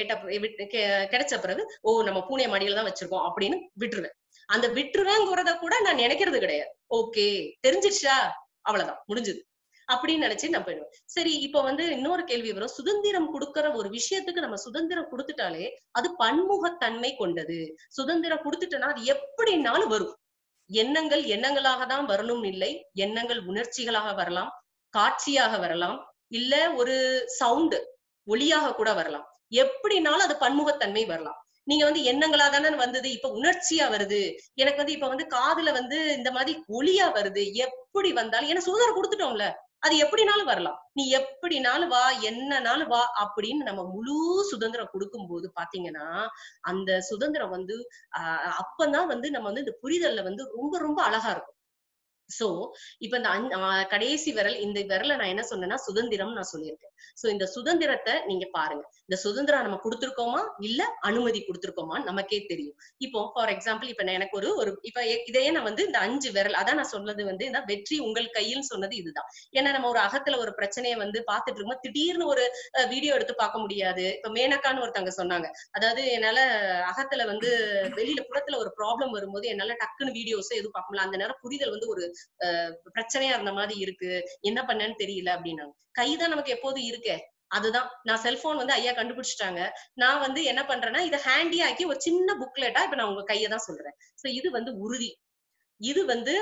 கிடைச்ச பிறகு நம்ம பூனைய மடியில தான் வச்சிருக்கோம் அப்படின்னு விட்டுருவேன். அந்த விட்டுருவேங்கிறத கூட நான் நினைக்கிறது கிடையாது. ஓகே தெரிஞ்சிருச்சா, அவ்வளவுதான் முடிஞ்சது அப்படின்னு நினைச்சு நான் போயிடுவேன். சரி, இப்ப வந்து இன்னொரு கேள்வி வரும். சுதந்திரம் கொடுக்கிற ஒரு விஷயத்துக்கு நம்ம சுதந்திரம் கொடுத்துட்டாலே அது பன்முகத்தன்மை கொண்டது. சுதந்திரம் கொடுத்துட்டோம்னா அது எப்படினாலும் வரும். எண்ணங்கள் எண்ணங்களாக தான் வரணும் இல்லை, எண்ணங்கள் உணர்ச்சிகளாக வரலாம், காட்சியாக வரலாம், இல்ல ஒரு சவுண்டு ஒளியாக கூட வரலாம். எப்படினாலும் அது பன்முகத்தன்மை வரலாம். நீங்க வந்து எண்ணங்களா தானே வந்தது, இப்ப உணர்ச்சியா வருது, எனக்கு வந்து இப்ப வந்து காதுல வந்து இந்த மாதிரி ஒளியா வருது, எப்படி வந்தாலும் ஏன்னா சுதந்திரம் கொடுத்துட்டோம்ல, அது எப்படினாலும் வரலாம். நீ எப்படினாலும் வா, என்னனாலும் வா அப்படின்னு நம்ம முழு சுதந்திரம் கொடுக்கும் போது பாத்தீங்கன்னா அந்த சுதந்திரம் வந்து அப்பதான் வந்து நம்ம வந்து இந்த புரிதல்ல வந்து ரொம்ப ரொம்ப அழகா இருக்கும். சோ இப்ப இந்த கடைசி விரல், இந்த விரல நான் என்ன சொன்னேன்னா சுதந்திரம் நான் சொல்லியிருக்கேன். சோ இந்த சுதந்திரத்தை நீங்க பாருங்க, இந்த சுதந்திரம் நம்ம கொடுத்திருக்கோமா இல்ல அனுமதி கொடுத்திருக்கோமா நமக்கே தெரியும். இப்போ ஃபார் எக்ஸாம்பிள், இப்ப எனக்கு ஒரு இப்ப இதையே நான் வந்து இந்த 5 விரல், அதான் நான் சொன்னது வந்து இந்த வெற்றி உங்கள் கையில் சொன்னது இதுதான். ஏன்னா நம்ம ஒரு அகத்துல ஒரு பிரச்சனையை வந்து பாத்துட்டு இருக்கோம், திடீர்னு ஒரு வீடியோ எடுத்து பார்க்க முடியாது. இப்ப மேனக்கான்னு ஒருத்தவங்க சொன்னாங்க, அதாவது என்னால அகத்துல வந்து வெளியில புறத்துல ஒரு ப்ராப்ளம் வரும்போது என்னால டக்குன்னு வீடியோஸ் எதுவும் பார்க்க முடியல, அந்த நேரம் புரிதல் வந்து ஒரு பிரச்சனையா இருந்த மாதிரி இருக்கு, என்ன பண்ணேன்னு தெரியல அப்படின்னாங்க. கைதான் நமக்கு எப்போதும் இருக்கே, அதுதான். நான் செல்போன் வந்து ஐயா கண்டுபிடிச்சிட்டாங்க, நான் வந்து என்ன பண்றேன்னா இதை ஹேண்டியா ஆக்கி ஒரு சின்ன புக்லெட்டா இப்ப நான் உங்க கையை தான் சொல்றேன். சோ இது வந்து உறுதி, இது வந்து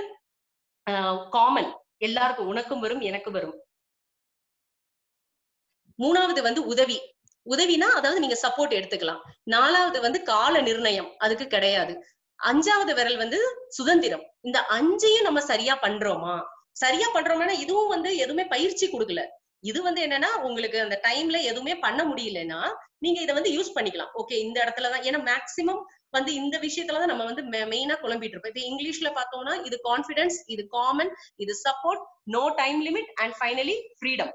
காமன், எல்லாருக்கும், உனக்கும் வரும் எனக்கும் வரும். மூணாவது வந்து உதவி, உதவினா அதாவது நீங்க சப்போர்ட் எடுத்துக்கலாம். நாலாவது வந்து கால நிர்ணயம், அதுக்கு கிடையாது. அஞ்சாவது விரல் வந்து சுதந்திரம். இந்த 5ஐயும் நம்ம சரியா பண்றோமா? சரியா பண்றோம்னா இதுவும் வந்து எதுவுமே பயிற்சி கொடுக்கல. இது வந்து என்னன்னா உங்களுக்கு அந்த டைம்ல எதுவுமே பண்ண முடியலன்னா நீங்க இதை வந்து யூஸ் பண்ணிக்கலாம். ஓகே இந்த இடத்துலதான், ஏன்னா மேக்சிமம் வந்து இந்த விஷயத்துலதான் நம்ம வந்து மெயினா குழம்பிட்டு இருப்போம். இப்ப இங்கிலீஷ்ல பார்த்தோம்னா இது கான்பிடன்ஸ், இது காமன், இது support, no time limit and finally freedom.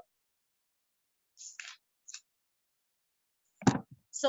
So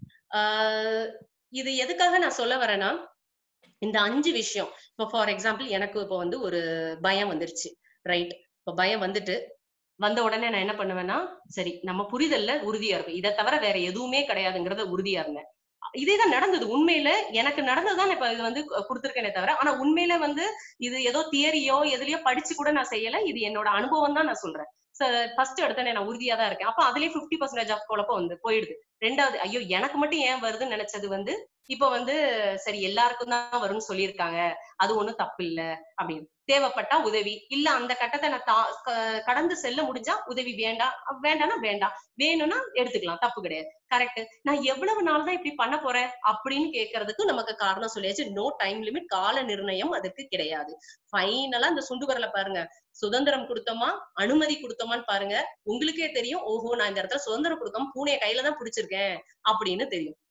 இது எதுக்காக நான் சொல்ல வரேன்னா, இந்த 5 விஷயம். இப்போ ஃபார் எக்ஸாம்பிள் எனக்கு இப்போ வந்து ஒரு பயம் வந்துருச்சு, ரைட்? இப்போ பயம் வந்த உடனே நான் என்ன பண்ணுவேன்னா, சரி நம்ம புரிதல்ல உறுதியா இருக்கும், இதை தவிர வேற எதுவுமே கிடையாதுங்கிறத உறுதியா இருந்தேன். இதேதான் நடந்தது, உண்மையில எனக்கு நடந்ததுதான் இப்ப இது வந்து கொடுத்திருக்கேனே தவிர, ஆனா உண்மையில வந்து இது ஏதோ தியரியோ எதுலயோ படிச்சு கூட நான் செய்யல, இது என்னோட அனுபவம் தான் நான் சொல்றேன். ஃபர்ஸ்ட் எடுத்தேன் நான் உறுதியா தான் இருக்கேன். அப்ப அதுலயே 50% ஆஃப் குழப்பம் வந்து போயிடுது. ரெண்டாவது, ஐயோ எனக்கு மட்டும் ஏன் வருதுன்னு நினைச்சது வந்து இப்ப வந்து சரி எல்லாருக்கும் தான் வரும்னு சொல்லியிருக்காங்க, அது ஒண்ணும் தப்பு இல்ல அப்படின்னு. தேவைப்பட்டா உதவி, இல்ல அந்த கட்டத்தை நான் கடந்து செல்ல முடிஞ்சா உதவி, வேண்டாம்னா வேண்டாம், வேணும்னா எடுத்துக்கலாம், தப்பு கிடையாது. கரெக்ட். நான் எவ்வளவு நாள் தான் இப்படி பண்ண போறேன் அப்படின்னு கேட்கறதுக்கு நமக்கு காரணம் சொல்லியாச்சு. நோ டைம் லிமிட், கால நிர்ணயம் அதுக்கு கிடையாது. ஃபைனலா இந்த சுண்டு வரல பாருங்க, சுதந்திரம் கொடுத்தோமா அனுமதி கொடுத்தோமான்னு பாருங்க, உங்களுக்கே தெரியும். ஓஹோ நான் இந்த இடத்துல சுதந்திரம் கொடுக்காம பூனைய கையில தான் பிடிச்சிருக்கேன் அப்படின்னு தெரியும்.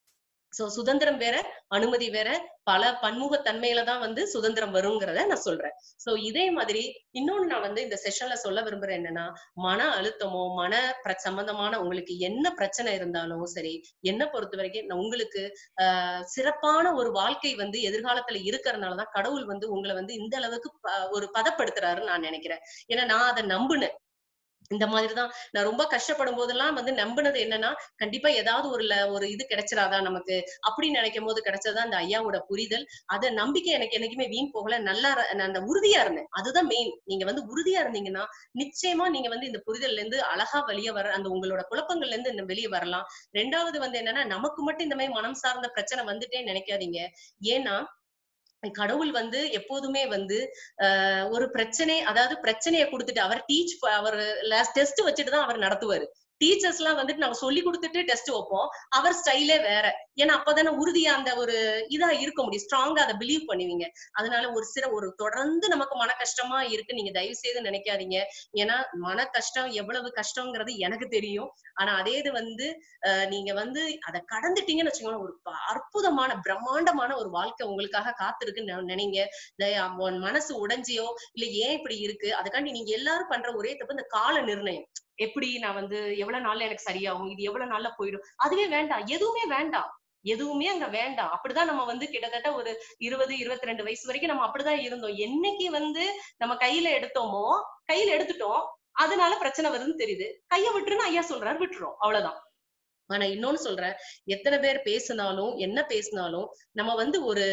சோ சுதந்திரம் வேற, அனுமதி வேற. பல பன்முகத்தன்மையில தான் வந்து சுதந்திரம் வருங்கிறத நான் சொல்றேன். சோ இதே மாதிரி இன்னொன்னு நான் வந்து இந்த செஷன்ல சொல்ல விரும்புறேன் என்னன்னா, மன அழுத்தமோ சம்பந்தமான உங்களுக்கு என்ன பிரச்சனை இருந்தாலும் சரி, என்ன பொறுத்த வரைக்கும் உங்களுக்கு சிறப்பான ஒரு வாழ்க்கை வந்து எதிர்காலத்துல இருக்கிறதுனாலதான் கடவுள் வந்து உங்களை வந்து இந்த அளவுக்கு ஒரு பதப்படுத்துறாருன்னு நான் நினைக்கிறேன். ஏன்னா நான் அதை நம்புனேன். இந்த மாதிரிதான் நான் ரொம்ப கஷ்டப்படும் போதெல்லாம் வந்து நம்பினது என்னன்னா, கண்டிப்பா ஏதாவது ஒரு இது கிடைச்சிடாதா நமக்கு அப்படின்னு நினைக்கும் போது கிடைச்சதா அந்த ஐயாவோட புரிதல். அத நம்பிக்கை எனக்கு என்னைக்குமே வீண் போகல. நல்லா அந்த உறுதியா இருந்தேன். அதுதான் மெயின். நீங்க வந்து உறுதியா இருந்தீங்கன்னா நிச்சயமா நீங்க வந்து இந்த புரிதல்ல இருந்து அழகா வெளியே வர, அந்த உங்களோட குழப்பங்கள்ல இருந்து வெளியே வரலாம். 2வது வந்து என்னன்னா, நமக்கு மட்டும் இந்த மாதிரி மனம் சார்ந்த பிரச்சனை வந்துட்டே நினைக்காதீங்க. ஏன்னா கடவுள் வந்து எப்போதுமே வந்து ஒரு பிரச்சனை, அதாவது பிரச்சனையை கொடுத்துட்டு அவர் அவர் டெஸ்ட் வச்சுட்டுதான் அவர் நடத்துவாரு. டீச்சர்ஸ் எல்லாம் வந்துட்டு நாங்க சொல்லி கொடுத்துட்டு டெஸ்ட் வைப்போம். அவர் ஸ்டைலே வேற. ஏன்னா அப்பதானே உறுதியா அந்த ஒரு இதா இருக்க முடியும், ஸ்ட்ராங்கா அதை பிலீவ் பண்ணுவீங்க. அதனால ஒரு தொடர்ந்து நமக்கு மன கஷ்டமா இருக்கு நீங்க தயவு செய்து நினைக்காதீங்க. ஏன்னா மன கஷ்டம் எவ்வளவு கஷ்டம்ங்கிறது எனக்கு தெரியும். ஆனா அதே இது வந்து நீங்க வந்து அதை கடந்துட்டீங்கன்னு வச்சுக்கோங்க, ஒரு அற்புதமான பிரம்மாண்டமான ஒரு வாழ்க்கை உங்களுக்காக காத்திருக்குன்னு நினைங்க. மனசு உடைஞ்சியோ இல்ல ஏன் இப்படி இருக்கு, அதுக்காண்டி நீங்க எல்லாரும் பண்ற ஒரே தப்பு இந்த கால நிர்ணயம். எப்படி நான் வந்து எவ்வளவு நாள்ல எனக்கு சரியாகும், இது எவ்வளவு நாள்ல போயிடும், அதுவே வேண்டாம். எதுவுமே வேண்டாம், எதுவுமே அங்க வேண்டாம். அப்படிதான் நம்ம வந்து கிட்டத்தட்ட ஒரு 20-22 வயசு வரைக்கும் நம்ம அப்படிதான் இருந்தோம். என்னைக்கு வந்து நம்ம கையில எடுத்துட்டோம், அதனால பிரச்சனை வருதுன்னு தெரியுது. கையை விட்டுருன்னு ஐயா சொல்றாரு, விட்டுரும், அவ்வளவுதான். ஆனா இன்னொன்னு சொல்றேன், எத்தனை பேர் பேசினாலும் என்ன பேசினாலும் நம்ம வந்து ஒரு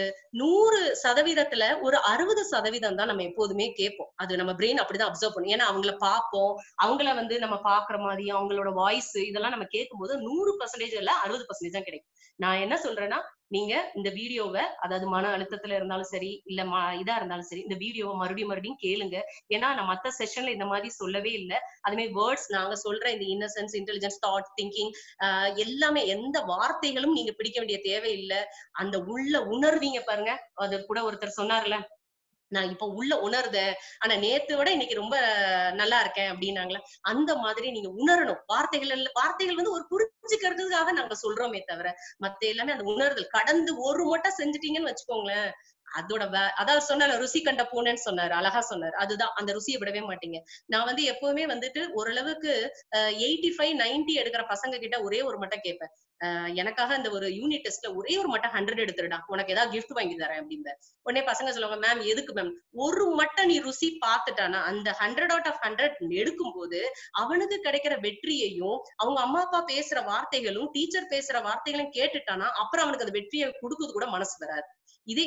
100% ஒரு 60% தான் நம்ம எப்போதுமே கேட்போம். அது நம்ம பிரெயின் அப்படிதான் அப்சர்வ் பண்ணும். ஏன்னா அவங்கள பார்ப்போம், அவங்கள வந்து நம்ம பாக்குற மாதிரி அவங்களோட வாய்ஸ் இதெல்லாம் நம்ம கேட்கும் போது 100% இல்ல 60% தான் கிடைக்கும். நான் என்ன சொல்றேன்னா, நீங்க இந்த வீடியோவை, அதாவது மன அழுத்தத்துல இருந்தாலும் சரி இல்ல இதா இருந்தாலும் சரி, இந்த வீடியோவை மறுபடியும் கேளுங்க. ஏன்னா நான் மத்த செஷன்ல இந்த மாதிரி சொல்லவே இல்லை. அதுமே வேர்ட்ஸ் நாங்க சொல்ற இந்த இன்னசென்ஸ், இன்டெலிஜென்ஸ், தாட், திங்கிங் எல்லாமே எந்த வார்த்தைகளும் நீங்க பிடிக்க வேண்டிய தேவையில்லை. அந்த உள்ள உணர்வீங்க பாருங்க. அது கூட ஒருத்தர் சொன்னார்ல, நான் இப்ப உள்ள உணர்தேன், ஆனா நேத்து விட இன்னைக்கு ரொம்ப நல்லா இருக்கேன் அப்படின்னாங்களே, அந்த மாதிரி நீங்க உணரணும். வார்த்தைகள் வந்து ஒரு புரிஞ்சுக்கிறதுக்காக நாங்க சொல்றோமே தவிர மத்த எல்லாமே அந்த உணர்தல். கடந்து ஒரு மட்டும் செஞ்சுட்டீங்கன்னு வச்சுக்கோங்களேன், அதோட அதாவது சொன்னால ருசி கண்ட பூனைன்னு சொன்னாரு, அழகா சொன்னாரு. அதுதான், அந்த ருசியை விடவே மாட்டீங்க. நான் வந்து எப்பவுமே வந்துட்டு ஓரளவுக்கு 85-90 எடுக்கிற பசங்க கிட்ட ஒரே ஒரு மட்டும் கேட்பேன், எனக்காக இந்த ஒரு யூனிட் டெஸ்ட்ல ஒரே ஒரு மட்டும் 100 எடுத்துருடா, உனக்கு ஏதாவது கிஃப்ட் வாங்கி தரேன் அப்படின்னு. உடனே பசங்க சொல்லுவாங்க, மேம் எதுக்கு மேம்? ஒரு மட்டும் நீ ருசி பார்த்துட்டானா அந்த 100 out of 100 எடுக்கும் போது அவனுக்கு கிடைக்கிற வெற்றியையும், அவங்க அம்மா அப்பா பேசுற வார்த்தைகளும், டீச்சர் பேசுற வார்த்தைகளும் கேட்டுட்டானா அப்புறம் அவனுக்கு அந்த வெற்றியை கொடுக்குறது கூட மனசு வராது. இதே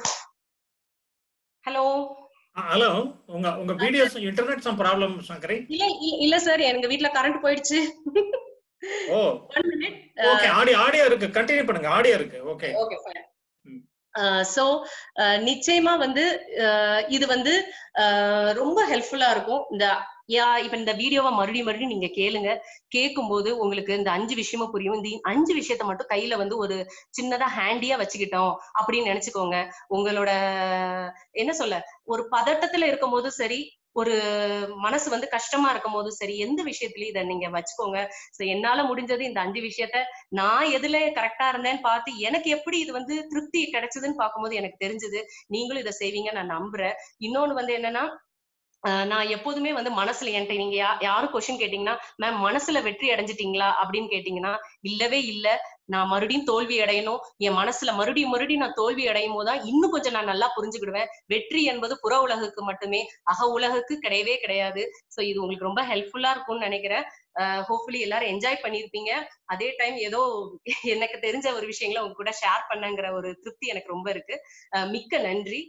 ஹலோ ஹலோ, உங்க videos internet some problem Shankari? இல்ல சார், எங்க வீட்ல கரண்ட் போயிடுச்சு. Oh, 1 minute. ஓகே, ஆடியோ இருக்கு, கண்டினியூ பண்ணுங்க. ஆடியோ இருக்கு. Okay okay fine. சோ நிச்சயமா வந்து இது வந்து ரொம்ப ஹெல்ப்ஃபுல்லா இருக்கும். இப்ப இந்த வீடியோவை மறுபடியும் நீங்க கேளுங்க. கேட்கும்போது உங்களுக்கு இந்த 5 விஷயமும் புரியும். இந்த 5 விஷயத்த மட்டும் கையில வந்து ஒரு சின்னதா ஹேண்டியா வச்சுக்கிட்டோம் அப்படின்னு நினைச்சுக்கோங்க. உங்களோட என்ன சொல்ல, ஒரு பதட்டத்துல இருக்கும் போது சரி, ஒரு மனசு வந்து கஷ்டமா இருக்கும் போதும் சரி, எந்த விஷயத்திலயும் இதை நீங்க வச்சுக்கோங்க. என்னால முடிஞ்சது இந்த 5 விஷயத்த நான் எதுல கரெக்டா இருந்தேன்னு பார்த்து எனக்கு எப்படி இது வந்து திருப்தி கிடைச்சதுன்னு பார்க்கும்போது எனக்கு தெரிஞ்சது. நீங்களும் இதை செய்வீங்க நான் நம்புறேன். இன்னொன்னு வந்து என்னன்னா, நான் எப்போதுமே வந்து மனசுல என்கிட்ட நீங்க யாரும் கொஸ்டின் கேட்டீங்கன்னா, மேம் மனசுல வெற்றி அடைஞ்சிட்டீங்களா அப்படின்னு கேட்டீங்கன்னா, இல்லவே இல்ல. நான் மறுபடியும் தோல்வி அடையணும், என் மனசுல மறுபடியும் நான் தோல்வி அடையும் போதுதான் இன்னும் கொஞ்சம் நான் நல்லா புரிஞ்சுக்கிடுவேன். வெற்றி என்பது புற உலகுக்கு மட்டுமே, அக உலகுக்கு கிடையவே கிடையாது. சோ இது உங்களுக்கு ரொம்ப ஹெல்ப்ஃபுல்லா இருக்கும்னு நினைக்கிறேன். ஹோப்ஃபுல்லி எல்லாரும் என்ஜாய் பண்ணிருப்பீங்க. அதே டைம் ஏதோ எனக்கு தெரிஞ்ச ஒரு விஷயங்களை உங்க கூட ஷேர் பண்ணங்கிற ஒரு திருப்தி எனக்கு ரொம்ப இருக்கு. மிக்க நன்றி.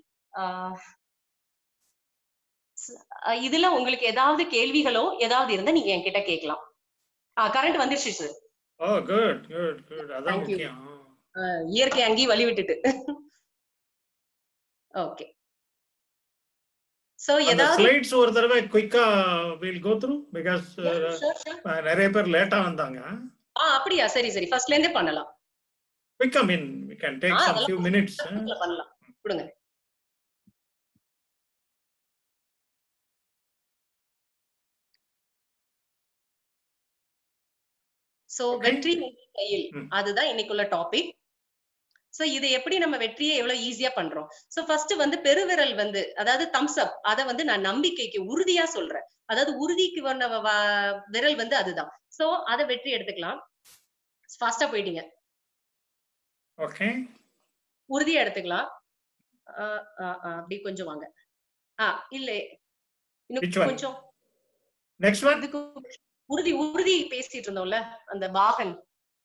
இதுல உங்களுக்கு ஏதாவது கேள்விகளோ ஏதாவது இருந்தா நீங்க என்கிட்ட கேட்கலாம். கரண்ட் வந்துருச்சு sir. Oh good good good. அதான் முக்கியம். இயற்கை அங்கேயும் வழி விட்டுட்டு. ஓகே. சோ ஏதாவது ஸ்லைட்ஸ் ஒரு தடவை குயிக்கா வில் கோ த்ரூ பிகாஸ் நிறைய பேர் லேட்டா வந்தாங்க. அப்படியா? சரி ஃபர்ஸ்ட்ல இருந்தே பண்ணலாம். குயிக்கா மீன் we can take some few minutes. பண்ணலாம், கொடுங்க. சோ வெற்றி கையில், அதுதான் இன்னைக்குள்ள டாபிக். சோ இது எப்படி நம்ம வெற்றியை எவ்வளவு ஈஸியா பண்றோம். சோ ஃபர்ஸ்ட் வந்து பெருவிரல் வந்து அதாவது தம்ஸ் அப், அத வந்து நான் நம்பிக்கைக்கு உறுதியா சொல்றேன். அதாவது உறுதிக்கு வந்த விரல் வந்து அதுதான். சோ அத வெற்றி எடுத்துக்கலாம். ஃபாஸ்டா போயிட்டீங்க. ஓகே, உறுதியா எடுத்துக்கலாம். அப்படி கொஞ்சம் வாங்க. இல்ல இன்னும் கொஞ்சம் நெக்ஸ்ட் ஒன். உறுதி பேசிட்டு இருந்தோம்ல, அந்த பாகன்.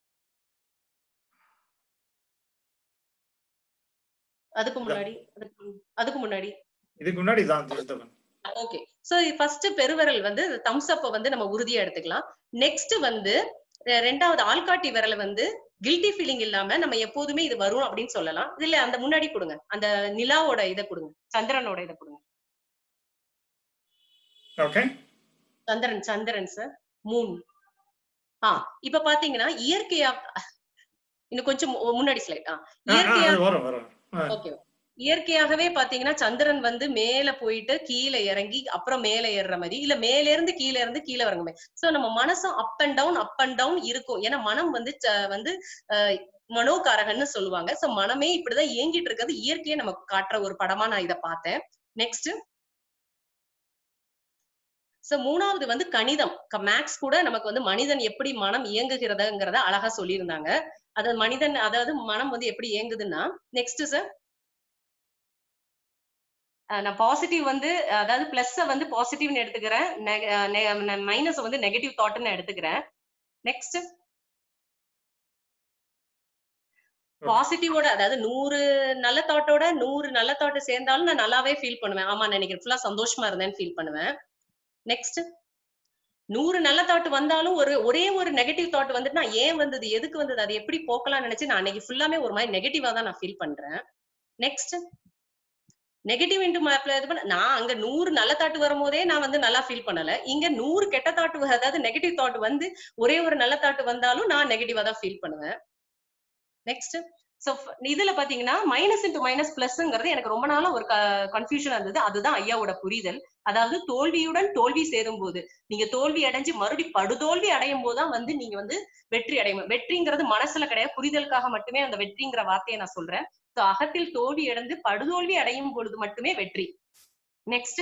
அதுக்கு முன்னாடி இதுக்கு முன்னாடி தான் ஜெயந்தவன். ஓகே, சோ ஃபர்ஸ்ட் பெருவிரல் வந்து தம்ஸ் அப் வந்து நம்ம உறுதியா எடுத்துக்கலாம். நெக்ஸ்ட் வந்து ரெண்டாவது ஆள்காட்டி விரல் வந்து கில்ட்டி ஃபீலிங் இல்லாம நம்ம எப்போதுமே இது வரும் அப்படின்னு சொல்லலாம். இல்ல அந்த முன்னாடி கொடுங்க, அந்த நிலாவோட இதை கொடுங்க, சந்திரனோட இதை கொடுங்க. Okay, Chandran sir, moon. இப்ப பாத்தீங்கன்னா இயற்கையா இன்னும் கொஞ்சம் முன்னாடி ஸ்லைட். ஓகே, இயற்கையாகவே பாத்தீங்கன்னா சந்திரன் வந்து மேல போயிட்டு கீழே இறங்கி அப்புறம் மேல ஏறுற மாதிரி, இல்ல மேல இருந்து கீழே வர்ற மாதிரி. சோ நம்ம மனசும் அப் அண்ட் டவுன் இருக்கும். ஏன்னா மனம் வந்து மனோகாரகன்னு சொல்லுவாங்க. சோ மனமே இப்படிதான் இயங்கிட்டு இருக்கிறது இயற்கையை நமக்கு காட்டுற ஒரு படமா நான் இதை பார்த்தேன். நெக்ஸ்ட், சோ மூணாவது வந்து கணிதம், மேக்ஸ் கூட நமக்கு வந்து மனிதன் எப்படி மனம் இயங்குகிறதுங்கிறத அழகா சொல்லியிருந்தாங்க. அதாவது மனிதன், அதாவது மனம் வந்து எப்படி இயங்குதுன்னா. நெக்ஸ்ட் சார், நான் பாசிட்டிவ் வந்து அதாவது பிளஸ் வந்து பாசிட்டிவ்னு எடுத்துக்கிறேன், மைனஸ் வந்து நெகட்டிவ் தாட்னு எடுத்துக்கிறேன். நெக்ஸ்ட், பாசிட்டிவோட அதாவது 100 நல்ல தாட்டோட 100 நல்ல தாட் சேர்ந்தாலும் நான் நல்லாவே ஃபீல் பண்ணுவேன். ஆமா, நினைக்கிறேன் ஃபுல்லா சந்தோஷமா இருந்தேன்னு ஃபீல் பண்ணுவேன். நெக்ஸ்ட், 100 நல்ல தாட் வந்தாலும் ஒரே ஒரு நெகட்டிவ் தாட் வந்துட்டு நான் ஏன் வந்தது, எதுக்கு வந்தது, அது எப்படி போக்கலாம்னு நினைச்சு நான் அன்னைக்கு ஃபுல்லாமே ஒரு மாதிரி நெகட்டிவா தான் நான் ஃபீல் பண்றேன். நெக்ஸ்ட், நெகட்டிவ் இன்டு நான் அங்க 100 நல்ல தாட்டு வரும்போதே நான் வந்து நல்லா ஃபீல் பண்ணல. இங்க 100 கெட்ட தாட்டு, அதாவது நெகட்டிவ் தாட் வந்து ஒரே ஒரு நல்ல தாட்டு வந்தாலும் நான் நெகட்டிவா தான் ஃபீல் பண்ணுவேன். நெக்ஸ்ட், சோ இதுல பாத்தீங்கன்னா மைனஸ் இன்டு மைனஸ் பிளஸ்ங்கிறது எனக்கு ரொம்ப நாளா ஒரு கன்ஃபியூஷன் இருந்தது. அதுதான் ஐயாவோட புரிதல். அதாவது தோல்வியுடன் தோல்வி சேரும் போது, நீங்க தோல்வி அடைஞ்சு மறுபடியும் படுதோல்வி அடையும் போதுதான் வந்து நீங்க வந்து வெற்றி அடையும். வெற்றிங்கிறது மனசுல கிடையாது, புரிதலுக்காக மட்டுமே அந்த வெற்றிங்கிற வார்த்தையை நான் சொல்றேன். சோ அகத்தில் தோல்வி அடைந்து படுதோல்வி அடையும் பொழுது மட்டுமே வெற்றி. Next,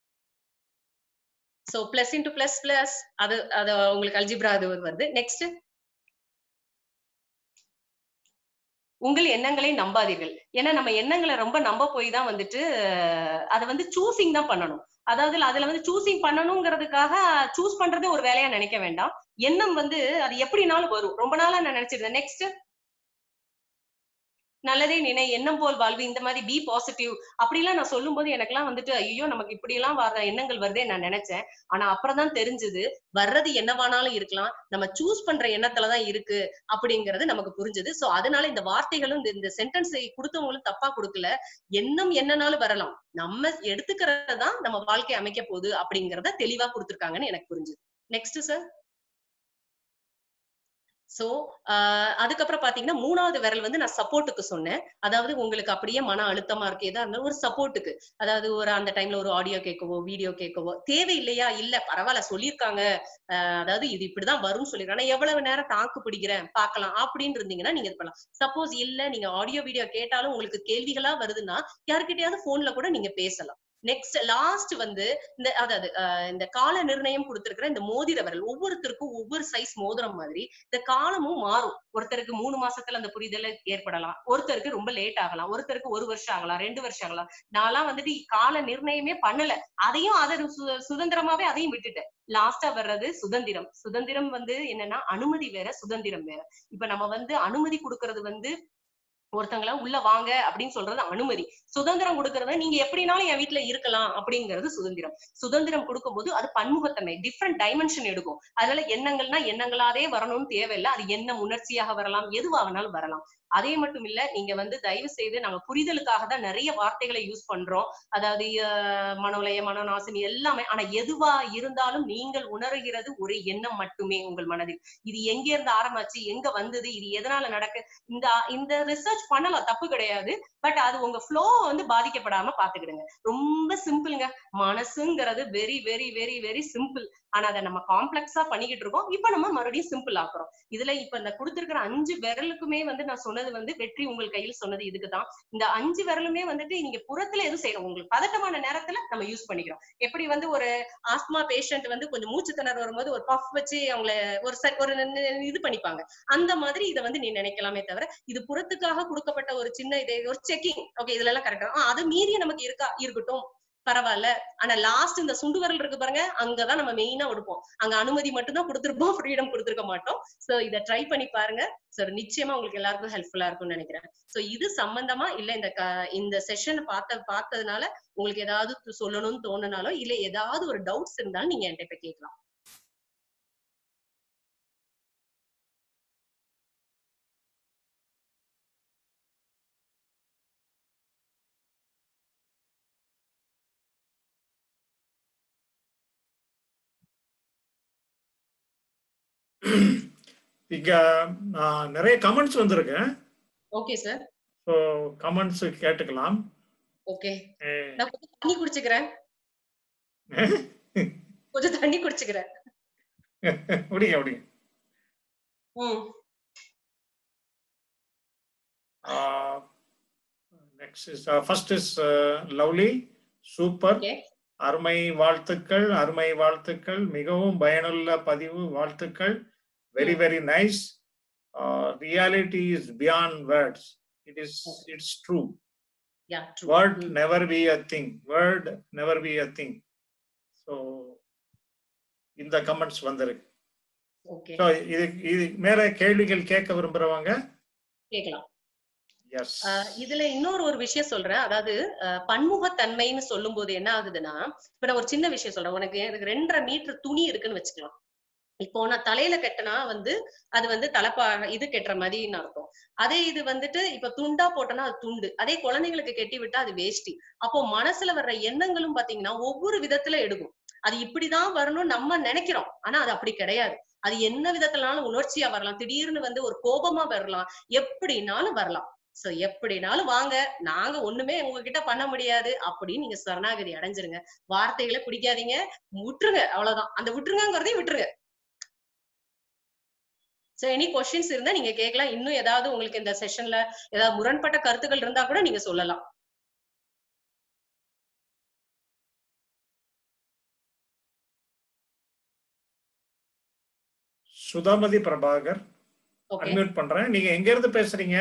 so plus into plus plus, அது உங்களுக்கு அல்ஜிப்ரா அது வருது. நெக்ஸ்ட், உங்கள் எண்ணங்களை நம்பாதீர்கள். ஏன்னா நம்ம எண்ணங்களை ரொம்ப நம்ப போய் தான் வந்துட்டு அதை வந்து சூசிங் தான் பண்ணணும். அதாவது அதுல வந்து சூசிங் பண்ணணுங்கிறதுக்காக சூஸ் பண்றதே ஒரு வேலையா நினைக்க வேண்டாம். எண்ணம் வந்து அது எப்படினாலும் வரும். ரொம்ப நாளா நான் நினைச்சிருந்தேன். நெக்ஸ்ட், நல்லதே நினை, எண்ணம் போல் வாழ்வு, இந்த மாதிரி பி பாசிட்டிவ் அப்படிலாம் நான் சொல்லும் போது எனக்கெல்லாம் வந்துட்டு ஐயோ நமக்கு இப்படி எல்லாம் வர எண்ணங்கள் வருதே நான் நினைச்சேன். ஆனா அப்புறம் தான் தெரிஞ்சது வர்றது என்னவானாலும் இருக்கலாம், நம்ம சூஸ் பண்ற எண்ணத்துலதான் இருக்கு அப்படிங்கிறது நமக்கு புரிஞ்சது. சோ அதனால இந்த வார்த்தைகளும் இந்த சென்டென்ஸை கொடுத்தவங்களும் தப்பா கொடுக்கல. எண்ணம் என்னன்னாலும் வரலாம், நம்ம எடுத்துக்கிறதான் நம்ம வாழ்க்கை அமைக்க போகுது அப்படிங்கறத தெளிவா கொடுத்துருக்காங்கன்னு எனக்கு புரிஞ்சுது. நெக்ஸ்ட் சார், சோ அதுக்கப்புறம் பாத்தீங்கன்னா மூணாவது விரல் வந்து நான் சப்போர்ட்டுக்கு சொன்னேன். அதாவது உங்களுக்கு அப்படியே மன அழுத்தமா இருக்கு, ஏதா இருந்தாலும் ஒரு சப்போர்ட்டுக்கு, அதாவது ஒரு அந்த டைம்ல ஒரு ஆடியோ கேட்கவோ வீடியோ கேட்கவோ தேவை இல்லையா, இல்ல பரவாயில்ல சொல்லியிருக்காங்க, அதாவது இது இப்படிதான் வரும்னு சொல்லிருக்காங்க, நான் எவ்வளவு நேரம் தாக்கு பிடிக்கிறேன் பாக்கலாம் அப்படின்னு இருந்தீங்கன்னா நீங்க இது பண்ணலாம். சப்போஸ் இல்ல நீங்க ஆடியோ வீடியோ கேட்டாலும் உங்களுக்கு கேள்விகளா வருதுன்னா யாருக்கிட்டையாவது போன்ல கூட நீங்க பேசலாம். நெக்ஸ்ட் லாஸ்ட் வந்து இந்த கால நிர்ணயம் கொடுத்திருக்கிற இந்த மோதிர விரல், ஒவ்வொருத்தருக்கும் ஒவ்வொரு சைஸ் மோதிரம் மாதிரி இந்த காலமும் மாறும். ஒருத்தருக்கு 3 மாசத்துல அந்த புரிதல் ஏற்படலாம், ஒருத்தருக்கு ரொம்ப லேட் ஆகலாம், ஒருத்தருக்கு 1 வருஷம் ஆகலாம், 2 வருஷம் ஆகலாம். நான்லாம் வந்துட்டு கால நிர்ணயமே பண்ணல, அதையும் சுதந்திரமாவே அதையும் விட்டுட்டேன். லாஸ்டா வர்றது சுதந்திரம். சுதந்திரம் வந்து என்னன்னா அனுமதி வேற, சுதந்திரம் வேற. இப்ப நம்ம வந்து அனுமதி கொடுக்கறது வந்து ஒருத்தங்கள உள்ள வாங்க அப்படின்னு சொல்றது அனுமதி. சுதந்திரம் கொடுக்கறது நீங்க எப்படினாலும் என் வீட்டுல இருக்கலாம் அப்படிங்கிறது சுதந்திரம். சுதந்திரம் கொடுக்கும்போது அது பன்முகத்தன்மை, டிஃப்ரெண்ட் டைமென்ஷன் எடுக்கும். அதனால எண்ணங்கள்னா எண்ணங்களாவே வரணும்னு தேவையில்லை, அது எண்ணம் உணர்ச்சியாக வரலாம், எதுவாகனாலும் வரலாம். அதே மட்டும் இல்ல, நீங்க வந்து தயவு செய்து நாங்க புரிதலுக்காக தான் நிறைய வார்த்தைகளை யூஸ் பண்றோம், அதாவது மனோலய மனோநாசினி எல்லாமே. ஆனா எதுவா இருந்தாலும் நீங்கள் உணர்கிறது ஒரு எண்ணம் மட்டுமே உங்கள் மனதில். இது எங்க இருந்து ஆரம்பிச்சு எங்க வந்தது, இது எதனால நடக்கு, இந்த ரிசர்ச் பண்ணலாம், தப்பு கிடையாது. பட் அது உங்க ஃப்ளோ வந்து பாதிக்கப்படாம பாத்துக்கிடுங்க. ரொம்ப சிம்பிள்ங்க, மனசுங்கிறது very very very very simple. ஆனா அதை நம்ம காம்ப்ளெக்ஸா பண்ணிக்கிட்டு இருக்கோம். இப்ப நம்ம மறுபடியும் சிம்பிள் ஆக்குறோம். இதுல இப்ப இந்த கொடுத்திருக்கிற 5 விரலுக்குமே வந்து நான் சொன்னது சொன்னது வந்து வெற்றி உங்கள் கையில் சொன்னது இதுக்குதான். இந்த 5 விரலுமே வந்துட்டு நீங்க புறத்துல எதுவும் செய்யணும், உங்களுக்கு பதட்டமான நேரத்துல நம்ம யூஸ் பண்ணிக்கிறோம். எப்படி வந்து ஒரு ஆஸ்மா பேஷண்ட் வந்து கொஞ்சம் மூச்சு திணற வரும்போது ஒரு பஃப் வச்சு அவங்கள ஒரு இது பண்ணிப்பாங்க, அந்த மாதிரி இதை வந்து நீ நினைக்கலாமே தவிர இது புறத்துக்காக கொடுக்கப்பட்ட ஒரு சின்ன இதே ஒரு செக்கிங். ஓகே, இதுல எல்லாம் கரெக்டா அது மீறிய நமக்கு இருக்கட்டும் பரவாயில்ல. ஆனா லாஸ்ட் இந்த சுண்டு விரல் இருக்கு பாருங்க, அங்கதான் நம்ம மெயினா எடுப்போம். அங்க அனுமதி மட்டும் தான் கொடுத்திருப்போம், ஃப்ரீடம் கொடுத்திருக்க மாட்டோம். சோ இதை ட்ரை பண்ணி பாருங்க. சோ நிச்சயமா உங்களுக்கு எல்லாருக்கும் ஹெல்ப்ஃபுல்லா இருக்கும்னு நினைக்கிறேன். சோ இது சம்பந்தமா இல்ல இந்த செஷன் பார்த்ததுனால உங்களுக்கு ஏதாவது சொல்லணும்னு தோணுனாலோ இல்ல ஏதாவது ஒரு டவுட்ஸ் இருந்தாலும் நீங்க என்கிட்ட இப்ப கேட்கலாம். இங்க நிறைய கமெண்ட்ஸ் வந்திருக்கேன். Okay sir. சோ கமெண்ட்ஸ் கேட்டுக்கலாம். ஓகே, நான் கொஞ்சம் தண்ணி குடிச்சுக்கிறேன். கொஞ்சம் தண்ணி குடிச்சுக்கிறேன். முடிங்க. Next is first is lovely. Super, அருமை வாழ்த்துக்கள், மிகவும் பயனுள்ள பதிவு, வாழ்த்துக்கள். Very very nice. Reality is beyond words. It's true. Yeah, true. Word never be a thing. So இந்த கமெண்ட்ஸ் வந்திருக்கு. ஓகே, சோ இது மேல கேள்விகள் கேட்க விரும்புறவங்க கேட்கலாம். எஸ். இதுல இன்னொரு விஷயம் சொல்றேன். அதாவது பன்முகத்தன்மைன்னு சொல்லும் போது என்ன ஆகுதுன்னா, இப்ப நான் ஒரு சின்ன விஷயம் சொல்றேன். எனக்கு 2.5 மீட்டர் துணி இருக்குன்னு வச்சுக்கலாம். இப்போ நான் தலையில கட்டினா வந்து அது வந்து தலைப்பா இது கெட்டுற மாதிரின்னு அர்த்தம். அதே இது வந்துட்டு இப்ப துண்டா போட்டோம்னா அது துண்டு. அதே குழந்தைங்களுக்கு கெட்டி விட்டா அது வேஷ்டி. அப்போ மனசுல வர்ற எண்ணங்களும் பாத்தீங்கன்னா ஒவ்வொரு விதத்துல எடுக்கும். அது இப்படிதான் வரணும்னு நம்ம நினைக்கிறோம், ஆனா அது அப்படி கிடையாது. அது என்ன விதத்துலனாலும் உணர்ச்சியா வரலாம், திடீர்னு வந்து ஒரு கோபமா வரலாம், எப்படினாலும் வரலாம். சோ எப்படினாலும் வாங்க, நாங்க ஒண்ணுமே உங்ககிட்ட பண்ண முடியாது அப்படின்னு நீங்க சரணாகதி அடைஞ்சிருங்க. வார்த்தைகளை பிடிக்காதீங்க, விட்டுருங்க, அவ்வளவுதான். அந்த விட்டுருங்கிறதையும் விட்டுருங்க. சோ எனி क्वेश्चंस இருந்தா நீங்க கேட்கலாம். இன்னும் ஏதாவது உங்களுக்கு இந்த செஷன்ல ஏதாவது முரண்பட்ட கருத்துக்கள் இருந்தா கூட நீங்க சொல்லலாம். சுதாமதி பிரபாகர், அன்மியூட் பண்றேன். நீங்க எங்க இருந்து பேசுறீங்க?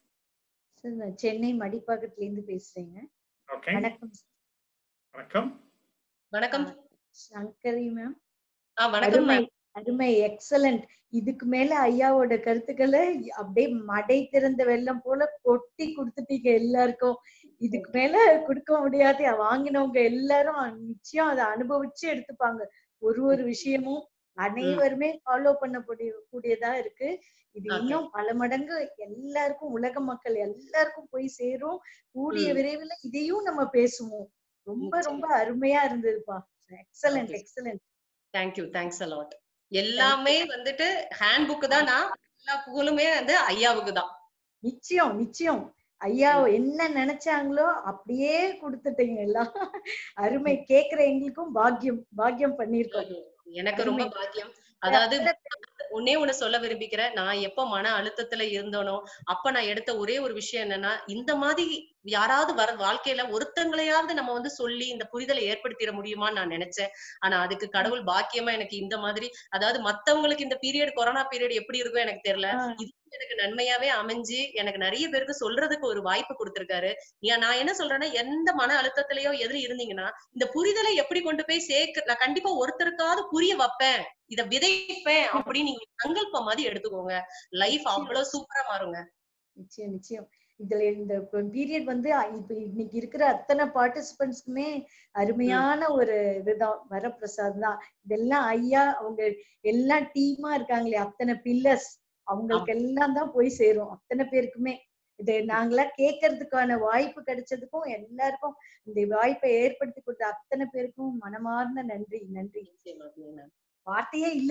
சார் நான் சென்னை மடிப்பாக்கத்துல இருந்து பேசுறேங்க. ஓகே, வணக்கம். வணக்கம். வணக்கம் சங்கரி மேம். வணக்கம் மேம். அருமை, எக்ஸலண்ட். இதுக்கு மேல ஐயாவோட கருத்துக்களை அப்படியே மடை திறந்த வெள்ளம் போல கொட்டி கொடுத்துட்டீங்க எல்லாருக்கும். இதுக்கு மேல கொடுக்க முடியாது. வாங்கினவங்க எல்லாரும் நிச்சயம் அதை அனுபவிச்சு எடுத்துப்பாங்க. ஒரு விஷயமும் அனைவருமே ஃபாலோ பண்ண கூடியதா இருக்கு. இது இன்னும் பல மடங்கு எல்லாருக்கும், உலக மக்கள் எல்லாருக்கும் போய் சேரும். கூடிய விரைவில் இதையும் நம்ம பேசுவோம். ரொம்ப ரொம்ப அருமையா இருந்ததுப்பா. Excellent excellent. Thank you, thanks a lot. எல்லாமே வந்துட்டு ஹேண்ட் புக் தான். நான் எல்லா புகழுமே வந்து ஐயாவுக்கு தான். நிச்சயம் நிச்சயம். ஐயா என்ன நினைச்சாங்களோ அப்படியே கொடுத்துட்டீங்க எல்லாம். அருமை. கேக்குற எங்களுக்கும் பாக்கியம் பண்ணிருக்கோம். எனக்கு ரொம்ப பாக்கியம். அதாவது ஒன்னே ஒண்ணு சொல்ல விரும்பிக்கிறேன். நான் எப்ப மன அழுத்தத்துல இருந்தனோ அப்ப நான் எடுத்த ஒரே ஒரு விஷயம் என்னன்னா, இந்த மாதிரி யாராவது வர வாழ்க்கையில ஒருத்தங்களையாவது நம்ம வந்து சொல்லி இந்த புரிதலை ஏற்படுத்திட முடியுமான்னு நான் நினைச்சேன். ஆனா அதுக்கு கடவுள் பாக்கியமா எனக்கு இந்த மாதிரி, அதாவது மத்தவங்களுக்கு இந்த பீரியட், கொரோனா பீரியட் எப்படி இருக்கும் எனக்கு தெரியல, இது எனக்கு நன்மையாவே அமைஞ்சு எனக்கு நிறைய பேருக்கு சொல்றதுக்கு ஒரு வாய்ப்பு கொடுத்திருக்காரு. நான் என்ன சொல்றேன்னா, எந்த மன அழுத்தத்திலயோ எதிரி இருந்தீங்கன்னா இந்த புரிதலை எப்படி கொண்டு போய் நான் கண்டிப்பா ஒருத்தருக்காவது புரிய வைப்பேன், இத விதைப்பேன் அப்படின்னு நீங்க சங்கல்பம் மாதிரி எடுத்துக்கோங்க. லைஃப் அவ்வளவு சூப்பரா மாறுங்க. நிச்சயம் நிச்சயம். இதுல இந்த பீரியட் வந்து இப்ப இன்னைக்கு இருக்கிற அத்தனை பார்ட்டிசிபென்ட்ஸ்க்குமே அருமையான ஒரு இதுதான், வரப்பிரசாத் தான். இதெல்லாம் ஐயா அவங்க எல்லாம் டீமா இருக்காங்களே, அத்தனை பில்லர்ஸ், அவங்களுக்கு எல்லாம் தான் போய் சேரும் அத்தனை பேருக்குமே. இது நாங்களாம் கேட்கறதுக்கான வாய்ப்பு கிடைச்சதுக்கும் எல்லாருக்கும் இந்த வாய்ப்பை ஏற்படுத்தி கொடுத்த அத்தனை பேருக்கும் மனமார்ந்த நன்றி. நன்றி, வார்த்தையே இல்ல.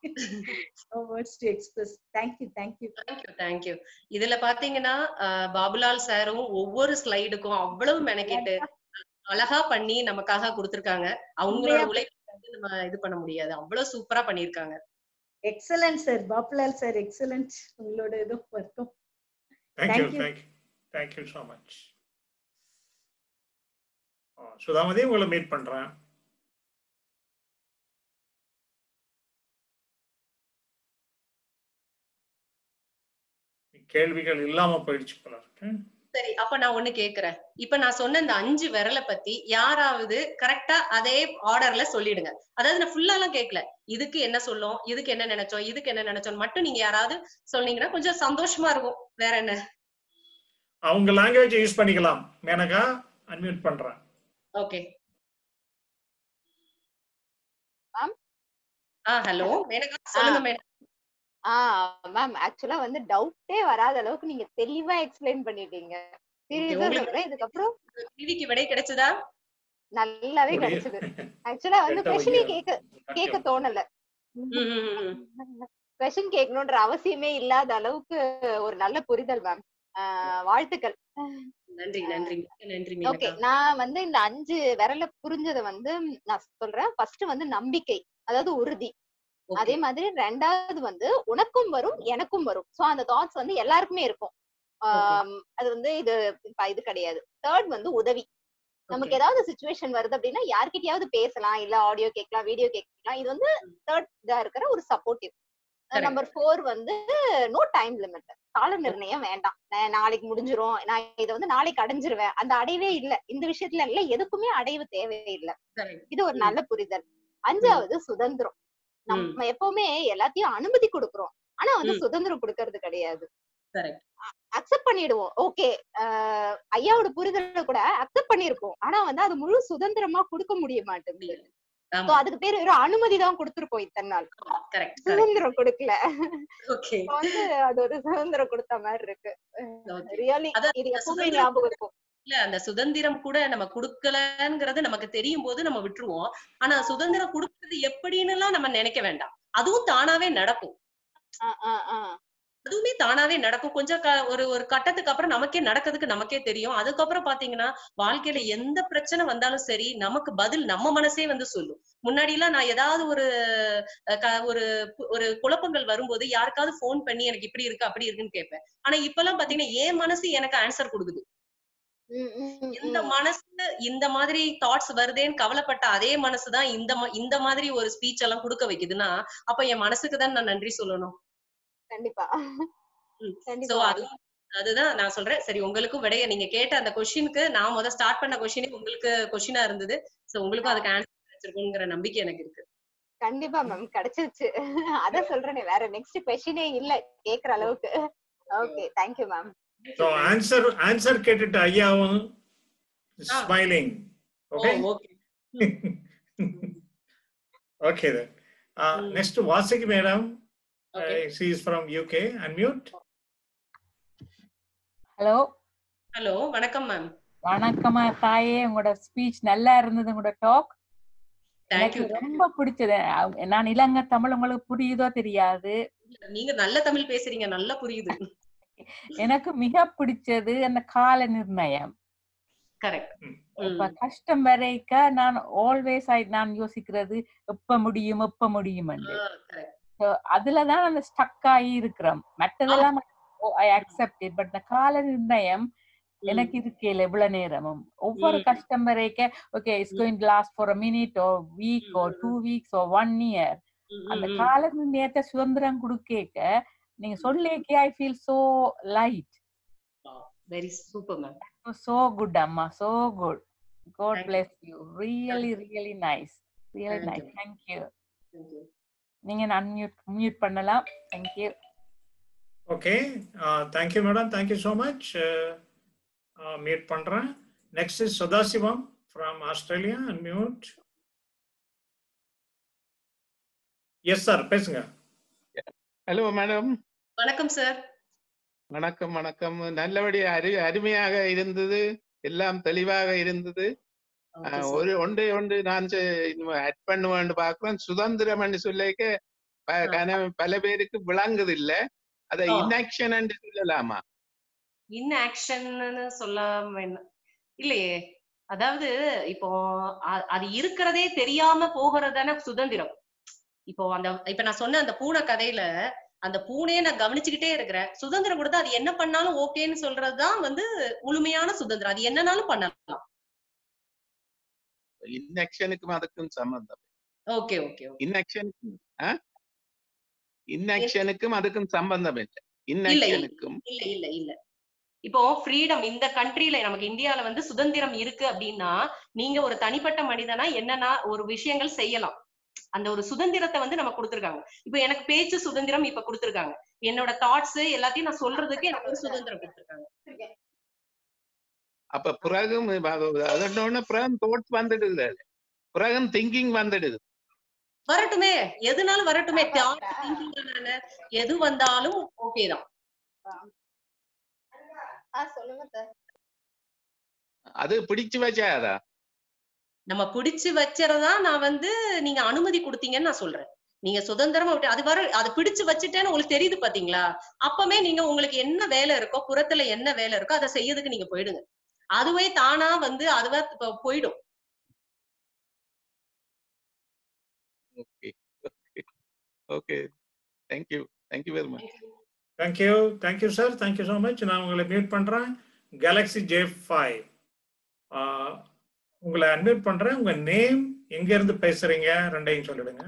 No words to express. Thank you, thank you. Thank you. இதுல பாத்தீங்கன்னா பாபுலால் சாரும் ஒவ்வொரு ஸ்லைடுக்கும் அவ்வளவு மெனக்கிட்டு அழகா பண்ணி நமக்காக கொடுத்திருக்காங்க. அவங்களோட உழைப்பு வந்து நம்ம இது பண்ண முடியாது, அவ்வளவு சூப்பரா பண்ணிருக்காங்க. Excellent sir, Babulal sir excellent. உங்களோட இதுவும் வர்க்கம். Thank you so much. சுதாமதி, உங்களை மீட் பண்றேன். கேள்விகள் இல்லாம போயிடுச்சு போல இருக்கு. சரி, அப்ப நான் ஒண்ணு கேக்குறேன். இப்ப நான் சொன்ன இந்த 5 விரலை பத்தி யாராவது கரெக்டா அதே ஆர்டர்ல சொல்லிடுங்க. அதாவது நான் ஃபுல்லா எல்லாம் கேட்கல, இதுக்கு என்ன சொல்லும், இதுக்கு என்ன நினைச்சோம், இதுக்கு என்ன நினைச்சோம் மட்டும் நீங்க யாராவது சொன்னீங்கன்னா கொஞ்சம் சந்தோஷமா இருக்கும். வேற என்ன? அவங்க லாங்குவேஜ் யூஸ் பண்ணிக்கலாம். மேனகா, அன்மியூட் பண்றேன். ஓகே. ஹலோ மேனகா, சொல்லுங்க மேடம். மேம், ஆக்சுவலா வந்து டவுட்டே வராத அளவுக்கு நீங்க தெளிவா எக்ஸ்பிளைன் பண்ணிட்டீங்க. இதுக்கப்புறம் கேள்விக்கு விடை கிடைச்சதா? நல்லாவே கிடைச்சது. ஆக்சுவலா வந்து क्वेश्चनே கேட்க தோணல. क्वेश्चन கேட்கணும்ன்ற அவசியமே இல்லாத அளவுக்கு ஒரு நல்ல புரிதல் மேம். வாழ்த்துக்கள். நன்றி நன்றி நன்றி. ஓகே, நான் வந்து இந்த 5 விரல புரிஞ்சதை வந்து நான் சொல்றேன். ஃபர்ஸ்ட் வந்து நம்பிக்கை, அதாவது உறுதி. அதே மாதிரி 2வது வந்து உனக்கும் வரும் எனக்கும் வரும். சோ அந்த தாட்ஸ் வந்து எல்லாருக்குமே இருக்கும். அது வந்து இது கிடையாது. 3rd வந்து உதவி. நமக்கு ஏதாவது சிச்சுவேஷன் வருது அப்படின்னா யார்கிட்டயாவது பேசலாம், இல்ல ஆடியோ கேட்கலாம், வீடியோ கேட்கலாம். இது வந்து 3rd இதா இருக்கிற ஒரு சப்போர்ட்டிவ். நம்பர் 4 வந்து நோ டைம் லிமிட், கால நிர்ணயம் வேண்டாம். நாளைக்கு முடிஞ்சிரும், நான் இதை வந்து நாளைக்கு அடைஞ்சிருவேன், அந்த அடைவே இல்ல. இந்த விஷயத்துல இல்ல, எதுக்குமே அடைவு தேவையில்லை. இது ஒரு நல்ல புரிதல். 5வது சுதந்திரம். நம்ம எப்பவுமே எல்லாத்தையும் அனுமதி கொடுக்கிறோம், ஆனா வந்து சுதந்திரம் கொடுக்கறது கிடையாது. அக்செப்ட் பண்ணிடுவோம். ஓகே, ஐயாவோட புரிதலை கூட அக்செப்ட் பண்ணிருப்போம், ஆனா வந்து அது முழு சுதந்திரமா கொடுக்க முடிய மாட்டேங்குது. அதுக்கு பேரு வெறும் அனுமதி தான் கொடுத்துருப்போம் இத்தனை நாள், சுதந்திரம் கொடுக்கல. வந்து அது ஒரு சுதந்திரம் கொடுத்த மாதிரி இருக்கு. ரியலி இது எப்பவுமே ஞாபகம் இருக்கும். இல்ல, அந்த சுதந்திரம் கூட நம்ம குடுக்கலங்கிறது நமக்கு தெரியும் போது நம்ம விட்டுருவோம். ஆனா சுதந்திரம் கொடுக்கறது எப்படின்னு எல்லாம் நம்ம நினைக்க வேண்டாம். அதுவும் தானாவே நடக்கும். அதுவுமே தானாவே நடக்கும். கொஞ்சம் ஒரு கட்டத்துக்கு அப்புறம் நமக்கே நடக்கிறதுக்கு நமக்கே தெரியும். அதுக்கப்புறம் பாத்தீங்கன்னா வாழ்க்கையில எந்த பிரச்சனை வந்தாலும் சரி, நமக்கு பதில் நம்ம மனசே வந்து சொல்லும். முன்னாடி எல்லாம் நான் ஏதாவது ஒரு குழப்பங்கள் வரும்போது யாருக்காவது போன் பண்ணி எனக்கு இப்படி இருக்கு அப்படி இருக்குன்னு கேட்பேன். ஆனா இப்ப எல்லாம் பாத்தீங்கன்னா என் மனசு எனக்கு ஆன்சர் கொடுக்குது. இந்த மனசு இந்த மாதிரி தாட்ஸ் வருதேன்னு கவலைப்பட்ட அதே மனசுதான் இந்த மாதிரி ஒரு ஸ்பீச் எல்லாம் கொடுக்க வைக்குதுன்னா, அப்ப என் மனசுக்கு தான் நான் நன்றி சொல்லணும். கண்டிப்பா. அதுதான் நான் சொல்றேன். சரி, உங்களுக்கும் விடைய நீங்க கேட்ட அந்த கொஸ்டினுக்கு நான் முதல்ல ஸ்டார்ட் பண்ண கொஸ்டினே உங்களுக்கு கொஸ்டினா இருந்தது. சோ உங்களுக்கும் அதுக்கு ஆன்சர் கிடைச்சிருக்குங்கிற நம்பிக்கை எனக்கு இருக்கு. கண்டிப்பா மேம், கிடைச்சிருச்சு. அதான் சொல்றேனே, வேற நெக்ஸ்ட் கொஸ்டினே இல்ல கேக்குற அளவுக்கு. Okay, thank you ma'am. So answer கேட்டுட்டு ஐயாவும் smiling. Okay. Okay then. Next Vasiki madam. She is from UK. Unmute. Hello, வணக்கம் மேம். வணக்கமா தாயே, உங்களோட ஸ்பீச் நல்லா இருந்தது. உங்களோட டாக் எனக்கு ரொம்ப பிடிச்சது. நான் இலங்கை தமிழ் உங்களுக்கு புரியுதோ தெரியாது. நீங்க நல்ல தமிழ் பேசுறீங்க, நல்லா புரியுது. எனக்கு மிக பிடிச்சது அந்த கால நிர்ணயம். இப்ப கஷ்டம் வரைக்க நான் ஆல்வேஸ் நான் யோசிக்கிறது எப்ப முடியும் எப்ப முடியும். அதுலதான் அந்த ஸ்டக் ஆகி இருக்கிறோம். மற்றதெல்லாம் ஐ அக்செப்ட் இட். பட் இந்த கால நிர்ணயம் எனக்கு இருக்கல இவ்வளவு நேரமும். ஒவ்வொரு கஷ்டம் வரைக்க okay it's going to last for a minute or week or 2 weeks or 1 year. அந்த கால நிர்ணயத்தை சுதந்திரம் கொடுக்க நீங்க சொல்லிக்கே I feel so light. Very super ma'am. So good amma, so good. God bless you. Really really nice. Really nice. Thank you. நீங்க unmute பண்ணலாம். Thank you. Okay, thank you madam, thank you so much. Mute பண்றேன். Next is Sadasivam from Australia. Unmute. Yes sir, பேசுங்க. Hello madam. வணக்கம் sir. வணக்கம் வணக்கம். நல்லபடியா அருமையாக இருந்தது, எல்லாம் தெளிவாக இருந்தது. ஒன்று நான் ஆட் பண்ணுவேன் பார்க்கிறேன். சுதந்திரம் என்று சொல்லிக்க பல பேருக்கு விளங்குது இல்ல, அதை இன்ஆக்ஷன் என்று சொல்லலாமா? இன்ஆக்ஷன் சொல்லாம இல்லையே. அதாவது இப்போ அது இருக்கிறதே தெரியாம போகிறதான சுதந்திரம். இப்போ இப்ப நான் சொன்ன அந்த பூனை கதையில அந்த பூனையை நான் கவனிச்சுக்கிட்டே இருக்கிறேன். சுதந்திரம் கொடுத்தா அது என்ன பண்ணாலும் ஓகேன்னு சொல்றதுதான் வந்து முழுமையான சுதந்திரம். அது என்னன்னாலும் பண்ணலாம். இன்ஆக்ஷனுக்கும் அதுக்கும் சம்பந்தம். Okay okay. இன்ஆக்ஷனுக்கும் அதுக்கும் சம்பந்தம் இல்லை. இன்ஆக்ஷனுக்கும் இல்ல இல்ல இல்ல. இப்போ ஃப்ரீடம் இந்த கண்ட்ரில நமக்கு இந்தியால வந்து சுதந்திரம் இருக்கு அப்படின்னா நீங்க ஒரு தனிப்பட்ட மனிதனா என்னன்னா ஒரு விஷயங்கள் செய்யலாம். அந்த ஒரு சுதந்திரத்தை வந்து நம்ம கொடுத்திருக்காங்க. இப்ப எனக்கு பேச்சு சுதந்திரம் இப்ப கொடுத்திருக்காங்க. என்னோட தாட்ஸ் எல்லாத்தையும் நான் சொல்றதுக்கு எனக்கு ஒரு சுதந்திரம் கொடுத்திருக்காங்க. அப்ப பிறகும் அதோட பிறகு தாட்ஸ் வந்துடுது, பிறகு திங்கிங் வந்துடுது. வரட்டுமே, எதுனாலும் வரட்டுமே. எது வந்தாலும் ஓகே தான். அது பிடிச்சு வச்சாதா நம்ம பிடிச்சு வச்சறதா நான் வந்து நீங்க அனுமதி கொடுத்தீங்கன்னு நான் சொல்றேன். நீங்க சுதந்திரமா விட்டு அது வர அது பிடிச்சு வச்சுட்டேன்னு உங்களுக்கு தெரியுது பாத்தீங்களா? அப்பவே நீங்க உங்களுக்கு என்ன வேலை இருக்கோ, புறத்துல என்ன வேலை இருக்கோ அதை செய்யறதுக்கு நீங்க போயிடுங்க. அதுவே தானா வந்து அதுவே போயிடும். Okay okay. Thank you very much. Thank you sir, thank you so much. நான் உங்களை மியூட் பண்றேன். Galaxy J5 உங்களை அன்மியூட் பண்றேன். உங்க நேம், எங்க இருந்து பேசுறீங்க, ரெண்டையும் சொல்லிடுங்க.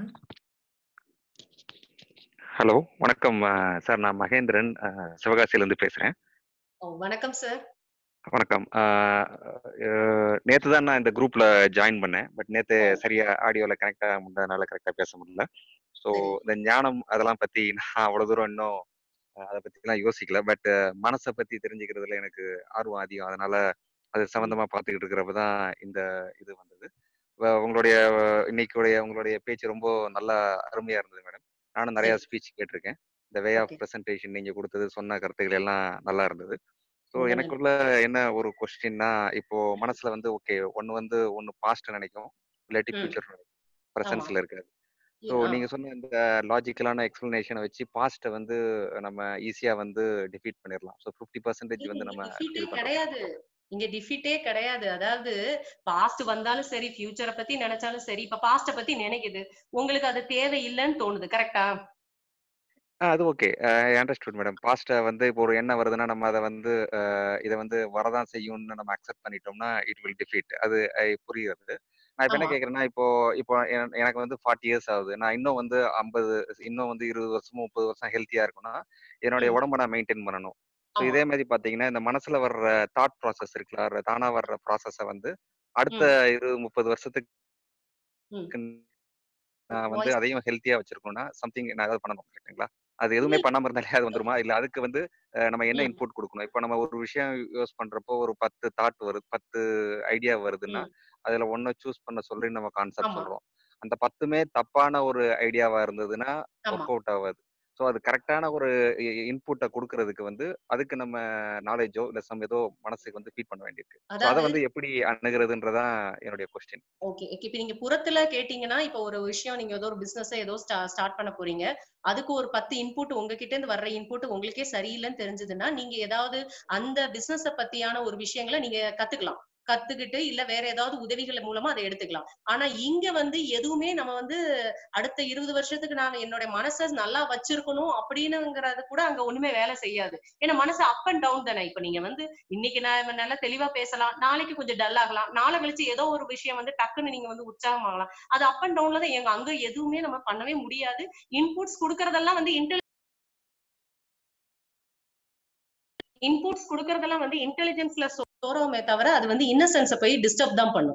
ஹலோ, வணக்கம் சார். நான் மகேந்திரன், சிவகாசியில இருந்து பேசுறேன். வணக்கம் சார். வணக்கம். நேத்து தான் நான் இந்த குரூப்ல ஜாயின் பண்ணேன். பட் நேத்து சரியா ஆடியோல கனெக்ட் ஆக முடியாதனால கரெக்டா பேச முடியல. ஸோ இந்த ஞானம் அதெல்லாம் பத்தி நான் அவ்வளவு தூரம் இன்னும் அதை பத்திலாம் யோசிக்கல. பட் மனசை பத்தி தெரிஞ்சுக்கிறதுல எனக்கு ஆர்வம் அதிகம். அதனால அது சம்பந்தமா பார்த்துக்கிட்டு இருக்கிறப்பதான் இந்த இது வந்தது. உங்களுடைய உங்களுடைய பேச்சு ரொம்ப நல்லா அருமையா இருந்தது மேடம். நானும் நிறைய ஸ்பீச் கேட்டிருக்கேன். இந்த வே ஆஃப் பிரசன்டேஷன் நீங்க கொடுத்தது, சொன்ன கருத்துக்கள் எல்லாம் நல்லா இருந்தது. ஸோ எனக்குள்ள என்ன ஒரு கொஸ்டின்னா, இப்போ மனசுல வந்து ஓகே ஒன்னு பாஸ்ட் நினைக்கும், இல்லாட்டி ஃபியூச்சர் நினைக்கும், ப்ரெசன்ஸ்ல இருக்காது. ஸோ நீங்க சொன்ன இந்த லாஜிக்கலான எக்ஸ்பிளனேஷனை வச்சு பாஸ்ட்டை வந்து நம்ம ஈஸியா வந்து டிஃபீட் பண்ணிடலாம். ஸோ 50% வந்து நம்ம இது கிடையாது. இங்க டிஃபீட்டே கிடையாது. அதாவது பாஸ்ட் வந்தாலும் சரி, ஃபியூச்சரை பத்தி நினைச்சாலும் சரி, இப்ப பாஸ்ட பத்தி நினைக்குது, உங்களுக்கு அது தேவை இல்லைன்னு தோணுது. கரெக்டா? அது ஓகே, அண்டர்ஸ்டுட் மேடம். பாஸ்ட்டை வந்து இப்போ ஒரு எண்ணம் வருதுன்னா நம்ம அதை வந்து இதை வந்து வரதான் செய்யும்னு நம்ம அக்செப்ட் பண்ணிட்டோம்னா இட் வில் டிஃபீட். அது புரியுது. நான் இப்ப என்ன கேட்கறேன்னா, இப்போ இப்போ எனக்கு வந்து 40 இயர்ஸ் ஆகுது. நான் இன்னும் வந்து 50, இன்னும் வந்து 20 வருஷமும் 30 வருஷம் ஹெல்த்தியா இருக்குன்னா என்னுடைய உடம்ப நான் மெயின்டைன் பண்ணணும். ஸோ இதே மாதிரி பாத்தீங்கன்னா இந்த மனசுல வர்ற தாட் ப்ராசஸ் இருக்குல்ல, தானா வர்ற ப்ராசஸை வந்து அடுத்த 20-30 வருஷத்துக்கு நான் வந்து அதையும் ஹெல்த்தியா வச்சிருக்கணும்னா சம்திங் நான் ஏதாவது பண்ணணும். கரெக்டுங்களா? அது எதுவுமே பண்ணாம இருந்தாலே அது வந்துருமா? இல்ல அதுக்கு வந்து நம்ம என்ன இன்புட் கொடுக்கணும்? இப்போ நம்ம ஒரு விஷயம் யூஸ் பண்றப்போ ஒரு 10 தாட் வருது, 10 ஐடியா வருதுன்னா அதுல ஒன்ன சூஸ் பண்ண சொல்லி நம்ம கான்செப்ட் சொல்றோம். அந்த 10மே தப்பான ஒரு ஐடியாவா இருந்ததுன்னா ஒர்க் அவுட் ஆகாது. ஸோ அது கரெக்டான ஒரு இன்புட்டை கொடுக்கறதுக்கு வந்து அதுக்கு நம்ம நாலேஜோ இல்ல ஏதோ மனசுக்கு வந்து ஃபீட் பண்ண வேண்டியிருக்கு. அதை வந்து எப்படி அணுகிறதுன்றதான் என்னுடைய கொஸ்டின். ஓகே, இப்ப நீங்க புறத்துல கேட்டீங்கன்னா, இப்ப ஒரு விஷயம் நீங்க ஏதோ ஒரு பிசினஸ் ஏதோ ஸ்டார்ட் பண்ண போறீங்க, அதுக்கு ஒரு 10 இன்புட் உங்ககிட்ட இருந்து வர்ற இன்புட் உங்களுக்கே சரியில்லைன்னு தெரிஞ்சதுன்னா நீங்க ஏதாவது அந்த பிசினஸ் பத்தியான ஒரு விஷயங்களை நீங்க கத்துக்கிட்டு இல்ல வேற ஏதாவது உதவிகள் மூலமா அதை எடுத்துக்கலாம். ஆனா இங்க வந்து எதுவுமே நம்ம வந்து அடுத்த 20 வருஷத்துக்கு நான் என்னோட மனசை நல்லா வச்சிருக்கணும் அப்படின்னுங்கிறது கூட அங்க ஒண்ணுமே வேலை செய்யாது. ஏன்னா மனசு அப் அண்ட் டவுன் தானே. இப்ப நீங்க வந்து இன்னைக்கு நான் நல்லா தெளிவா பேசலாம், நாளைக்கு கொஞ்சம் டல் ஆகலாம், நாளை கழிச்சு ஏதோ ஒரு விஷயம் வந்து டக்குன்னு நீங்க வந்து உற்சாகமாகலாம். அது அப் அண்ட் டவுன்ல தான். எங்க அங்க எதுவுமே நம்ம பண்ணவே முடியாது. இன்புட்ஸ் கொடுக்கறதெல்லாம் வந்து இன்டெலிஜென்ஸ்ல சோறோமே தவிர அது வந்து இன்னசென்ஸை போய் டிஸ்டர்ப் தான் பண்ணும்.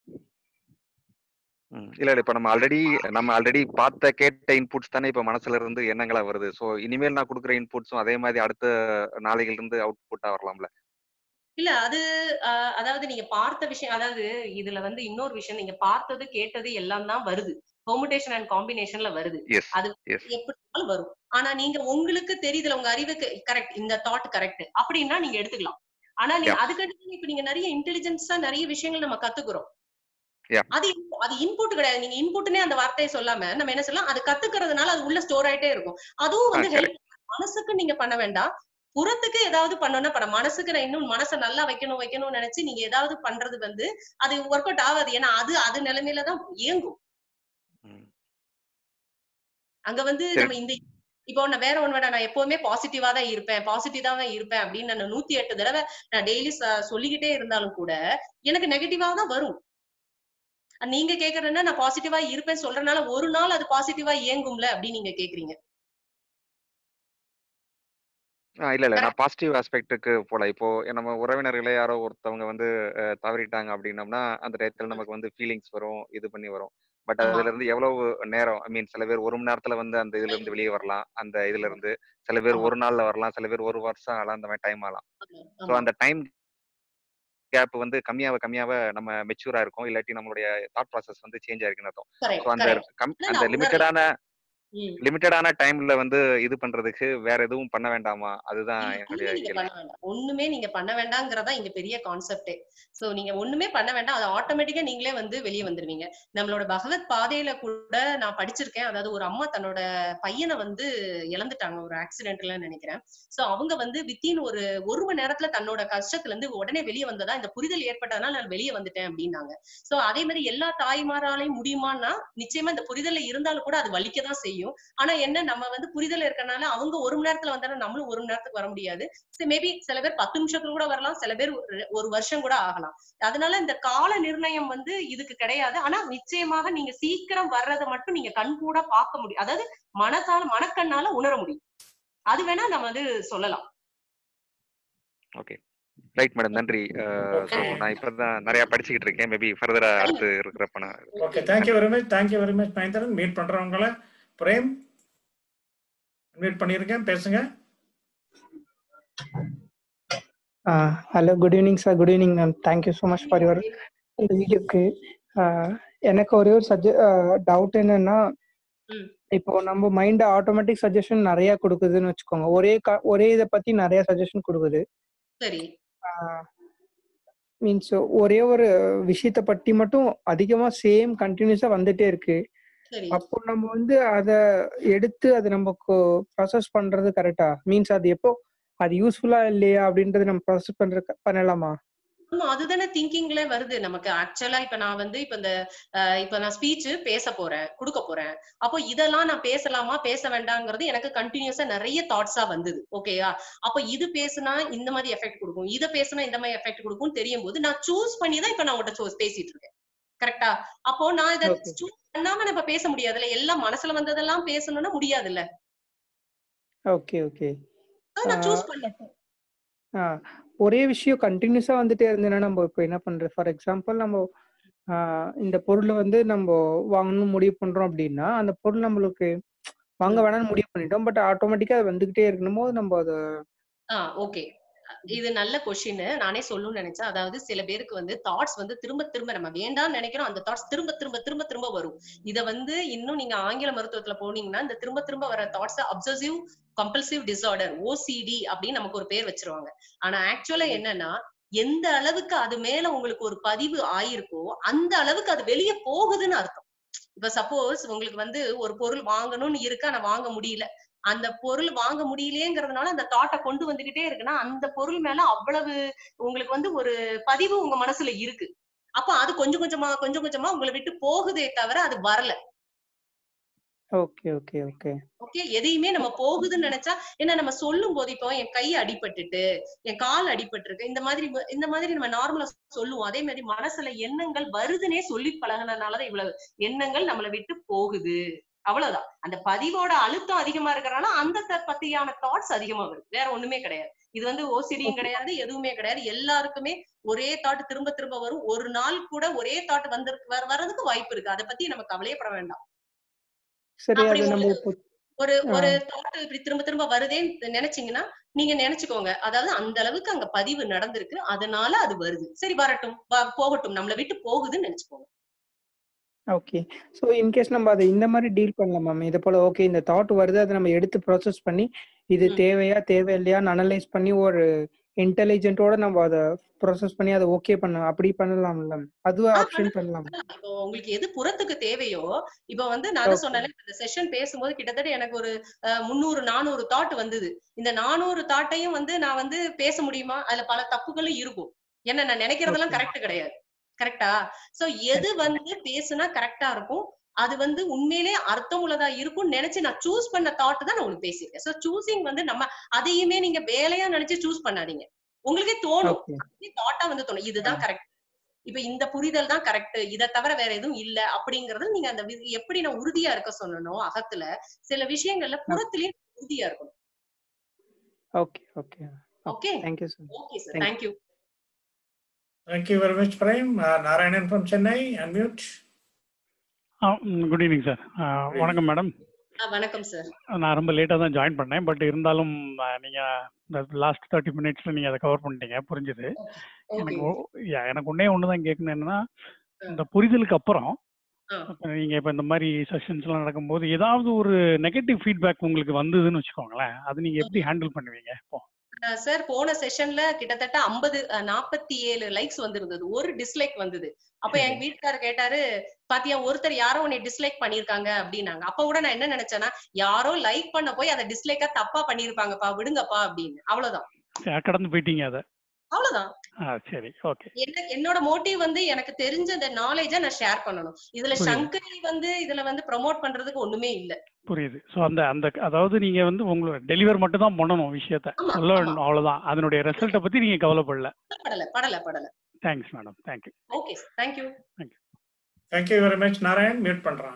இல்ல இப்ப நம்ம ஆல்ரெடி பார்த்த கேட்ட இன்புட்ஸ் தானே இப்ப மனசுல இருந்து எண்ணங்களா வருது. சோ இனிமேல் நான் கொடுக்குற இன்புட்ஸும் அதே மாதிரி அடுத்த நாளைகள் இருந்து அவுட்புட்டா வரலாம்ல? இல்ல அது அதாவது நீங்க பார்த்த விஷயம், அதாவது இதுல வந்து இன்னொரு விஷயம், நீங்க பார்த்தது கேட்டது எல்லாம் தான் வருது, பெர்முடேஷன் அண்ட் காம்பினேஷன்ல வருது. அது எப்படினாலும் வரும். ஆனா நீங்க உங்களுக்கு தெரியுதுல, உங்க அறிவுக்கு கரெக்ட், இந்த தாட் கரெக்ட் அப்படின்னா நீங்க எடுத்துக்கலாம். ஆனா நீங்க அதுக்கடுத்து இப்ப நீங்க நிறைய இன்டெலிஜென்ஸா நிறைய விஷயங்கள் நம்ம கத்துக்கிறோம். அது இன்புட் கிடையாது. நீங்க இன்புட்னே அந்த வார்த்தையை சொல்லாம நம்ம என்ன சொல்லலாம், அது கத்துக்கிறதுனால அது உள்ள ஸ்டோர் ஆயிட்டே இருக்கும். அதுவும் வந்து ஹெல்ப். மனசுக்கு நீங்க பண்ண வேண்டாம், புறத்துக்கு ஏதாவது பண்ணணும்னா மனசுக்கு நான் இன்னும் மனசை நல்லா வைக்கணும்னு நினைச்சு நீங்க ஏதாவது பண்றது வந்து அது ஒர்க் அவுட் ஆகாது. ஏன்னா அது நிலைமையில தான் இயங்கும். அங்க வந்து நம்ம இந்த இப்போ நான் வேற ஒண்ணு வேணா, நான் எப்பவுமே பாசிட்டிவா தான் இருப்பேன், பாசிட்டிவா தான் இருப்பேன் அப்படின்னு நான் 108 தடவை நான் டெய்லி சொல்லிக்கிட்டே இருந்தாலும் கூட எனக்கு நெகட்டிவா தான் வரும். நீங்க கேக்குறதுன்னா நான் பாசிட்டிவா இருப்பேன் சொல்றதுனால ஒரு நாள் அது பாசிட்டிவா இயங்கும்ல அப்படின்னு நீங்க கேக்குறீங்க. இல்ல நான் பாசிட்டிவ் ஆஸ்பெக்டுக்கு போல. இப்போ நம்ம உறவினர்களே யாரோ ஒருத்தவங்க வந்து தவறிட்டாங்க அப்படின்னம்னா அந்த டயத்துல நமக்கு வந்து ஃபீலிங்ஸ் வரும், இது பண்ணி வரும். பட் அதுல இருந்து எவ்வளவு நேரம், ஐ மீன் சில பேர் 1 மணி நேரத்துல வந்து அந்த இதுல இருந்து வெளியே வரலாம், அந்த இதுல இருந்து. சில பேர் 1 நாள்ல வரலாம், சில பேர் 1 வருஷம் ஆகலாம், அந்த மாதிரி டைம் ஆகலாம். ஸோ அந்த டைம் கேப் வந்து கம்மியாவ நம்ம மெச்சூரா இருக்கும், இல்லாட்டி நம்மளுடைய தாட் ப்ராசஸ் வந்து சேஞ்ச் ஆயிருக்குன்னு அர்த்தம். ஸோ அந்த லிமிட்டடான டைம்ல வந்து இது பண்றதுக்கு வேற எதுவும் பண்ண வேண்டாமா? அதுதான் என்னுடைய கேள்வி. ஒண்ணுமே நீங்க பண்ண வேண்டாம்ங்கறதா இங்க பெரிய கான்செப்டே. சோ நீங்க ஒண்ணுமே பண்ண வேண்டாம், அது ஆட்டோமேட்டிக்கா நீங்களே வந்து வெளியே வந்துருவீங்க. நம்மளோட பகவத் பாதையில கூட நான் படிச்சிருக்கேன். அதாவது ஒரு அம்மா தன்னோட பையனை வந்து இழந்துட்டாங்க ஒரு ஆக்சிடென்ட்ல நினைக்கிறேன். சோ அவங்க வந்து வித்தின் ஒரு மணி நேரத்துல தன்னோட கஷ்டத்துல இருந்து உடனே வெளியே வந்ததா, இந்த புரிதல் ஏற்பட்டதுனால நான் வெளியே வந்துட்டேன் அப்படின்னாங்க. சோ அதே மாதிரி எல்லா தாய்மாராலையும் முடியுமான்னா நிச்சயமா இந்த புரிதல்ல இருந்தாலும் கூட அது வலிக்கதான் செய்யும். ஆனா என்ன, நம்ம வந்து புரிதல் இருக்கனால அவங்க 1 மணி நேரத்துல வந்தாலும் நம்மளும் 1 மணி நேரத்துக்கு வர முடியாது. மேபி சில பேர் 10 நிமிஷத்துல கூட வரலாம், சில பேர் 1 வருஷம் கூட ஆகலாம். அதனால இந்த கால நிர்ணயம் வந்து இதுக்கு கிடையாது. ஆனா நிச்சயமாக நீங்க சீக்கிரம் வர்றதை மட்டும் நீங்க கண் கூட பார்க்க முடியும், அதாவது மனக்கண்ணால உணர முடியும். அது வேணா நம்ம வந்து சொல்லலாம். ஓகே, ரைட் மேடம், நன்றி. நான் இப்பதான் நிறைய படிச்சுக்கிட்டு இருக்கேன், மேபி ஃபர்தரா அடுத்து இருக்கிறப்ப நான். Okay, thank you very much Mahendran. Meet பண்றவங்கள பிரேம் மீட் பண்ணிருக்கேன், பேசுங்க. Hello, good evening sir. Good evening ma'am. Thank you so much for your இந்த வீடியோக்கு. எனக்கு ஒரே ஒரு டவுட் என்னன்னா, இப்போ நம்ம மைண்ட் ஆட்டோமேட்டிக் சஜஷன் நிறைய கொடுக்குதுன்னு வச்சுக்கோங்க. ஒரே இதை பத்தி நிறைய சஜஷன் கொடுக்குது. சரி. மீன்ஸ் ஒரே ஒரு விஷயத்த பத்தி மட்டும் அதிகமா சேம் கண்டினியூஸா வந்துட்டே இருக்கு. அப்போ நம்ம வந்து அத எடுத்து அது நமக்கு ப்ராசஸ் பண்றது கரெக்டா? மீன்ஸ் அது எப்போ அது யூஸ்ஃபுல்லா இல்லையா அப்படின்றது நம்ம ப்ராசஸ் பண்ணலாமா? ஆமா, அதுதானே திங்கிங்ல வருது நமக்கு. ஆக்சுவலா இப்ப நான் வந்து இப்ப நான் ஸ்பீச் பேச போறேன், கொடுக்க போறேன். அப்போ இதெல்லாம் நான் பேசலாமா பேச வேண்டாம்ங்கிறது எனக்கு கண்டினியூஸா நிறைய தாட்ஸா வந்தது. ஓகேயா? அப்ப இது பேசுனா இந்த மாதிரி எஃபெக்ட் கொடுக்கும், இதை பேசுனா இந்த மாதிரி எஃபெக்ட் கொடுக்கும் தெரியும் போது நான் சூஸ் பண்ணி தான் இப்ப நான் உங்கள்கிட்ட பேசிட்டு இருக்கேன். கரெக்டா? அப்போ நான் இதை சூஸ் பண்ணாம நம்ம பேச முடியாதுல்ல. எல்லாம் மனசுல வந்ததெல்லாம் பேசணும்னா முடியாதுல்ல. Okay okay. நான் சூஸ் பண்ணேன். ஒரே விஷயம் கண்டினியூஸா வந்துட்டே இருந்தேன்னா நம்ம இப்போ என்ன பண்றது? ஃபார் எக்ஸாம்பிள், நம்ம இந்த பொருளை வந்து நம்ம வாங்கணும்னு முடிவு பண்றோம் அப்படின்னா, அந்த பொருள் நம்மளுக்கு வாங்க வேணாம்னு முடிவு பண்ணிட்டோம், பட் ஆட்டோமேட்டிக்கா அது வந்துகிட்டே இருக்கணும் போது நம்ம அதை. ஓகே, இது நல்ல கொஸ்டின். நானே சொல்லணும்னு நினைச்சேன். அதாவது சில பேருக்கு வந்து தாட்ஸ் வந்து திரும்ப திரும்ப நம்ம வேண்டாம்னு நினைக்கிறோம், அந்த தாட்ஸ் திரும்ப திரும்ப திரும்ப திரும்ப வரும். இத வந்து இன்னும் நீங்க ஆங்கில மருத்துவத்துல போனீங்கன்னா இந்த திரும்ப திரும்ப வர thoughts obsessive compulsive disorder, OCD அப்படின்னு நமக்கு ஒரு பேர் வச்சிருவாங்க. ஆனா ஆக்சுவலா என்னன்னா, எந்த அளவுக்கு அது மேல உங்களுக்கு ஒரு பதிவு ஆயிருக்கோ அந்த அளவுக்கு அது வெளியே போகுதுன்னு அர்த்தம். இப்ப சப்போஸ் உங்களுக்கு வந்து ஒரு பொருள் வாங்கணும்னு இருக்கு, ஆனா வாங்க முடியல. அந்த பொருள் வாங்க முடியலையேங்கிறதுனால அந்த தாட்டை கொண்டு வந்துகிட்டே இருக்குன்னா அந்த பொருள் மேல அவ்வளவு உங்களுக்கு வந்து ஒரு பதிவு உங்க மனசுல இருக்கு. அப்ப அது கொஞ்சம் கொஞ்சமா உங்களை விட்டு போகுதே தவிர அது வரல. ஓகே ஓகே ஓகே ஓகே, எதையுமே நம்ம போகுதுன்னு நினைச்சா, ஏன்னா நம்ம சொல்லும் போது இப்போ என் கை அடிபட்டுட்டு என் கால் அடிபட்டிருக்கு இந்த மாதிரி நம்ம நார்மலா சொல்லுவோம். அதே மாதிரி மனசுல எண்ணங்கள் வருதுன்னே சொல்லி பழகினதுனாலதான் இவ்வளவு எண்ணங்கள் நம்மளை விட்டு போகுது. அவ்வளவுதான். அந்த பதிவோட அழுத்தம் அதிகமா இருக்கிறனால அந்த பத்தியான தாட்ஸ் அதிகமா வருது, வேற ஒண்ணுமே கிடையாது. இது வந்து OCDயும் கிடையாது, எதுவுமே கிடையாது. எல்லாருக்குமே ஒரே தாட் திரும்ப திரும்ப வரும். ஒரு நாள் கூட ஒரே தாட் வர்றதுக்கு வாய்ப்பு இருக்கு. அதை பத்தி நம்ம கவலையப்பட வேண்டாம். ஒரு தாட் இப்படி திரும்ப திரும்ப வருதேன்னு நினைச்சீங்கன்னா நீங்க நினைச்சுக்கோங்க, அதாவது அந்த அளவுக்கு அங்க பதிவு நடந்திருக்கு, அதனால அது வருது. சரி, வரட்டும், போகட்டும், நம்மளை விட்டு போகுதுன்னு நினைச்சுக்கோங்க. ஓகே. ஸோ இன்கேஸ் நம்ம அதை இந்த மாதிரி டீல் பண்ணலாம் மேம். இதை போல ஓகே, இந்த தாட் வருது, அதை நம்ம எடுத்து ப்ராசஸ் பண்ணி இது தேவையா தேவையில்லையான்னு அனலைஸ் பண்ணி ஒரு இன்டெலிஜென்ட்டோட நம்ம அதை ப்ராசஸ் பண்ணி அதை ஓகே பண்ண அப்படி பண்ணலாம்ல? அதுவும் ஆப்ஷன் பண்ணலாம். இப்போ உங்களுக்கு எது புறத்துக்கு தேவையோ, இப்ப வந்து நான் சொன்னாலே இந்த செஷன் பேசும்போது கிட்டத்தட்ட எனக்கு ஒரு 300-400 தாட் வந்தது. இந்த 400 தாட்டையும் வந்து நான் வந்து பேச முடியுமா? அதுல பல தப்புகளும் இருக்கும். ஏன்னா நான் நினைக்கிறதெல்லாம் கரெக்ட் கிடையாது. கரெக்டா? சோ எது வந்து பேசுனா கரெக்டா இருக்கும், அது வந்து உண்மையிலே அர்த்தம் உள்ளதா இருக்கும்னு நினைச்சு நான் சூஸ் பண்ண தாட் தான் நான் உங்களுக்கு பேசியிருக்கேன். சோ சூசிங் வந்து நம்ம அதையுமே நீங்க வேலையா நினைச்சு சூஸ் பண்ணாதீங்க. உங்களுக்கே தோணும், தாட்டா வந்து தோணும் இதுதான் கரெக்ட், இப்ப இந்த புரிதல் தான் கரெக்ட், இதை தவிர வேற எதுவும் இல்ல அப்படிங்கறது நீங்க அந்த எப்படி நான் உறுதியா இருக்க சொல்லணும் அகத்துல, சில விஷயங்கள்ல புறத்திலேயே உறுதியா இருக்கணும். Okay okay okay thank you sir. Okay sir, thank you. Thank you very much, Prem. Narayanan from Chennai, unmute. Good evening sir. வணக்கம் மேடம். வணக்கம் சார். நான் ரொம்ப லேட்டாக தான் ஜாயின் பண்ணேன், பட் இருந்தாலும் நீங்கள் லாஸ்ட் 30 மினிட்ஸில் நீங்கள் அதை கவர் பண்ணிட்டீங்க, புரிஞ்சுது. எனக்கு ஒன்றே ஒன்று தான் கேட்கணும், என்னன்னா இந்த புரிதலுக்கு அப்புறம் நீங்கள் இப்போ இந்த மாதிரி செஷன்ஸ்லாம் நடக்கும்போது ஏதாவது ஒரு நெகட்டிவ் ஃபீட்பேக் உங்களுக்கு வந்ததுன்னு வச்சுக்கோங்களேன், அது நீங்கள் எப்படி ஹேண்டில் பண்ணுவீங்க? இப்போ சார் போன செஷன்ல கிட்டத்தட்ட 47 லைக்ஸ் வந்திருந்தது, ஒரு டிஸ்லைக் வந்தது. அப்ப எங்க வீட்டுக்காரர் கேட்டாரு, பாத்தியா ஒருத்தர் யாரோ உன்னை டிஸ்லைக் பண்ணிருக்காங்க அப்படின்னாங்க. அப்ப கூட நான் என்ன நினைச்சேன்னா, யாரோ லைக் பண்ண போய் அதை டிஸ்லைக்கா தப்பா பண்ணிருப்பாங்கப்பா, விடுங்கப்பா அப்படின்னு. அவ்வளவுதான், கடந்து போயிட்டீங்க அதை. அவ்வளவுதான். சரி, ஓகே. என்னோட மோட்டிவ் வந்து எனக்கு தெரிஞ்ச அந்த நாலேஜை நான் ஷேர் பண்ணணும். இதுல சங்கரி வந்து இதுல வந்து ப்ரோமோட் பண்றதுக்கு ஒண்ணுமே இல்ல. புரியுது. சோ அந்த அதாவது நீங்க வந்து உங்களோட டெலிவர் மட்டும் தான் பண்ணணும், விஷயத்தை சொல்லணும், அவ்வளவுதான். அதனுடைய ரிசல்ட்ட பத்தி நீங்க கவலைப்படல. படல. Thanks madam. Thank you. Okay sir, thank you. Thank you very much. Narayan, mute பண்றான்.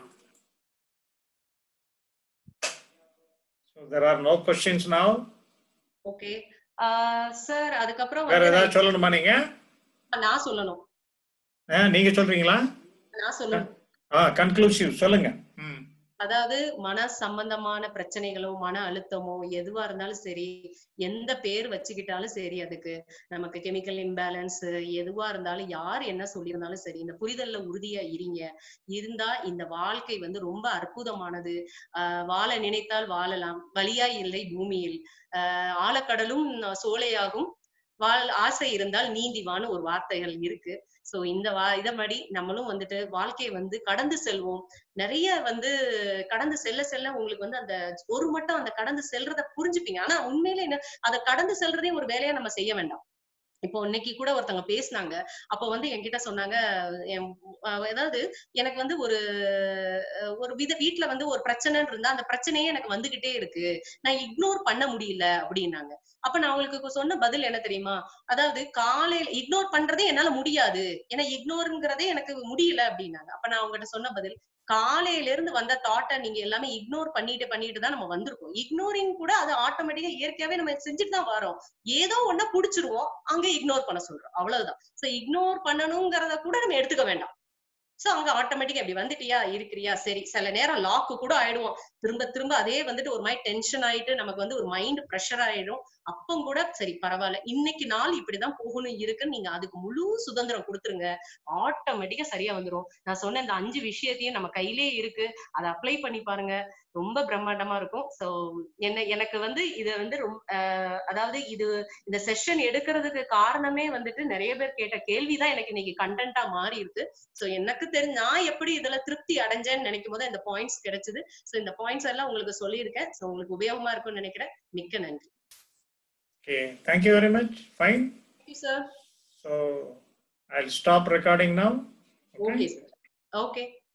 So there are no questions now. Okay sir, அதுக்கப்புறம் வேற ஏதாவது சொல்லணுமா நீங்க? நான் சொல்லணும். நீங்க சொல்றீங்களா? நான் சொல்லணும். கன்க்ளூசிவ் சொல்லுங்க. அதாவது மன சம்பந்தமான பிரச்சனைகளோ மன அழுத்தமோ எதுவா இருந்தாலும் சரி, எந்த பேர் வச்சுக்கிட்டாலும் சரி, அதுக்கு நமக்கு கெமிக்கல் இம்பேலன்ஸ் எதுவா இருந்தாலும் யார் என்ன சொல்லியிருந்தாலும் சரி, இந்த புரிதல்ல உறுதியா இருந்தா இந்த வாழ்க்கை வந்து ரொம்ப அற்புதமானது. வாழ நினைத்தால் வாழலாம், வலியா இல்லை பூமியில், ஆழக்கடலும் சோலையாகும், ஆசை இருந்தால் நீந்திவான்னு ஒரு வார்த்தைகள் இருக்கு. சோ இந்த இதபடி நம்மளும் வந்துட்டு வாழ்க்கையை வந்து கடந்து செல்வோம். நிறைய வந்து கடந்து செல்ல உங்களுக்கு வந்து அந்த ஒரு மட்டும் அந்த கடந்து செல்றத புரிஞ்சுப்பீங்க. ஆனா உண்மையில என்ன, அதை கடந்து செல்றதையும் ஒரு வேலையா நம்ம செய்ய வேண்டாம். இப்போ இன்னைக்கு கூட ஒருத்தவங்க பேசினாங்க. அப்ப வந்து என்கிட்ட சொன்னாங்க, அதாவது எனக்கு வந்து ஒரு வீட்டுல வந்து ஒரு பிரச்சனைன்னு இருந்தா அந்த பிரச்சனையே எனக்கு வந்துகிட்டே இருக்கு, நான் இக்னோர் பண்ண முடியல அப்படின்னாங்க. அப்ப நான் அவங்களுக்கு சொன்ன பதில் என்ன தெரியுமா? அதாவது காலையில இக்னோர் பண்றதே என்னால முடியாது, ஏன்னா இக்னோருங்கிறதே எனக்கு முடியல அப்படின்னாங்க. அப்ப நான் அவங்ககிட்ட சொன்ன பதில், காலையில இருந்து வந்த தாட்டை நீங்க எல்லாமே இக்னோர் பண்ணிட்டு தான் நம்ம வந்திருக்கோம். இக்னோரிங் கூட அது ஆட்டோமேட்டிக்கா இயற்கையாவே நம்ம செஞ்சுட்டு தான் வரோம். ஏதோ ஒண்ணு புடிச்சிருவோம், அங்க இக்னோர் பண்ண சொல்றோம், அவ்வளவுதான். சோ இக்னோர் பண்ணணுங்கிறத கூட நம்ம எடுத்துக்க வேண்டாம். சோ அங்க ஆட்டோமேட்டிக்கா இப்படி வந்துட்டியா இருக்கிறியா சரி. சில நேரம் லாக்கு கூட ஆயிடுவோம், திரும்ப அதே வந்துட்டு ஒரு மாதிரி டென்ஷன் ஆயிட்டு நமக்கு வந்து ஒரு மைண்ட் ப்ரெஷர் ஆயிடும். அப்பம் கூட சரி பரவாயில்ல, இன்னைக்கு நாள் இப்படிதான் போகணும் இருக்குன்னு நீங்க அதுக்கு முழு சுதந்திரம் கொடுத்துருங்க, ஆட்டோமேட்டிக்கா சரியா வந்துரும். நான் சொன்ன இந்த 5 விஷயத்தையும் நம்ம கையிலே இருக்கு, அதை அப்ளை பண்ணி பாருங்க, ரொம்ப பிரம்மாண்டமா இருக்கும். சோ எனக்கு வந்து இது வந்து அதாவது இந்த செஷன் எடுக்கிறதுக்கு காரணமே வந்துட்டு நிறைய பேர் கேட்ட கேள்விதான் எனக்கு இன்னைக்கு கண்டென்ட்டா மாறி இருக்கு. சோ எனக்கு தெரிஞ்சு நான் எப்படி இதுல திருப்தி அடைஞ்சேன்னு நினைக்கும் போது இந்த பாயிண்ட்ஸ் கிடைச்சது. சோ இந்த பாயிண்ட்ஸ் எல்லாம் உங்களுக்கு சொல்லியிருக்கேன். சோ உங்களுக்கு உபயோகமா இருக்கும்னு நினைக்கிறேன். மிக்க நன்றி. Okay, thank you very much. Fine. Thank you, sir. So I'll stop recording now. Okay, sir. Okay.